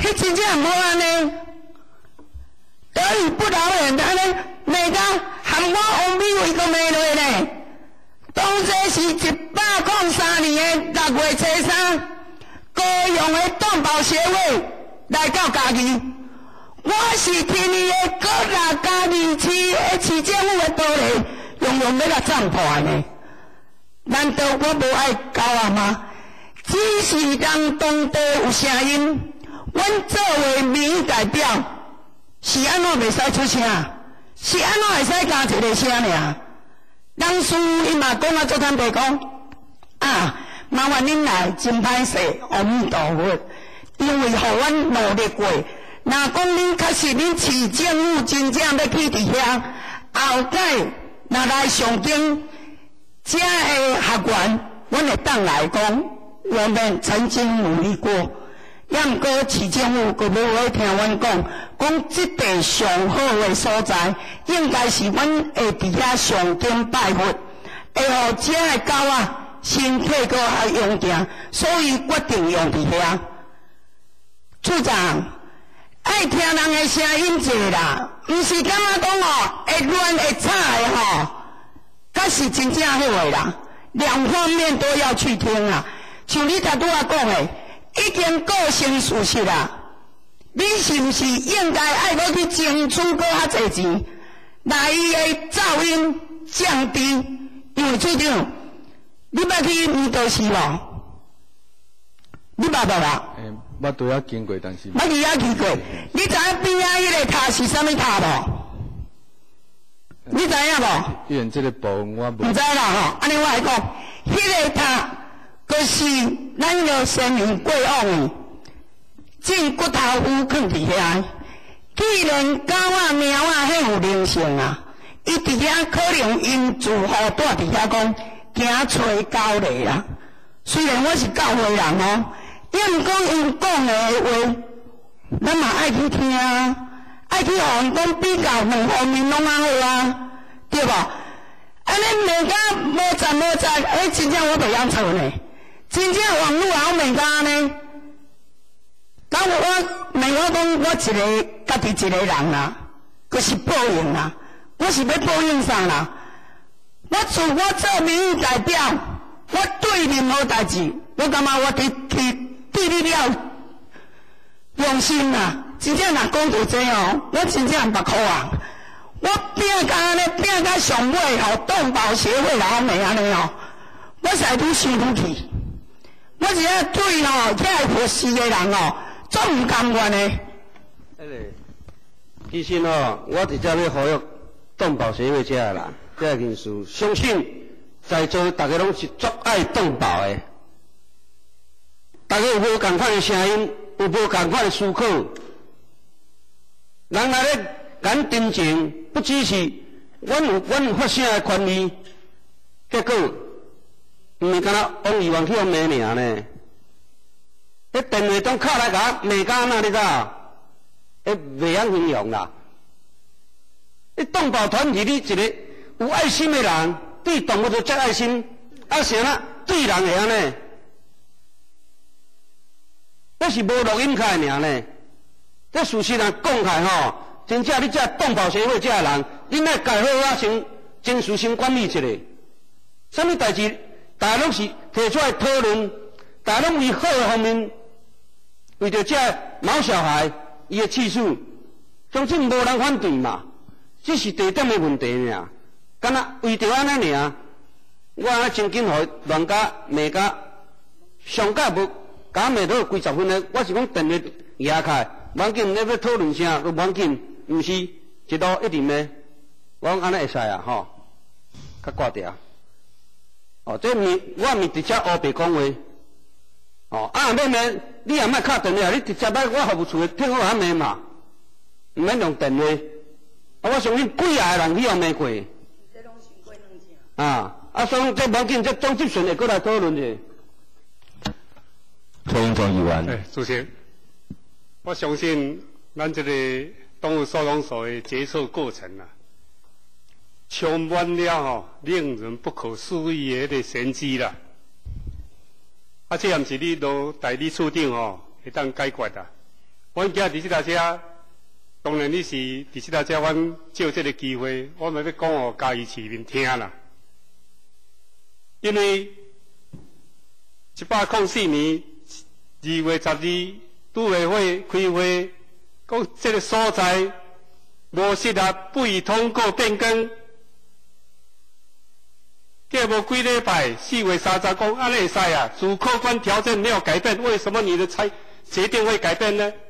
迄真正无安尼，得理不饶人，安尼骂甲含我王美惠个骂落呢。当这是一百零三年的六月初三，高雄的动保协会来到家己，我是天意的各大家己市的市政府的道理，用用要甲占破呢。难道我无爱交啊吗？只是让当地有声音，阮作为民意代表，是安怎袂使出声？是安怎会使加一个声尔？人事伊嘛讲啊，做坦白讲啊，麻烦恁来真歹势，阿弥陀佛，因为互阮努力过。若讲恁确实恁市政府真正要去伫遐，后摆若来上京，这个学员，阮会当来讲，我们曾经努力过。也毋过市政府佫无会听阮讲，讲即地上好的所在，应该是阮会伫遐上京拜佛，会互这个狗仔身体佫较勇健，所以决定用伫遐。处长，爱听人的声音者啦，毋是感觉讲哦会乱会吵的吼，甲是真正好的啦，两方面都要去听啊。像你头拄仔讲的。已经构成事实啦，你是毋是应该爱要去争取搁较侪钱，来伊的噪音降低？因为处长，你捌去鱼都市无？你捌无啦？ 诶，我都要经过，但是。 捌去遐去过，你知影边仔迄个塔是啥物塔无？你知影无？ 医院这个部分我无。 毋知啦吼，安尼我来讲，迄个塔。就是咱个先民过往的，种骨头乌放伫遐。既然狗仔、猫仔迄有灵性啊，伊伫遐可能因住户住伫遐讲，惊找狗类啦。虽然我是教会人哦，也毋讲因讲的话，咱嘛爱去听，爱去互因讲比较两方面拢较好啊，对无？安尼骂甲无赞无赞，哎，真正我袂晓错呢。真正网络好骂甲呢？当我骂我讲，我一个家己一个人啦，佫是报应啦。我是要报应啥啦？我自我做民意代表，我对任何代志，我感觉我对对对你了用心啦。真正若讲到这哦，我真正目哭啊！我拼甲安尼拼甲上尾，互动保协会来骂安尼哦，我实在愈想愈气。我是啊对吼，遐个佛事的人哦，总唔甘愿的。 迄个，其实哦，我直接要呼吁动保协会遮个人，遮个人士，相信在座大家拢是足爱动保的，大家有无共款的声音，有无共款的思考，人来咧讲真情，不只是阮有阮有发声的权利，结果。毋是敢若王议员去互骂尔呢？迄电话中敲来甲我骂甲安那，你知影？迄袂晓形容啦。你动保团体，你一个有爱心的人，对动物就遮爱心，啊，是安那对人会安尼？这是无录音开尔呢？这事实人讲开吼，真正你遮动保协会遮个人，你爱改好啊，先真事先管理一下。啥物代志？大家拢是提出来讨论，大家拢为好的方面，为着这毛小孩伊的次数，总之无人反对嘛，只是地点的问题尔。敢若为着安尼尔，我安尼真紧互乱甲骂甲，上届无甲骂到几十分的，我是讲电话压开，无要紧，你要讨论啥都无要紧，毋是一路一直骂，我讲安尼会使啊吼，甲挂掉。哦，这面我咪直接黑白讲话，哦，啊免免，你也莫敲电话，你直接来我服务处的听我遐骂嘛，毋免用电话。啊，我相信几啊个人去互骂过。这拢想过两件。啊，啊，所以这无要紧，这总集选会过来讨论者。 邱英庄议员。 哎，主席，我相信咱这个动物收容所的决策过程啊。充满了吼令人不可思议的迄个神迹啦！啊，这也毋是你都代理处长吼会当解决啦。 阮今伫即搭遮，当然你是伫即搭遮，阮借这个机会，我们要讲互嘉义市民听啦。因为一百零四年二月十二，都委会开会，讲这个所在无适合不予通过变更。过无几礼拜，四月三十讲安尼会使啊，主客观条件没有改变，为什么你的裁决定会改变呢？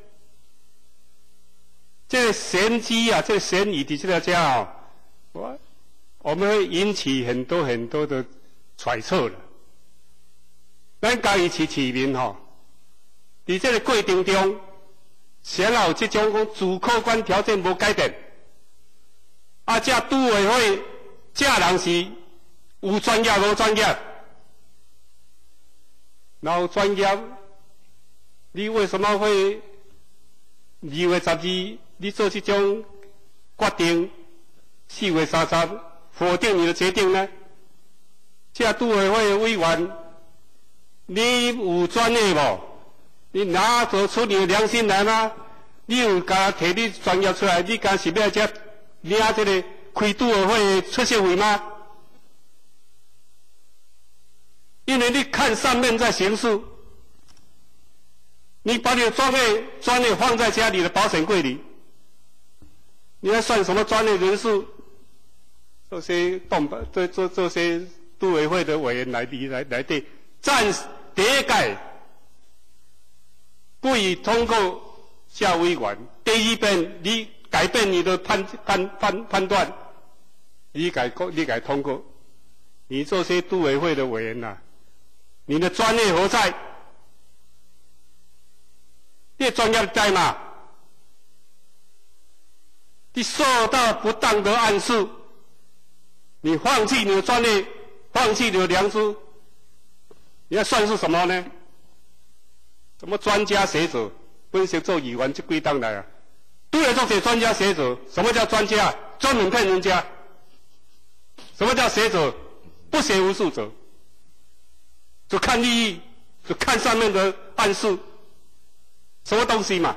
这个玄机啊，这个玄疑伫这个家哦，我我们会引起很多很多的揣测了。咱嘉义市市民吼，伫这个过程中，先有这种讲主客观条件无改变，啊，这都委会这人是有专业无专业，然后专业，你为什么会二月十二你做这种决定？四月三十否定你的决定呢？这都委会的委员，你有专业无？你拿得出你的良心来吗？你有甲摕你专业出来？你敢是要这领这个开都委会的出席费吗？因为你看上面在行事，你把你的专业专业放在家里的保险柜里，你要算什么专业人士？这些动这这这些都委会的委员来来来对，暂第一届不予通过下委员，第二遍你改变你的判判判判断，你改你改通过，你这些都委会的委员呐、啊。你的专业何在？你的专业在嘛？你受到不当的暗示，你放弃你的专业，放弃你的良知，你要算是什么呢？什么专家学者？分析做语言这几档来啊？对了，做些专家学者，什么叫专家？专门骗人家。什么叫学者？不学无术者。就看利益，就看上面的暗示，什么东西嘛？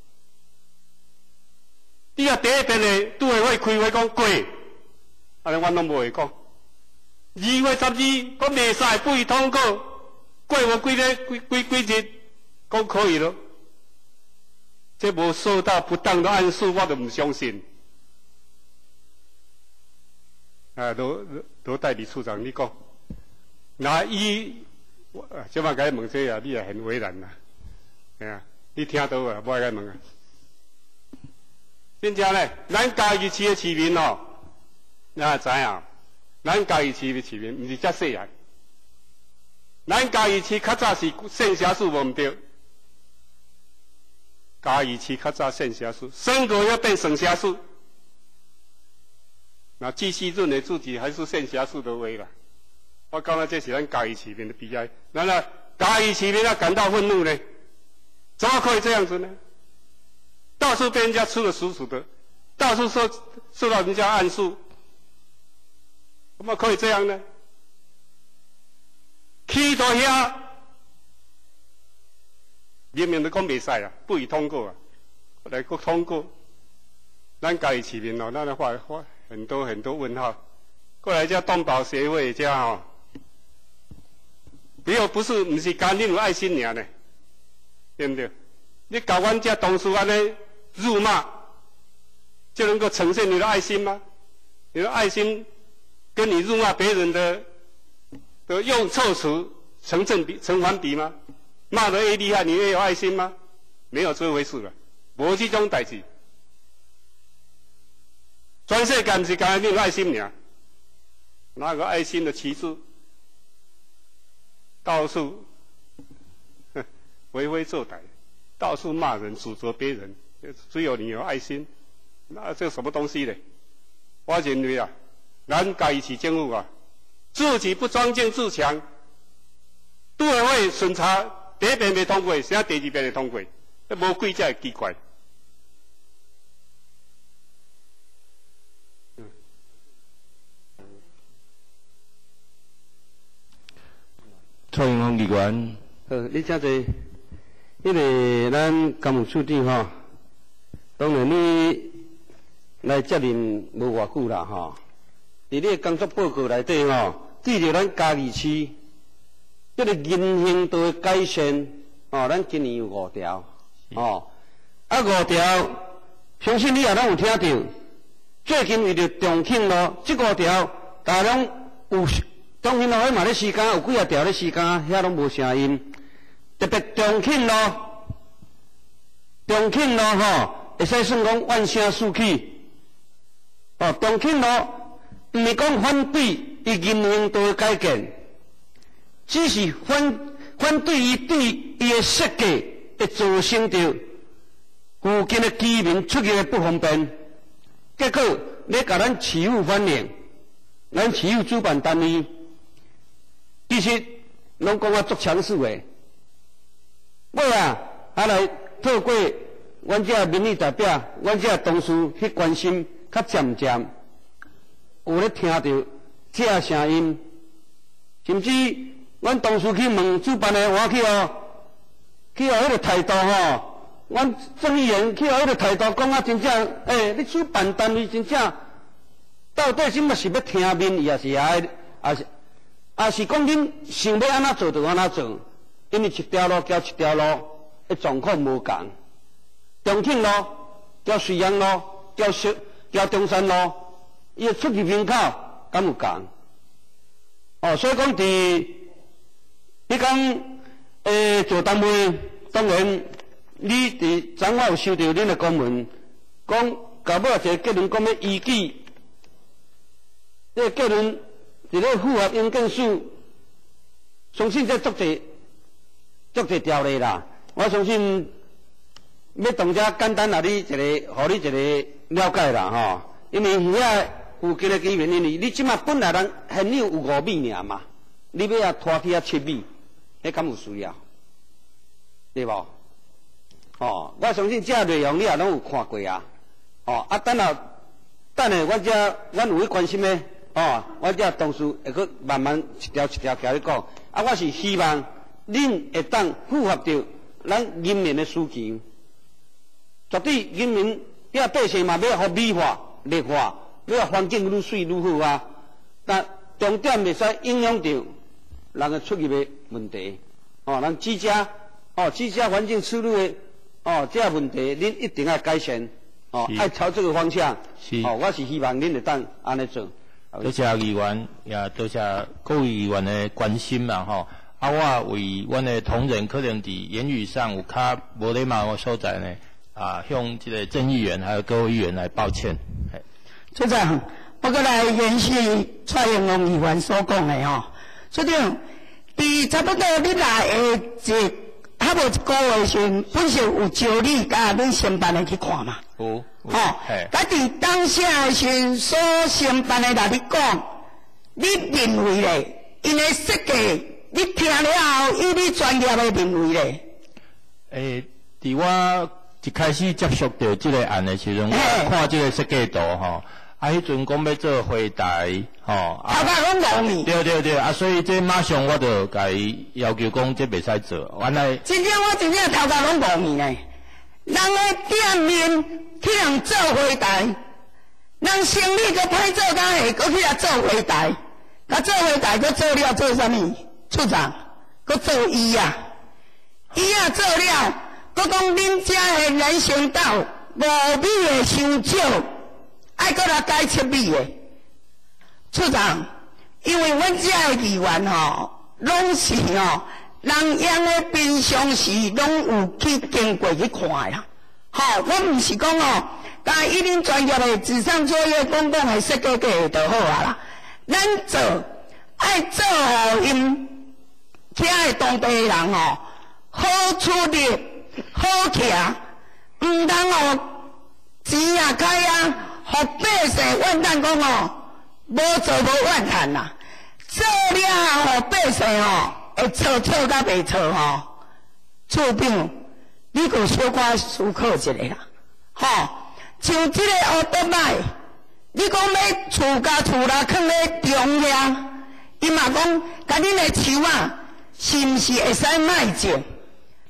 你啊，第一遍的都委会开会讲过，安尼我拢无会讲。二月十二，讲袂使不予通过，过无几日几几几日，讲可以了。这无受到不当的暗示，我都唔相信。啊，罗罗代理处长，你讲，那伊。我即摆甲你问这啊，你也很为难啦，吓啊！你听到啊，我甲你问啊。真正咧，咱嘉义市的市民哦，你也知影，咱嘉义市的市民毋是遮细汉，咱嘉义市较早是县辖市无毋对，嘉义市较早县辖市，升格要变省辖市，那继续认为自己还是县辖市的位啦。我感觉这是咱嘉义市民的悲哀。难道嘉义市民要感到愤怒呢？怎么可以这样子呢？到处被人家吃得死死的，到处受受到人家暗示，怎么可以这样呢？去到遐，明明都讲袂使啊，不予通过啊，后来搁通过，咱嘉义市民哦，咱来画画很多很多问号。过来这动保协会这哦。你又不是，不是干你有爱心尔呢，对不对？你搞阮这同事安尼辱骂，就能够呈现你的爱心吗？你的爱心跟你辱骂别人的的用措辞成正比、成反比吗？骂得越厉害，你越有爱心吗？没有这回事了，无这种代志。全世界不是干你有爱心尔，哪个爱心的旗帜？到处为非作歹，到处骂人、指责别人，只有你有爱心，那这什么东西呢？我认为啊，咱嘉义市政府啊，自己不庄敬自强，都委会审查第一遍未通过，现在第二遍会通过，这无几才会奇怪。 蔡英文议员， 呃，你遮济， 迄个咱干务处长吼，当然你来接任无偌久啦吼。伫你工作报告内底吼，对着咱嘉义市这个人行道的改善，哦，咱今年有五条，哦，啊五条，相信你也拢有听到。最近为着重庆路这五条，大拢有重庆路迄嘛咧施工，有几啊条咧施工，遐拢无声音。特别重庆路，重庆路吼，会使算讲万声竖起。哦，重庆路毋是讲反对伊人行道的改建，只是反反对伊对伊的设计会造成着附近的居民出入不方便。结果咧甲咱市府反映，咱市府主办单位其实拢讲啊足强势的。尾啊，啊来透过阮这民意代表，阮这同事去关心，较渐渐有咧听到这声音，甚至阮同事去问主办的我去哦，去哦迄个态度吼，阮郑议员去哦迄个态度讲啊，真正诶，你主办单位真正到底什么是要听民意，也是爱，也是也是讲恁想要安怎做就安怎做。因为一条路交一条路的状况无共，重庆路交水阳路交小交中山路，伊的出入门口敢有共？哦，所以讲伫你讲诶做单位，当然你伫昨晚有收到恁的公文，讲搞不好一个结论讲要依据这个结论一个符合应件数，相信这作者。足侪条例啦，我相信要同遮简单啊，你一个，互你一个了解啦吼。因为遐附近的居民，因为你即马本来人现有有五米尔嘛，你要啊拖去啊七米，迄敢有需要？对无？哦，我相信这内容你也拢有看过啊。哦，啊等下等下，阮遮阮有去关心的，哦，阮遮同事会去慢慢一条一条甲你讲。啊，我是希望。恁会当符合着咱人民的需求，绝对人民遐百姓嘛要互美化、绿化，要环境愈水愈好啊。但重点袂使影响着人的出入的问题。哦，人居家哦，居家环境出入的哦，这个问题恁一定要改善。哦，爱朝这个方向。是。哦，我是希望恁会当安尼做。 多谢议员，也多谢各位议员的关心嘛，吼。啊，我为阮的同仁可能伫言语上有较无礼貌的所在呢，啊，向这个郑议员还有各位议员来抱歉。 处长，我过来延续蔡英文议员所讲的吼，处长，伫差不多你来的一还无一个月时，本身有招你甲恁承办的去看嘛？ 有。 吼，甲伫当下的时所承办的来你讲，你认为咧，因的设计。你听了后，以你专业的认为咧？ 诶，伫我一开始接触到这个案的时阵，我看这个设计图吼，啊，迄阵讲要做花台，吼， 头壳拢无去。 对对对，啊，所以这马上我就甲伊要求讲，这袂使做，原来。 真正我真正头壳拢无去呢。人的店面去人做花台，人生意搁歹做甲下，搁去来做花台，甲做花台搁做了做啥物？处长，搁做医啊，医啊做了，搁讲恁遮的人行道五米的伤少，爱搁来改七米的。处长，因为阮遮的议员吼，拢是吼，人用的平常时拢有去经过去看啦。吼，我毋是讲哦，但以恁专业的纸上作业公共的设计过就好啊啦。咱做爱做互因。遐的当地人吼，好出入，好徛，毋通哦钱啊开啊，互百姓怨叹讲哦，无做无怨叹啦。做了互百姓吼，会错错甲袂错吼。处长，你个小可思考一下啦，吼，像即个乌德麦，你讲要厝甲厝啦，囥咧中央，伊嘛讲，甲恁的树啊。是毋是会使卖种？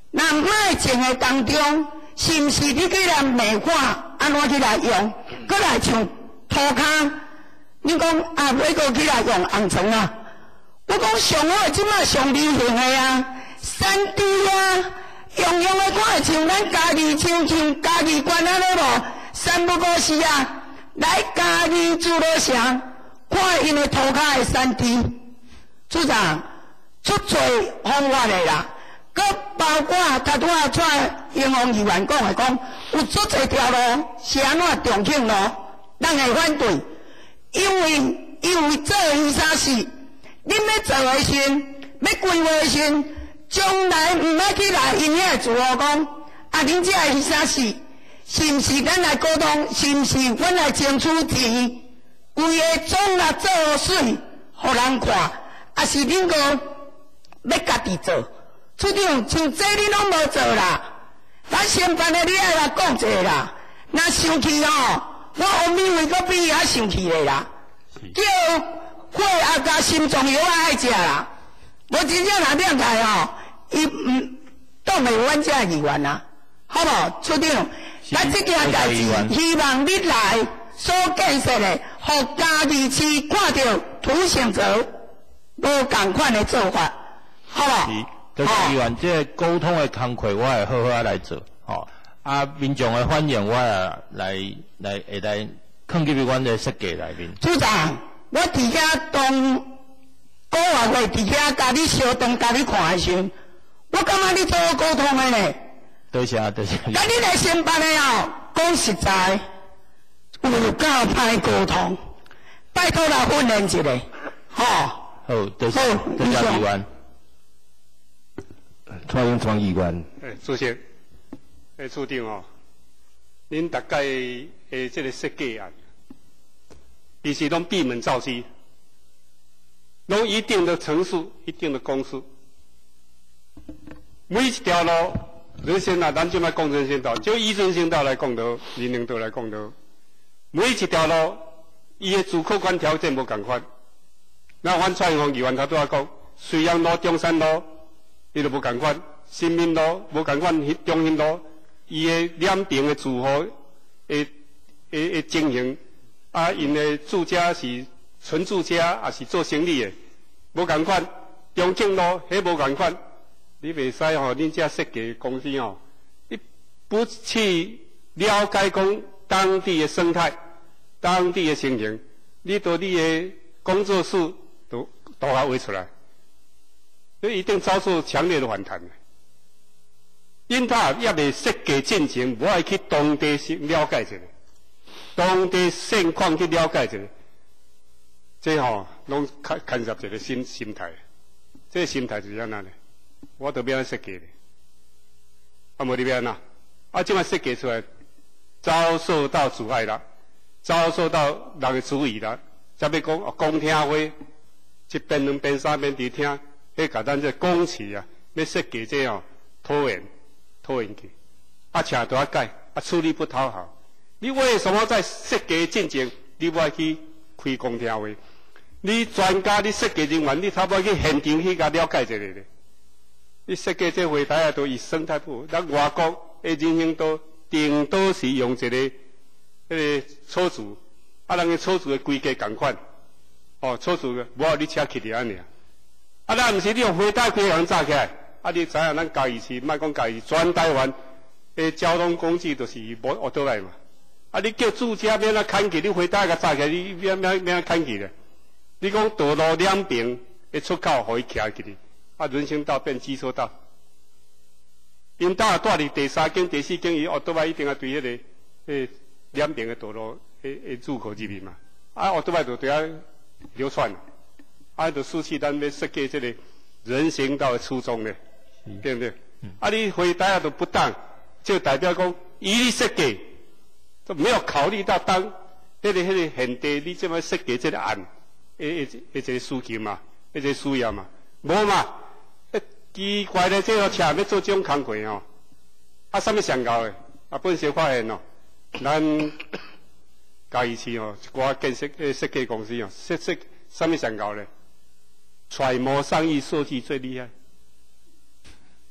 那卖种的当中，是毋是你去来美化，安怎去来用，搁来像涂骹？你讲啊，尾个去来用红床啊？我讲上好即摆上流行的啊，三 D 啊，用用的看像咱家己亲像家己关安尼无，三不五时啊，来家己自乐城看因的涂骹的三 D， 组长出做方法的啦。佮包括他拄仔出英雄议员讲的讲，有足侪条路是安怎重庆路，咱会反对，因为因为做伊啥事，恁要做的时，要规划的时，将来毋要去来因遐自我讲，啊恁这是啥事，是毋是咱来沟通，是毋是阮来争取钱，规个总来做水，互人看，啊是恁个要家己做。处长，像这你拢无做啦，咱先办的你爱来讲一下啦。若生气哦，我后面会阁比伊较生气的啦。叫血压加心脏药爱食啦，无真正若两台哦，伊毋当袂阮这议员啦，好无？处长，咱这件代志，希望你来所建设的，互嘉义市看到土城泽无共款的做法，好无？ 就是议员，这个沟通的工作，我会好好啊来做，吼、哦。啊，民众的反应，我也来来会来放入去阮的设计内面。 组长，我伫遐当古话会伫遐甲你相当甲你看的时，我感觉你做沟通的呢。 多谢啊，多谢。 甲你来先办的哦，讲实在，有够歹沟通，拜托来训练一下，吼、哦。 好，多谢，多谢议员。 蔡英文议员， 诶，主席，诶，处长哦，恁大概诶这个设计案，其实拢闭门造车，拢一定的层数、一定的公数，每一条路，人行啊，咱就卖讲人行道，就以人行道来讲到，人行道来讲到，每一条路，伊的主客观条件无共款。那阮蔡英文议员他拄仔讲，水阳路、中山路。伊就无共款，新民路无共款，中兴路伊个两边的住户的的的经营，啊，因的住家是纯住家，也是做生意的，无共款。中正路迄无共款，你袂使吼，恁遮设计公司吼，你不去了解讲当地的生态、当地的情形，你到你的工作室都都下画出来。所以一定遭受强烈的反弹。因他也未设计进前，我爱去当地先了解一下，当地现况去了解一下。这吼、哦，拢牵牵涉一个心心态。这个心态是安怎呢？我都要安设计的，啊，无你要安怎？啊，这摆设计出来，遭受到阻碍啦，遭受到人的质疑啦。再要讲哦，公听会，一边两边三边伫听。要甲咱这公词啊，要设计这哦，拖延拖延去，啊，请多改，啊，处理不讨好。你为什么在设计进前，你不爱去开公听会？你专家，你设计人员，你差不多去现场去甲了解一下咧。你设计这会台啊，都以生态不，咱外国的人行道顶多是用一个迄个草字，啊，人个草字的规格共款，哦，草字个，无你车去伫安尼啊。啊，咱毋是你用灰带开人炸起来，啊，你知影咱嘉义市，莫讲嘉义，全台湾的交通工具都是无学倒来嘛。啊，你叫住家免啊牵去，你灰带甲炸起来，你免免免啊牵去咧。你讲道路两边的出口，互伊徛起哩，啊，人行道变机车道。因当住伫第三间、第四间，伊学倒来一定要对迄、那个诶两边的道路诶诶入口入面嘛。啊，学倒来就对啊流窜。啊，就失去咱要设计这个人行道的初衷咧，对不对？嗯、啊，你回答啊都不当，就代表讲，伊你设计都没有考虑到当迄、那个迄、那个现地你这么设计这个案，诶诶诶，这个需求嘛，迄个需要嘛，无嘛，奇怪咧，这个车要做这种工课哦，啊，什么上高的？啊，本身发现哦，咱嘉义市哦，一寡建设诶设计公司哦，设设什么上高咧？揣摩上意设计最厉害，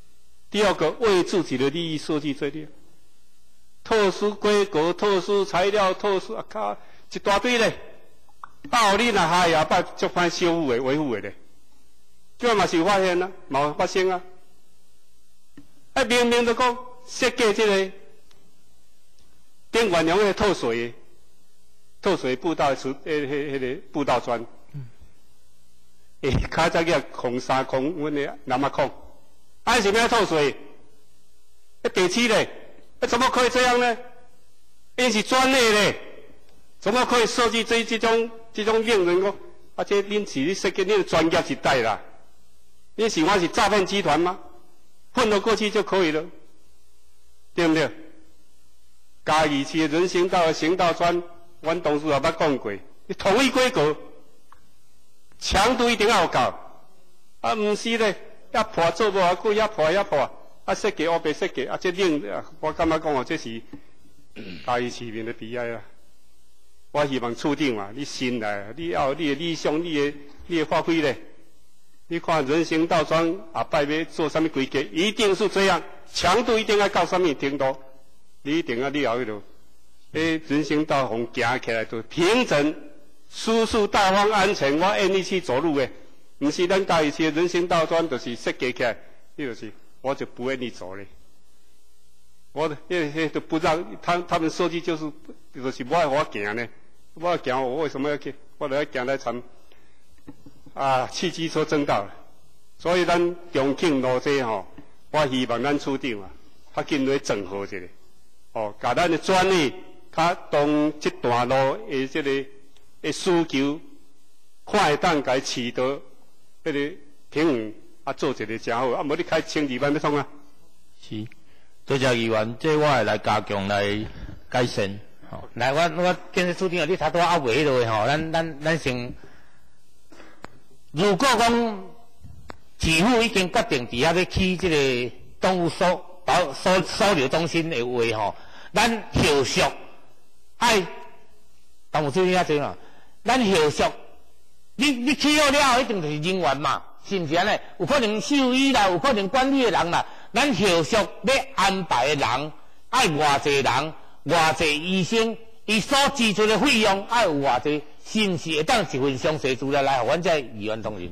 第二个，为自己的利益设计这里，特殊规格、特殊材料、特殊啊靠一大堆咧，啊，你若下也捌足歹修复的、维护的咧，这嘛是有发现啊，嘛有发生啊。啊，明明就讲设计这个电管用的透水、透水步道出，迄、迄、迄个步道砖，诶，较早叫空三空，阮的南马空。按什么样透水？那地基嘞？那怎么可以这样呢？因是专业的，怎么可以设计这这种这种令人讲，而且恁是你设计恁专业是带啦？你喜欢是诈骗集团吗？混得过去就可以了，对不对？嘉义市的人行道的行道砖，阮同事也捌讲过，你统一规格，强度一定要有够，啊，唔是咧。遐破做无偌久，遐破遐破，啊设计乌白设计，啊这令，我感觉讲哦，这是嘉义市民的悲哀啦。我希望处长嘛，你新来，你要有你的理想，你的你的发挥咧。你看人行道砖啊，拜要做什么规格，一定是这样，强度一定要到什么程度，你一定要你要迄落，诶人行道红行起来都平整、舒适、大方、安全，我愿意去走路诶。不是咱嘉义市人行道砖，就是设计起来，那就是我就不愿意走嘞。我那些都不让他他们设计就是，就是不爱我行呢，我行我为什么要去？我来行来参啊，汽机车争道。所以咱重庆路这吼，我希望咱处长啊，较紧来整合一下，哦，把咱的专利，较当这段路的这个的需求，快当该取得。迄个平衡啊，做一个真好，啊，无你开千二万要创啊。 是，多谢议员，这我会来加强来改善。 吼，来，我我建设处长，你差多还袂迄落吼，咱咱咱先，如果讲市府已经决定伫遐要起这个动物收保收收留中心的话吼，咱后续爱，动物处长遐做嘛，咱后续。你你起好了后，一定就是人员嘛，是毋是安尼？有可能兽医啦，有可能管理的人啦，咱后续要安排的人，爱偌济人，偌济医生，伊所支出的费用爱有偌济，是毋是会当一份详细资料来，互阮这议员同仁。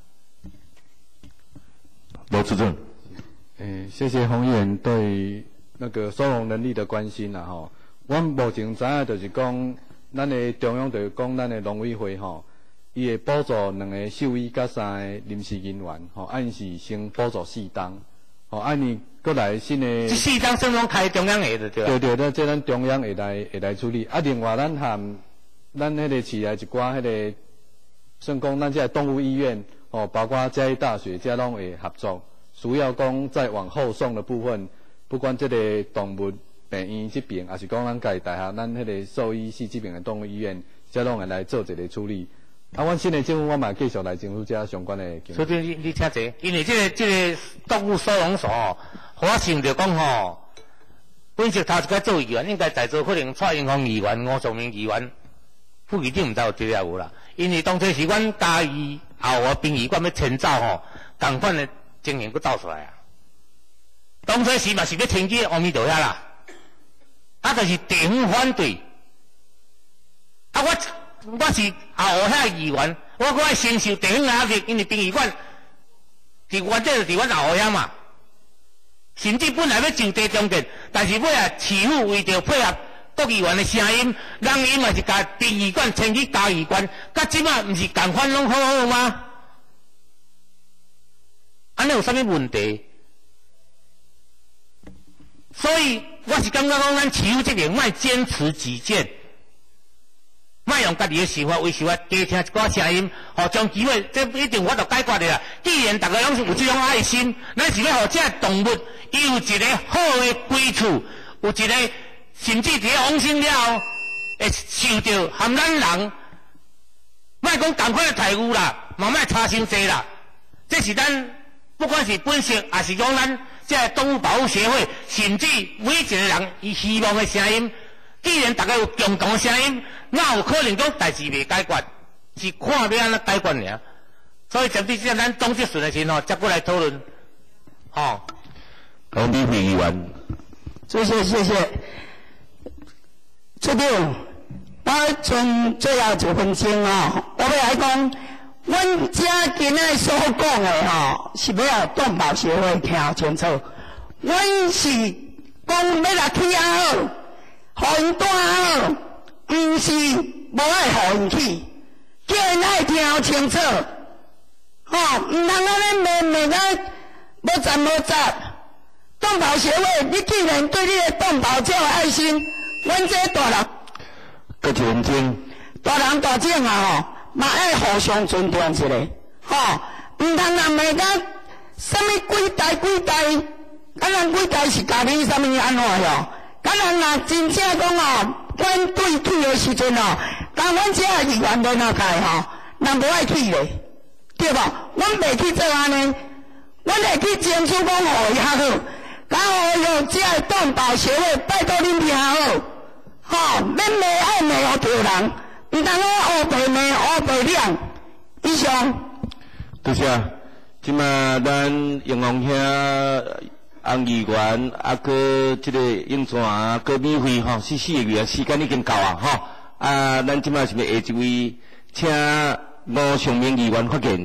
罗处长，诶，谢谢洪议员对那个收容能力的关心啦吼。阮目前知影就是讲，咱的中央就是讲咱的农委会吼。伊会补助两个兽医甲三个临时人员，吼，按是先补助四档，吼，按你过来新的。这四档算拢开中央下就对啦。 对对，咱这咱中央会来会来处理。啊，另外咱含咱迄个市内一寡迄个，算讲咱这个动物医院，哦，包括嘉义大学，这拢会合作。需要讲再往后送的部分，不管这个动物病院这边，还是讲咱家己大学，咱迄个兽医系这边的动物医院，这拢会来做一个处理。啊，阮新的政府我嘛继续来政府遮相关的。 所以你你听者，因为这个这个动物收容所哦，我想着讲吼，本身头一个做议员，应该在座可能蔡英文议员、吴崇明议员，副议长毋知有这了有啦。因为当初是阮嘉义后华殡仪馆要迁走吼，同款的情形佫走出来啊。当初是嘛是要迁去阿弥陀遐啦，啊，就是地方反对，啊我。我是后遐议员，我我爱承受地方压力，因为殡仪馆伫原底就伫阮后遐嘛。甚至本来要就地重建，但是尾啊市府为着配合国议员的声音，人伊嘛是甲殡仪馆迁去嘉义县，甲即马毋是共款拢好好吗？安尼有啥物问题？所以我是感觉讲，咱市府这边莫坚持己见。莫用家己的想法为想法，加听一寡声音，吼，将机会，这一定我就解决的啦。既然大家拢是有这种爱心，咱是要互这动物伊有一个好的归处，有一个甚至伫咧往生了后，会受到含咱人，莫讲同款的待遇啦，嘛莫差伤济啦。这是咱不管是本色，还是讲咱这动物保护协会，甚至每一个人伊希望的声音。既然大家有共同的声音，哪有可能讲代志未解决？是看要安怎解决尔。所以针对这咱总结顺的时候，接过来讨论。吼、哦， 洪美惠议员。 谢谢谢谢。处长，我剩最后一分钟哦，我要来讲，阮遮今仔所讲的吼，是要互动保协会听清楚。阮是讲要来起啊好，互因住好，毋是无爱互因去，叫因爱听清楚。吼、哦，毋通安尼骂骂啊，无站无站。动保协会，你既然对你的动保这有爱心，阮这大人， 搁一分钟。 大人大种啊吼，嘛爱互相尊重一下，吼，毋通人骂甲什么几代几代，敢人几代是家己什么安怎哟？敢人若真正讲哦，阮对去的时阵哦，甲阮这的议员在那开吼，人无爱去咧，对无？阮袂去做安尼，阮会去争取讲互伊较好。甲我用这个动保协会，拜托恁听好，吼，免骂爱骂互着人，毋通我黑白骂黑白亮。以上。 多谢。即马咱永隆兄、洪议员，啊，搁即个永泉啊，搁美惠吼，四四个月时间已经到啊，吼。啊，咱即马是要下一位，请吴尚明议员发言。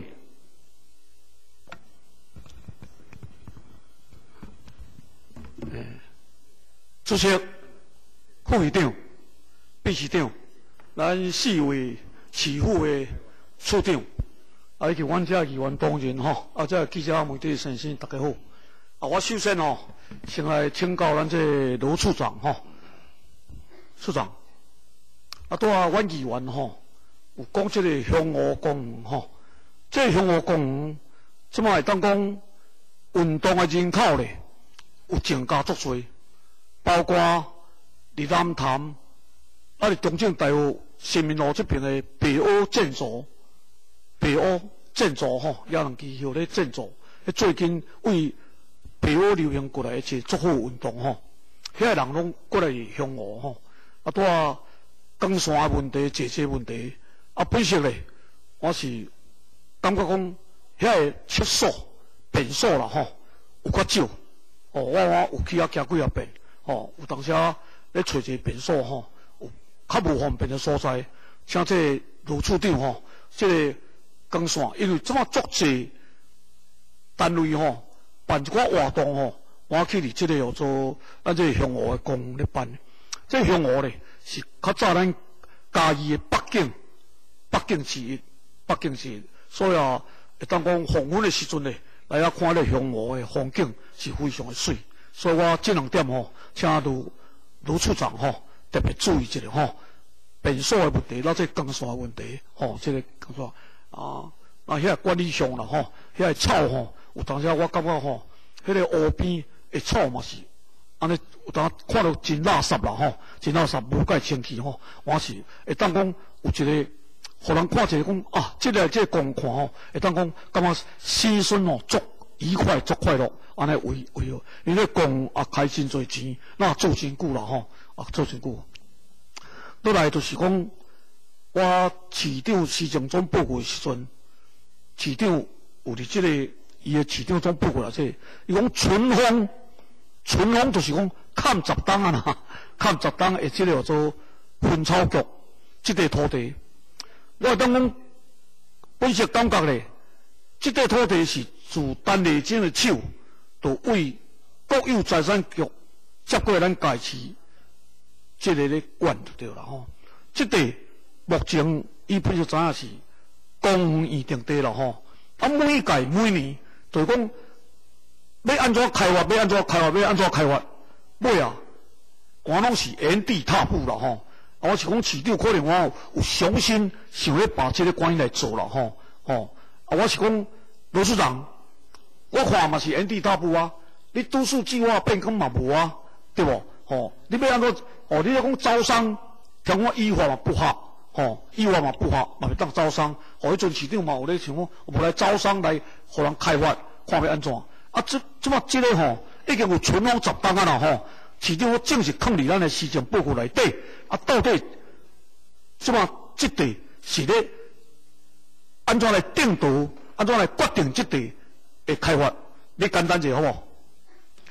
主席、副会长、秘书长，咱四位市府的处长，啊，以及阮遮议员同仁吼，啊，遮记者媒体先生，大家好。啊，我首先吼，先来请教咱这罗处长吼，处长，啊，拄啊，阮议员吼，有讲这个香河公园吼，这个香河公园，即摆会当讲运动的人口咧，有增加足多。包括伫南潭，啊，伫中正大学新民路这边的北欧建筑，北欧建筑吼，也人记号咧建筑，最近为北欧流行过来一个足好运动吼，遐个人拢过来向我吼，啊，拄啊光线的问题、坐车问题，啊，本身咧，我是感觉讲遐个厕所、便所啦吼，有较少，哦，我我有去遐行几啊遍。吼，有当时啊，咧找一个便所吼，有较无方便的所在，像这卢处长吼，这个光线，因为这么足济单位吼，办一寡活动吼，我去伫这个叫做咱这个向湖的公园咧办。这个向湖咧是较早咱嘉义的北景，北景之一，北景之一，所以啊，会当讲黄昏的时阵咧，来遐看咧向湖的风景是非常的水。所以我这两点吼，请卢卢处长吼特别注意一下吼，便所的问题，那这光线的问题吼，这个光线啊，啊遐管理上啦吼，遐个草吼，有当时我感觉吼，迄个湖边的草嘛是，安尼有当看到真垃圾啦吼，真垃圾无介清气吼，我是会当讲有一个，互人看一个讲啊，这个这个公看吼，会当讲感觉心酸吼足愉快足快乐。安尼为为哦，因为公啊开真侪钱，那做真久啦吼，啊做真久。落来就是讲，我市长施政总报告的时阵，市长有伫即个伊的市长总报告啦，即伊讲春风，春风就是讲砍十档啊啦，砍十档的即个叫做分草局，即块土地，我当讲本身感觉咧，即块土地是自陈丽珍的手。就为国有财产局接过咱家市，即个咧管就对啦吼。即地目前伊本就知影是公园预定地啦吼。啊，每届每年就是讲要安怎开发，要安怎开发，要安怎开发，尾啊，我拢是原地踏步啦吼。啊，我是讲市长可能我有有雄心想要把即个管理来做啦吼吼。啊，我是讲罗处长。我看嘛是原地踏步啊！你都市计划变更嘛无啊，对无？吼，你要安怎？哦，你要讲招商，听我依法嘛不合，吼，依法嘛不合，嘛袂当招商。哦，迄阵市长嘛有咧想讲，有无来招商来，互人开发，看要安怎？啊，这这么这个吼，已经有存量十档啊啦吼，市长正式放伫咱的施政报告内底。啊，到底这么这地是咧安怎来定夺？安怎来决定这地？的开发，你简单者好无？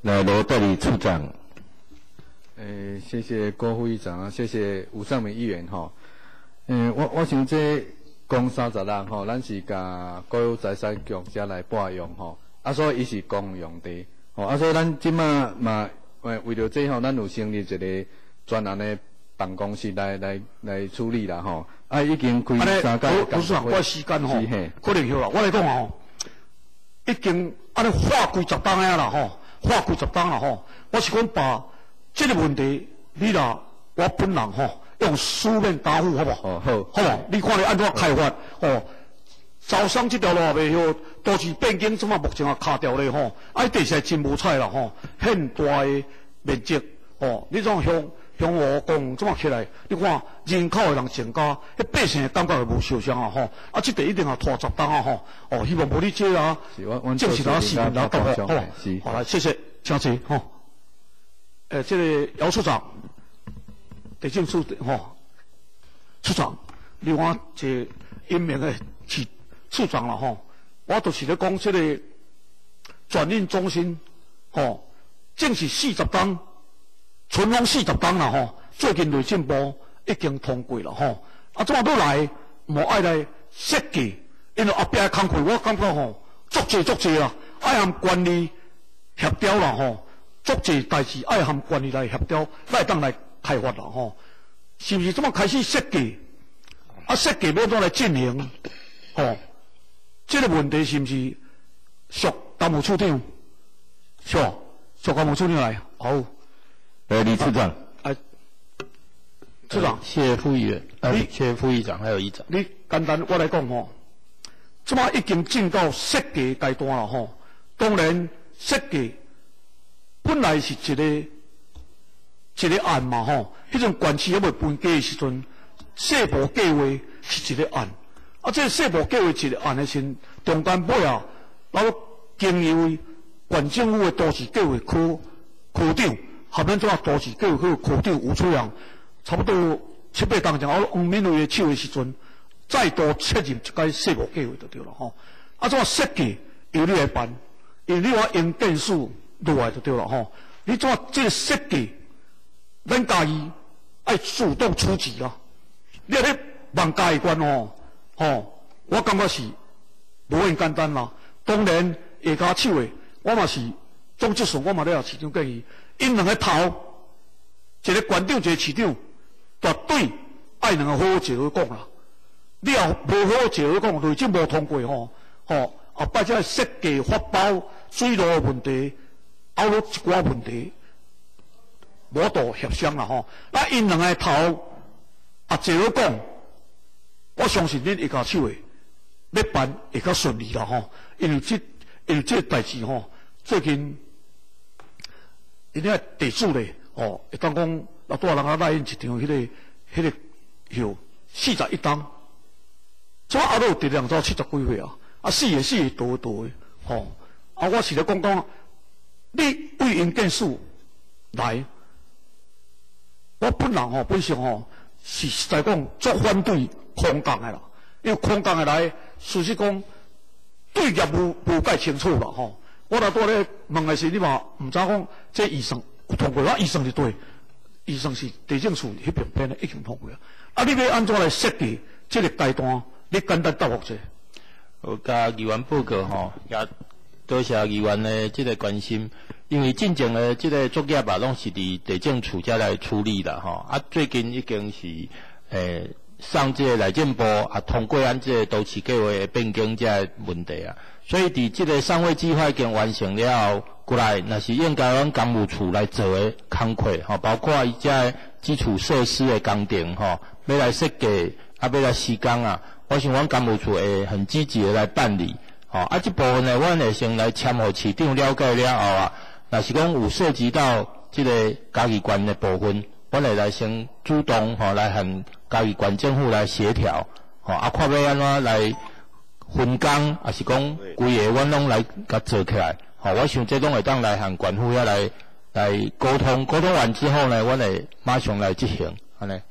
来罗代理处长。 诶、欸，谢谢郭副议长啊，谢谢吴尚明议员吼。诶、欸，我我想这公三十人吼，咱是甲国有财产局遮来拨用吼，啊，所以伊是公用地，吼，啊，所以咱即马嘛，为为着这吼，咱有成立一个专案的办公室来来来处理啦吼。啊，已经开三届。 不是啊，我时间吼，可能后啦，我来讲吼，已经安尼花几十档啊啦吼，花几十档啦吼，我是讲把这个问题，你啦，我本人吼用书面答复好不好？ 哦好， 好不？你看你按怎开发哦？招商这条路也袂好，都是变更，怎啊目前啊卡掉咧吼，啊地势真无彩啦吼，很大的面积哦，你种向向我讲怎啊起来？你看人口的人增加，迄百姓的感觉就无受伤啊吼，啊这地一定要拖十档啊吼，哦希望无你这啊，正是咱市民来答复，好吧？好来，谢谢，请坐吼。诶，这个姚处长，地政处吼，处长，你看这英明的处处长啦吼，我就是咧讲这个转运中心吼，正是四十档，存拢四十档啦吼，最近内政部已经通过了吼，啊，怎啊都来，无爱来设计，因为后壁的工课我感觉吼，足济足济啦，爱含管理协调啦吼。足济代志爱含管理来协调，来当来开发啦吼，是不是这么开始设计？啊，设计要怎来进行？吼，这个问题是不是属担务处长？是吧？属担务处长来，好。 呃，李处长。 哎，处长。 谢谢副议员，呃，谢谢副议长还有议长。 你简单我来讲吼，这么已经进到设计阶段了吼，当然设计。本来是一个一个案嘛吼，迄阵县市还未分家的时阵，细部计划是一个案，啊，这个细部计划一个案的时，中间尾啊，然后经由县政府的都市计划科科长，含咱做都市计划科科长吴楚阳，差不多七八当前，我王敏伟的手的时阵，再度切入一个细部计划就对了吼，啊，怎设计由你来办，由你话用电数。落来就对了吼，你怎这个设计，咱家己爱主动出击啊！你咧望家己关吼，吼，我感觉是无很简单啦。当然下家手的，我嘛是总之上我嘛咧有市长建议，因两个头，一个县长一个市长，绝对爱两个好好坐去讲啦。你若无好好坐去讲，内政无通过吼，吼，后摆这设计发包水路的问题。凹落一寡问题，无度协商啦吼。那因两个头啊，坐落讲，我相信恁下家手的要办会较顺利啦吼。因为这因为这个代志吼，最近因遐地主咧，哦，会当讲老多人啊来因一场迄、那个迄、那个有四十一档，怎啊都有地量走七十几岁啊，啊四个四个多多的，吼、啊我是咧讲讲。你为因件事来，我本人吼本身吼是实在讲足反对空降的啦，因为空降的来，事实讲对业务无解清楚啦吼。我若拄咧问的是你嘛毋知讲这医生有通过，啊医生是对，医生是地政处迄边边的已经通过啊。啊，你要安怎来设计这个阶段？你简单答复者。 我甲议员报告吼，也。多谢议员的这个关心，因为进前的这个作业吧，拢是伫地政处遮来处理啦吼。啊，最近已经是诶上这个内政部啊通过咱这个都市计划的变更这个问题啊，所以伫这个上会计划已经完成了后，过来那是应该阮工务处来做的工课吼，包括伊遮基础设施的工程吼，要来设计啊，要来施工啊，我想阮工务处会很积极的来办理。哦，啊，这部分呢，阮会先来签互市长了解了后啊，若是讲有涉及到这个嘉义县的部分，阮会来先主动吼、哦、来和嘉义县政府来协调，吼、哦、啊，看要安怎来分工，还是讲规个阮拢来甲做起来，吼、哦，我想这拢会当来和县府遐来来沟通，沟通完之后呢，阮会马上来执行，安尼。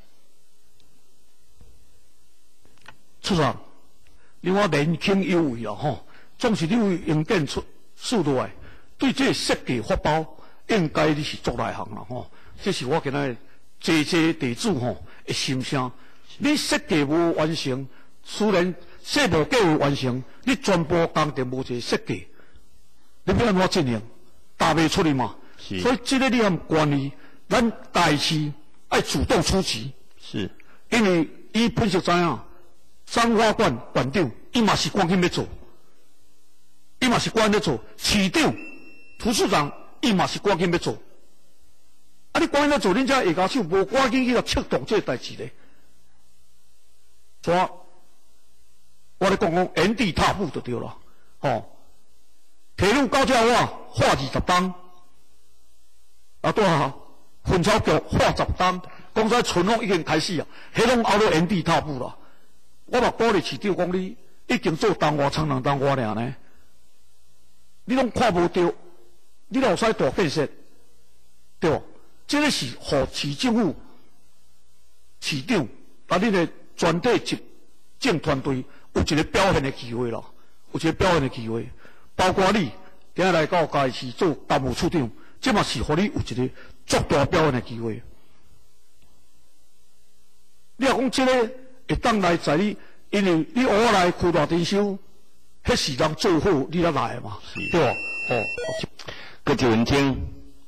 处长，你我年轻有为啊，吼。总是你有用电出速度来，对这个设计发包， 应该你是做内行啦吼。这是我今仔坐坐地主吼的心声。你设计无完成，虽然设无计划完成，你全部工程无一个设计，你要安怎进行？答袂出去嘛。所以这个你含管理，咱大市要主动出击。 是。 因为伊本身知影，彰化馆馆长伊嘛是关心要做，伊嘛是关心要做，市长、图书长伊嘛是关心要做。啊，你关心要做，恁遮下家手无赶紧去来策动这个代志咧。怎？我咧讲讲原地踏步就对了，吼。铁路高架化画二十档，啊对啊，混草局画十档，讲在村拢已经开始啊，迄拢后头原地踏步啦。我嘛鼓励市长讲你已经做东华苍人东华尔呢，你拢看无到，你老使大建设，对无？这个是互市政府、市长啊，你的全体执政团队有一个表现的机会啦，有一个表现的机会。包括你今日来到嘉义市做干部处长，这嘛是互你有一个足大表现的机会。你若讲这个会当来在你，因为你学来开大电修，迄是人做好你才来嘛，对吧？哦， 搁一文章，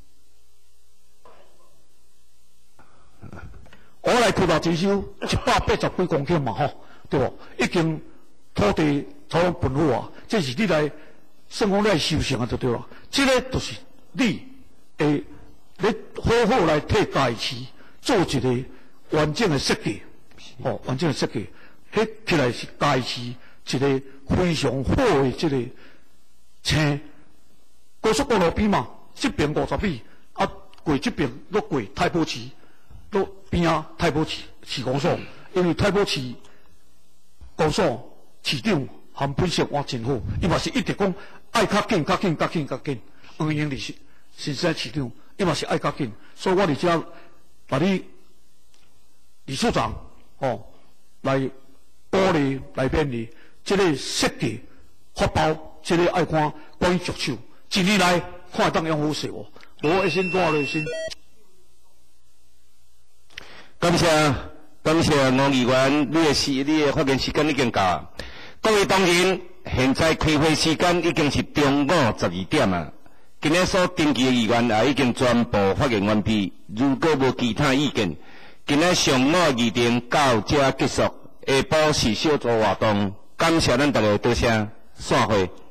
学来开大电修一百八十几公顷嘛，吼，对吧？已经土地土壤分好啊，这是你来。算讲你来修成啊，就对了。这个就是你会你好好来替嘉义市做一个完整的设计，哦，完整的设计，迄起来是嘉义市一个非常好的这个青高速公路边嘛，这边五十米，啊过这边落过太保市，落边啊太保市市公所，因为太保市公所市长含本身我真好，伊嘛是一直讲。爱较紧、较紧、较紧、较紧，黄英利是新市市长，伊嘛是爱较紧，所以我伫遮把你李处长哦来鼓励、来勉励，这个设计发包，这个爱看关于着手，一年来看当养好势哦，我一心多了心。 感谢感谢吴议员，你的时你的发言时间已经到，各位同仁。现在开会时间已经是中午十二点啊！今日所登记的议员也已经全部发言完毕。如果无其他意见，今日上午议程到这结束。下晡是小组活动，感谢咱大家多谢，散会。